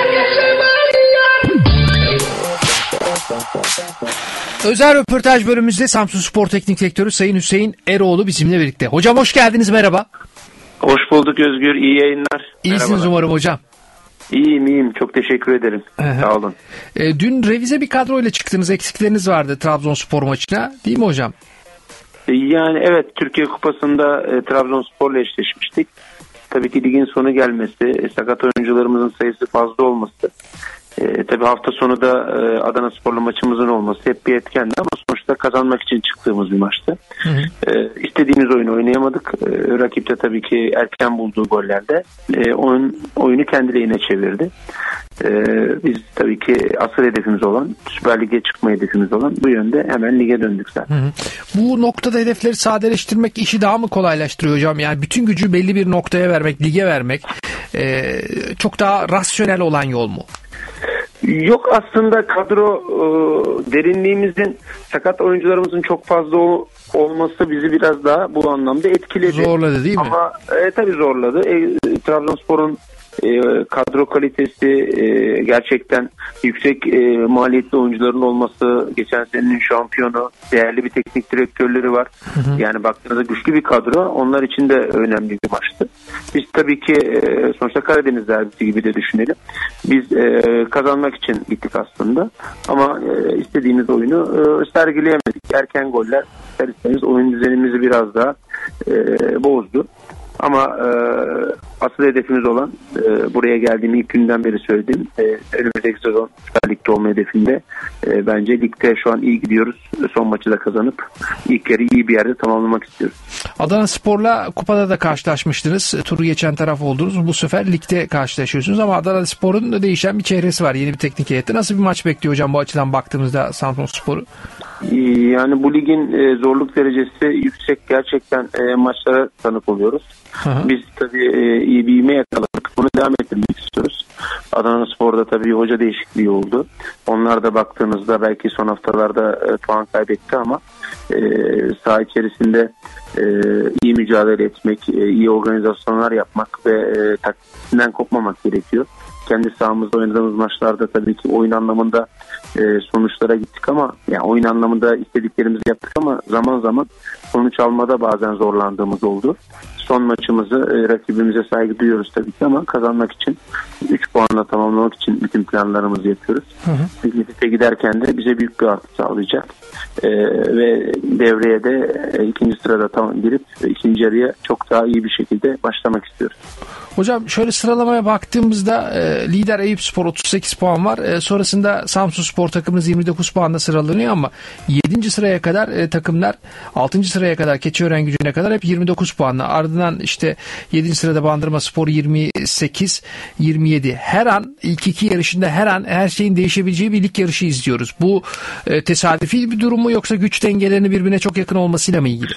Özel röportaj bölümümüzde Samsunspor Teknik Direktörü Sayın Hüseyin Eroğlu bizimle birlikte. Hocam hoş geldiniz, merhaba. Hoş bulduk Özgür, iyi yayınlar. İyisiniz merhaba. Umarım hocam. İyiyim iyiyim, çok teşekkür ederim. Aha. Sağ olun. E, dün revize bir kadroyla çıktınız, eksikleriniz vardı Trabzonspor maçına değil mi hocam? E, yani evet, Türkiye Kupası'nda e, Trabzonspor'la eşleşmiştik. Tabii ki ligin sonu gelmesi, e, sakat oyuncularımızın sayısı fazla olması. E, tabii hafta sonu da e, Adanaspor'la maçımızın olması hep bir etkendi ama sonuçta kazanmak için çıktığımız bir maçtı. Hı hı. E, istediğimiz oyunu oynayamadık. E, rakip de tabii ki erken bulduğu gollerde e, oyun, oyunu kendi lehine çevirdi. E, biz tabii ki asıl hedefimiz olan, Süper Lig'e çıkma hedefimiz olan bu yönde hemen lige döndük zaten. Hı hı. Bu noktada hedefleri sadeleştirmek işi daha mı kolaylaştırıyor hocam? Yani bütün gücü belli bir noktaya vermek, lige vermek e, çok daha rasyonel olan yol mu? Yok, aslında kadro e, derinliğimizin, sakat oyuncularımızın çok fazla o, olması bizi biraz daha bu anlamda etkiledi. Zorladı değil mi? Ama e, tabii zorladı. E, Trabzonspor'un e, kadro kalitesi, e, gerçekten yüksek e, maliyetli oyuncuların olması, geçen senenin şampiyonu, değerli bir teknik direktörleri var. Hı hı. Yani baktığınızda güçlü bir kadro. Onlar için de önemli bir maçtı. Biz tabii ki e, sonuçta Karadeniz derbisi gibi de düşünelim. Biz e, kazanmak için gittik aslında. Ama e, istediğimiz oyunu e, sergileyemedik. Erken goller isterseniz oyun düzenimizi biraz daha e, bozdu. Ama e, asıl hedefimiz olan e, buraya geldiğim ilk günden beri söylediğim e, önümüzdeki sezon Süper Lig'de olma hedefinde. E, bence ligde şu an iyi gidiyoruz. Son maçı da kazanıp ilk yarı iyi bir yerde tamamlamak istiyoruz. Adanaspor'la kupada da karşılaşmıştınız. Turu geçen taraf oldunuz. Bu sefer ligde karşılaşıyorsunuz ama Adanaspor'un da değişen bir çehresi var. Yeni bir teknik heyette. Nasıl bir maç bekliyor hocam bu açıdan baktığımızda Samsunspor'u? Yani bu ligin e, zorluk derecesi yüksek, gerçekten e, maçlara tanık oluyoruz. Hı hı. Biz tabii e, iyi bir ivme yakaladık. Bunu devam ettirmek istiyoruz. Adanaspor'da tabii hoca değişikliği oldu. Onlar da baktığınızda belki son haftalarda e, puan kaybetti ama e, saha içerisinde e, iyi mücadele etmek, e, iyi organizasyonlar yapmak ve e, taktiğinden kopmamak gerekiyor. Kendi sahamızda oynadığımız maçlarda tabii ki oyun anlamında e, sonuçlara gittik ama yani oyun anlamında istediklerimizi yaptık ama zaman zaman sonuç almada bazen zorlandığımız oldu. Son maçımızı e, rakibimize saygı duyuyoruz tabii ki ama kazanmak için, üç puanla tamamlamak için bütün planlarımızı yapıyoruz. Ligde giderken de bize büyük bir artı sağlayacak. E, ve devreye de e, ikinci sırada tam girip e, ikinci yarıya çok daha iyi bir şekilde başlamak istiyoruz. Hocam şöyle sıralamaya baktığımızda e, lider Eyüpspor otuz sekiz puan var. E, sonrasında Samsunspor takımımız yirmi dokuz puanla sıralanıyor ama yedinci sıraya kadar e, takımlar, altıncı sıraya kadar Keçiörengücü'ne kadar hep yirmi dokuz puanla. Ardından işte yedinci sırada Bandırmaspor yirmi sekiz yirmi yedi. Her an ilk iki yarışında her an her şeyin değişebileceği bir lig yarışı izliyoruz. Bu e, tesadüfi bir durum mu yoksa güç dengelerinin birbirine çok yakın olmasıyla mı ilgili?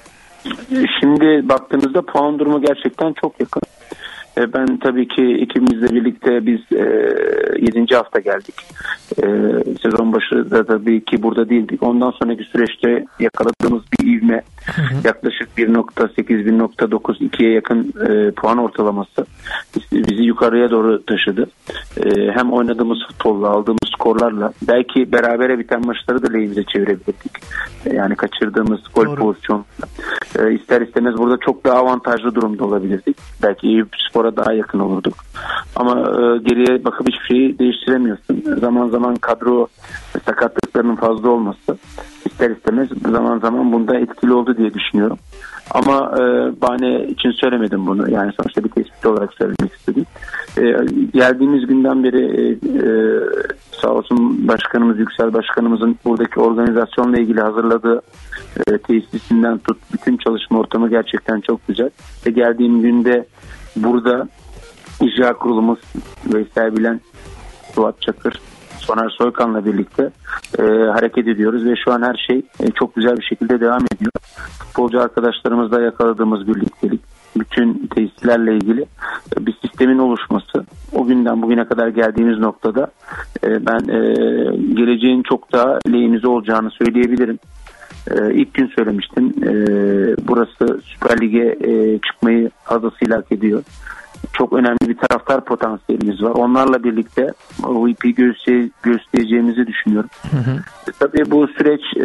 Şimdi baktığınızda puan durumu gerçekten çok yakın. Ben tabii ki ikimizle birlikte biz e, yedinci hafta geldik. E, sezon başı da tabii ki burada değildik. Ondan sonraki süreçte yakaladığımız bir ivme, hı hı. yaklaşık bir nokta sekiz bir nokta dokuz ikiye yakın e, puan ortalaması bizi yukarıya doğru taşıdı. E, hem oynadığımız futbolla, aldığımız skorlarla belki berabere biten maçları da lehimize çevirebilirdik. E, yani kaçırdığımız gol Doğru. pozisyonla. E, ister istemez burada çok daha avantajlı durumda olabilirdik. Belki Eyüpspor'a daha yakın olurduk. Ama e, geriye bakıp hiçbir şeyi değiştiremiyorsun. Zaman zaman kadro sakatlıklarının fazla olması ister istemez zaman zaman bunda etkili oldu diye düşünüyorum. Ama e, bahane için söylemedim bunu. Yani sonuçta bir tespit olarak söylemek istedim. E, geldiğimiz günden beri e, e, sağ olsun başkanımız, Yüksel Başkanımızın buradaki organizasyonla ilgili hazırladığı e, tesisinden tut bütün çalışma ortamı gerçekten çok güzel. Ve geldiğim günde burada icra kurulumuz Veysel Bilen, Suat Çakır, Soner Soykan'la birlikte e, hareket ediyoruz ve şu an her şey e, çok güzel bir şekilde devam ediyor. Futbolcu arkadaşlarımızla yakaladığımız birliktelik, bütün tesislerle ilgili e, bir sistemin oluşması, o günden bugüne kadar geldiğimiz noktada e, ben e, geleceğin çok daha lehimize olacağını söyleyebilirim. Ee, ilk gün söylemiştim. Ee, burası Süper Lig'e e, çıkmayı fazlasıyla hak ediyor. Çok önemli bir taraftar potansiyelimiz var. Onlarla birlikte o ipi göster- göstereceğimizi düşünüyorum. Hı hı. E, tabii bu süreç e,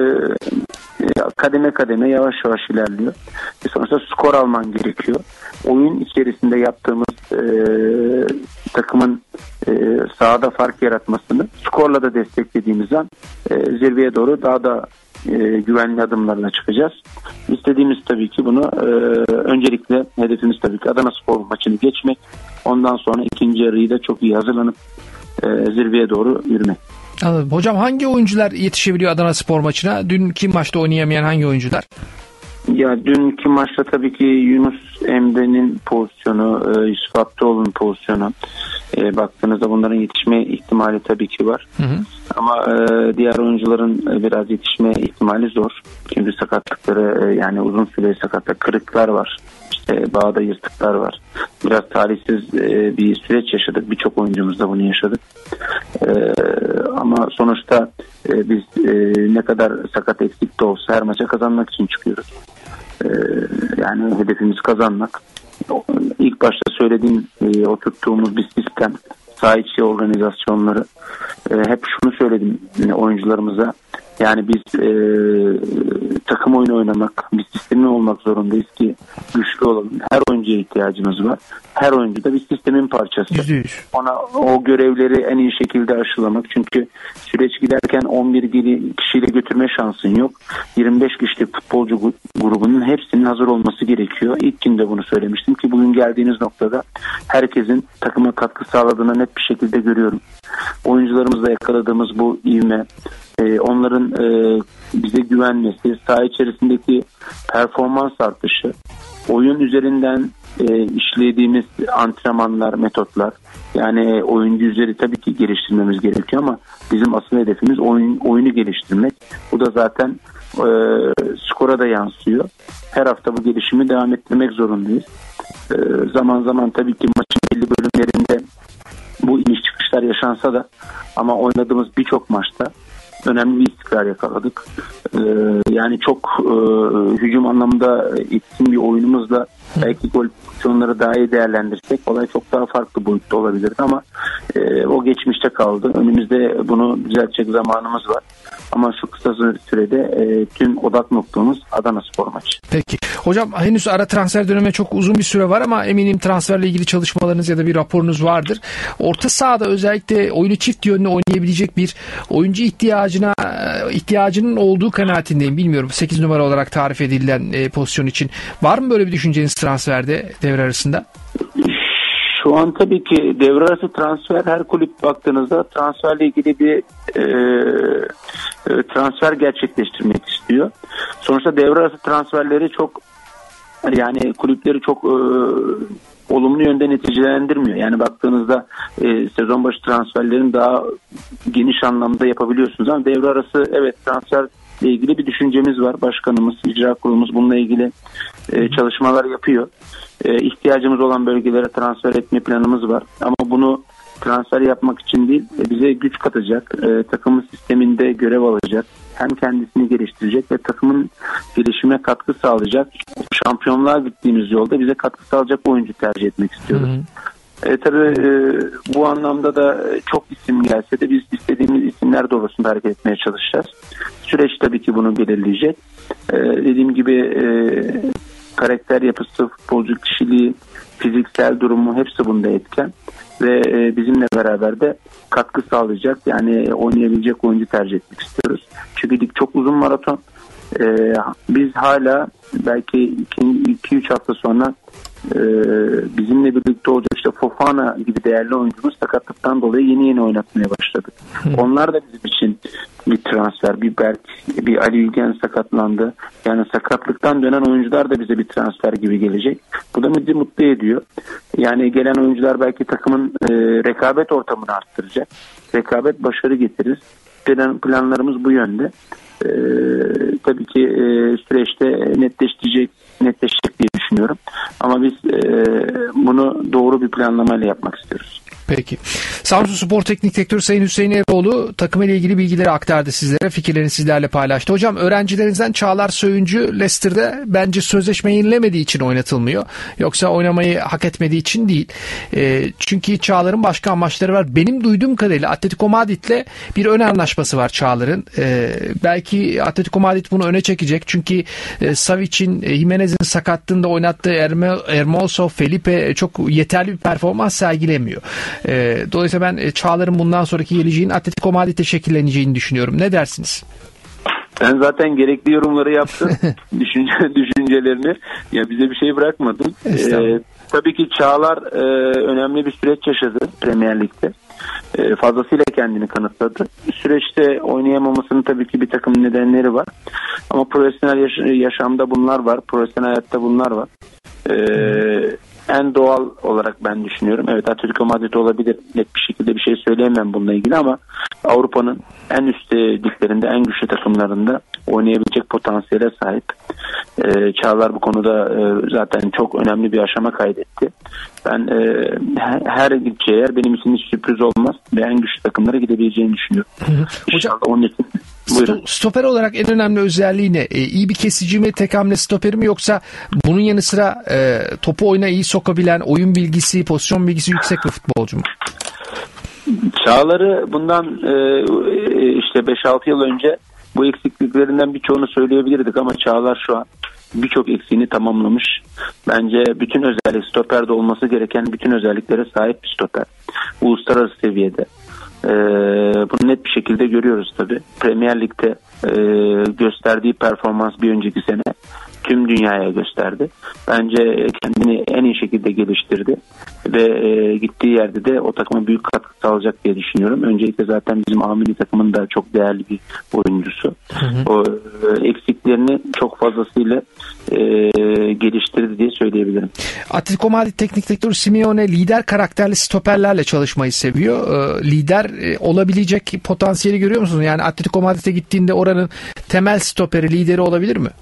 kademe kademe yavaş yavaş ilerliyor. E, sonuçta skor alman gerekiyor. Oyun içerisinde yaptığımız e, takımın e, sahada fark yaratmasını skorla da desteklediğimiz an e, zirveye doğru daha da E, güvenli adımlarla çıkacağız. İstediğimiz tabii ki bunu e, öncelikle hedefimiz tabii ki Adanaspor maçını geçmek. Ondan sonra ikinci yarıyı da çok iyi hazırlanıp e, zirveye doğru yürümek. Anladım. Hocam hangi oyuncular yetişebiliyor Adanaspor maçına? Dünkü maçta oynayamayan hangi oyuncular? Ya dünkü maçta tabii ki Yunus Emre'nin pozisyonu, e, Yusuf Abdioğlu'nun pozisyonu. E, baktığınızda bunların yetişme ihtimali tabii ki var. Hı hı. Ama e, diğer oyuncuların e, biraz yetişme ihtimali zor. Çünkü sakatlıkları e, yani uzun süreli sakatlık, kırıklar var. İşte bağda yırtıklar var. Biraz talihsiz e, bir süreç yaşadık. Birçok oyuncumuz da bunu yaşadık. E, ama sonuçta e, biz e, ne kadar sakat eksik de olsa her maça kazanmak için çıkıyoruz. E, yani hedefimiz kazanmak. ilk başta söylediğim e, oturttuğumuz bir sistem, saha içi organizasyonları. E, hep şunu söyledim yani oyuncularımıza. Yani biz e, takım oyunu oynamak, bir sistemin olmak zorundayız ki güçlü olalım. Her oyuncuya ihtiyacımız var. Her oyuncu da bir sistemin parçası. yüzde yüz. Ona o görevleri en iyi şekilde aşılamak. Çünkü süreç giderken on bir kişiyle götürme şansın yok. yirmi beş kişilik futbolcu grubunun hepsinin hazır olması gerekiyor. İlk günde bunu söylemiştim ki bugün geldiğiniz noktada herkesin takıma katkı sağladığını net bir şekilde görüyorum. Oyuncularımızla yakaladığımız bu ivme, onların bize güvenmesi, saha içerisindeki performans artışı, oyun üzerinden işlediğimiz antrenmanlar, metotlar, yani oyuncu üzeri tabii ki geliştirmemiz gerekiyor ama bizim asıl hedefimiz oyun, oyunu geliştirmek. Bu da zaten e, skora da yansıyor. Her hafta bu gelişimi devam ettirmek zorundayız. E, zaman zaman tabii ki maçın belli bölümlerinde bu iniş çıkışlar yaşansa da ama oynadığımız birçok maçta önemli bir istikrar yakaladık. Ee, yani çok e, hücum anlamında etkin bir oyunumuzla belki gol pozisyonları daha iyi değerlendirsek olay çok daha farklı boyutta olabilirdi ama e, o geçmişte kaldı. Önümüzde bunu düzeltecek zamanımız var. Ama şu kısa sürede e, tüm odak noktamız Adanaspor maçı. Peki. Hocam henüz ara transfer dönemine çok uzun bir süre var ama eminim transferle ilgili çalışmalarınız ya da bir raporunuz vardır. Orta sahada özellikle oyunu çift yönlü oynayabilecek bir oyuncu ihtiyacına ihtiyacının olduğu kanaatindeyim. Bilmiyorum sekiz numara olarak tarif edilen e, pozisyon için. Var mı böyle bir düşünceniz transferde devre arasında? Şu an tabii ki devre arası transfer, her kulüp baktığınızda transferle ilgili bir e, e, transfer gerçekleştirmek istiyor. Sonuçta devre arası transferleri çok, yani kulüpleri çok e, olumlu yönde neticelendirmiyor. Yani baktığınızda e, sezon başı transferlerin daha geniş anlamda yapabiliyorsunuz ama devre arası evet transferle ilgili bir düşüncemiz var. Başkanımız, icra kurulumuz bununla ilgili e, çalışmalar yapıyor. E, ihtiyacımız olan bölgelere transfer etme planımız var. Ama bunu transfer yapmak için değil, e, bize güç katacak, e, takımın sisteminde görev alacak, hem kendisini geliştirecek ve takımın gelişime katkı sağlayacak, şampiyonluğa gittiğimiz yolda bize katkı sağlayacak oyuncu tercih etmek istiyoruz. Hı hı. E, tabii e, bu anlamda da çok isim gelse de biz istediğimiz isimler doğrultusunda hareket etmeye çalışacağız. Süreç tabii ki bunu belirleyecek. E, dediğim gibi e, karakter yapısı, futbolcu kişiliği, fiziksel durumu hepsi bunda etken ve e, bizimle beraber de katkı sağlayacak, yani oynayabilecek oyuncu tercih etmek istiyoruz. Çünkü lig çok uzun maraton. E, biz hala belki iki üç hafta sonra e, bizimle birlikte olacak işte Fofana gibi değerli oyuncumuz sakatlıktan dolayı yeni yeni oynatmaya başladık. Hı. Onlar da bizim için bir transfer. Bir Berk, bir Ali Ülgen sakatlandı. Yani sakatlıktan dönen oyuncular da bize bir transfer gibi gelecek. Bu da bizi mutlu ediyor. Yani gelen oyuncular belki takımın e, rekabet ortamını arttıracak. Rekabet başarı getirir. Plan, planlarımız bu yönde. Ee, tabii ki e, süreçte netleşecek, netleşecek diye düşünüyorum. Ama biz e, bunu doğru bir planlamayla yapmak istiyoruz. Peki. Samsun Spor Teknik Direktörü Sayın Hüseyin Eroğlu takım ile ilgili bilgileri aktardı sizlere. Fikirlerini sizlerle paylaştı. Hocam öğrencilerinizden Çağlar Söyüncü Leicester'da bence sözleşme yenilemediği için oynatılmıyor. Yoksa oynamayı hak etmediği için değil. E, çünkü Çağlar'ın başka amaçları var. Benim duyduğum kadarıyla Atletico Madrid'le bir ön anlaşması var Çağlar'ın. E, belki Atletico Madrid bunu öne çekecek. Çünkü e, Savic'in, e, Jimenez'in sakatlığında oynattığı Erme, Hermoso, Felipe çok yeterli bir performans sergilemiyor. E, dolayısıyla ben e, Çağlar'ın bundan sonraki geleceğin Atletico Madrid'de şekilleneceğini düşünüyorum. Ne dersiniz? Ben zaten gerekli yorumları yaptım. Düşünce, düşüncelerini. Ya bize bir şey bırakmadın. Ee, tabii ki Çağlar e, önemli bir süreç yaşadı Premier Lig'de. E, fazlasıyla kendini kanıtladı. Süreçte oynayamamasının tabii ki bir takım nedenleri var. Ama profesyonel yaş- yaşamda bunlar var. Profesyonel hayatta bunlar var. Eee En doğal olarak ben düşünüyorum. Evet, Atletico Madrid olabilir. Net bir şekilde bir şey söyleyemem bununla ilgili ama Avrupa'nın en üst liglerinde, en güçlü takımlarında oynayabilecek potansiyele sahip. E, Çağlar bu konuda e, zaten çok önemli bir aşama kaydetti. Ben e, her gideceği yer benim için hiç sürpriz olmaz ve en güçlü takımlara gidebileceğini düşünüyorum. Hı hı. Hocam, onun için sto- stoper olarak en önemli özelliği ne? E, iyi bir kesici mi, tek hamle stoperi mi, yoksa bunun yanı sıra e, topu oyuna iyi sokabilen, oyun bilgisi, pozisyon bilgisi yüksek bir futbolcu mu? Çağlar'ı bundan e, işte beş altı yıl önce bu eksikliklerinden birçoğunu söyleyebilirdik ama Çağlar şu an birçok eksiğini tamamlamış. Bence bütün özellik, stoperde olması gereken bütün özelliklere sahip bir stoper. Uluslararası seviyede. Ee, bunu net bir şekilde görüyoruz tabii. Premier Lig'de e, gösterdiği performans bir önceki sene tüm dünyaya gösterdi. Bence kendini en iyi şekilde geliştirdi ve e, gittiği yerde de o takıma büyük katkı sağlayacak diye düşünüyorum. Öncelikle zaten bizim A milli takımın da çok değerli bir oyuncusu. Hı hı. O e, eksiklerini çok fazlasıyla e, geliştirdi diye söyleyebilirim. Atletico Madrid Teknik Direktörü Simeone lider karakterli stoperlerle çalışmayı seviyor. E, lider e, olabilecek potansiyeli görüyor musunuz? Yani Atletico Madrid'e gittiğinde oranın temel stoperi, lideri olabilir mi?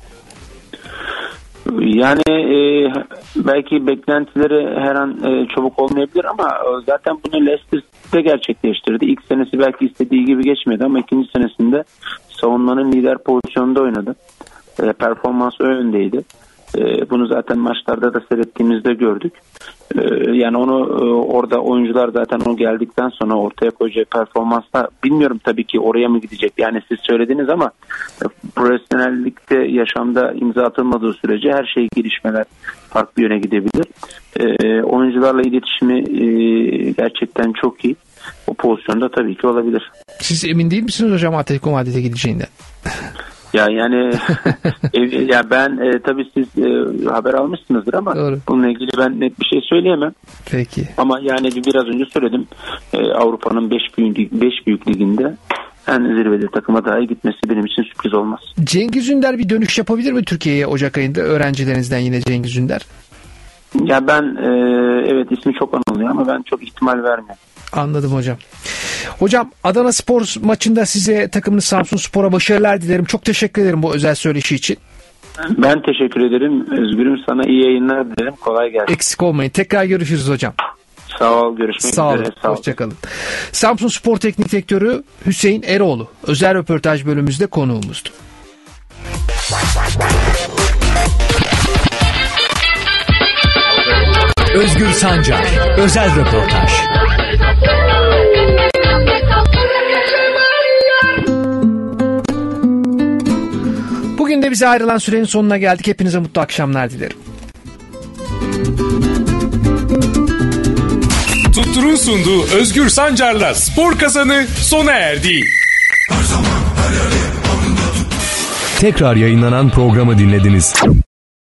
Yani e, belki beklentileri her an e, çabuk olmayabilir ama e, zaten bunu Leicester'de gerçekleştirdi. İlk senesi belki istediği gibi geçmedi ama ikinci senesinde savunmanın lider pozisyonunda oynadı. E, performansı öndeydi. E, bunu zaten maçlarda da seyrettiğimizde gördük. E, yani onu e, orada oyuncular zaten o geldikten sonra ortaya koyacağı performansla bilmiyorum tabii ki oraya mı gidecek. Yani siz söylediniz ama e, profesyonellikte yaşamda imza atılmadığı sürece her şey gelişmeler farklı yöne gidebilir. E, oyuncularla iletişimi e, gerçekten çok iyi. O pozisyonda tabii ki olabilir. Siz emin değil misiniz hocam Atletico Madrid'e gideceğinden? Ya yani e, ya ben e, tabii siz e, haber almışsınızdır ama Doğru. bununla ilgili ben net bir şey söyleyemem. Peki. Ama yani biraz önce söyledim. E, Avrupa'nın beş büyük beş büyük liginde en zirvede takıma dahi gitmesi benim için sürpriz olmaz. Cengiz Ünder bir dönüş yapabilir mi Türkiye'ye Ocak ayında? Öğrencilerinizden yine Cengiz Ünder. Ya ben e, evet ismi çok anılıyor ama ben çok ihtimal vermiyorum. Anladım hocam. Hocam Adana Spor maçında size takımınız Samsunspor'a başarılar dilerim. Çok teşekkür ederim bu özel söyleşi için. Ben teşekkür ederim. Özgürüm, sana iyi yayınlar dilerim. Kolay gelsin. Eksik olmayın. Tekrar görüşürüz hocam. Sağ ol. Görüşmek Sağ üzere. Olun. Sağ olun. Hoşçakalın. Samsunspor Teknik Direktörü Hüseyin Eroğlu özel röportaj bölümümüzde konuğumuzdu. Özgür Sancar özel röportaj. Bugün de bize ayrılan sürenin sonuna geldik. Hepinize mutlu akşamlar dilerim. Tuttur'un sunduğu Özgür Sancar'la Spor Kazanı sona erdi. Tekrar yayınlanan programı dinlediniz.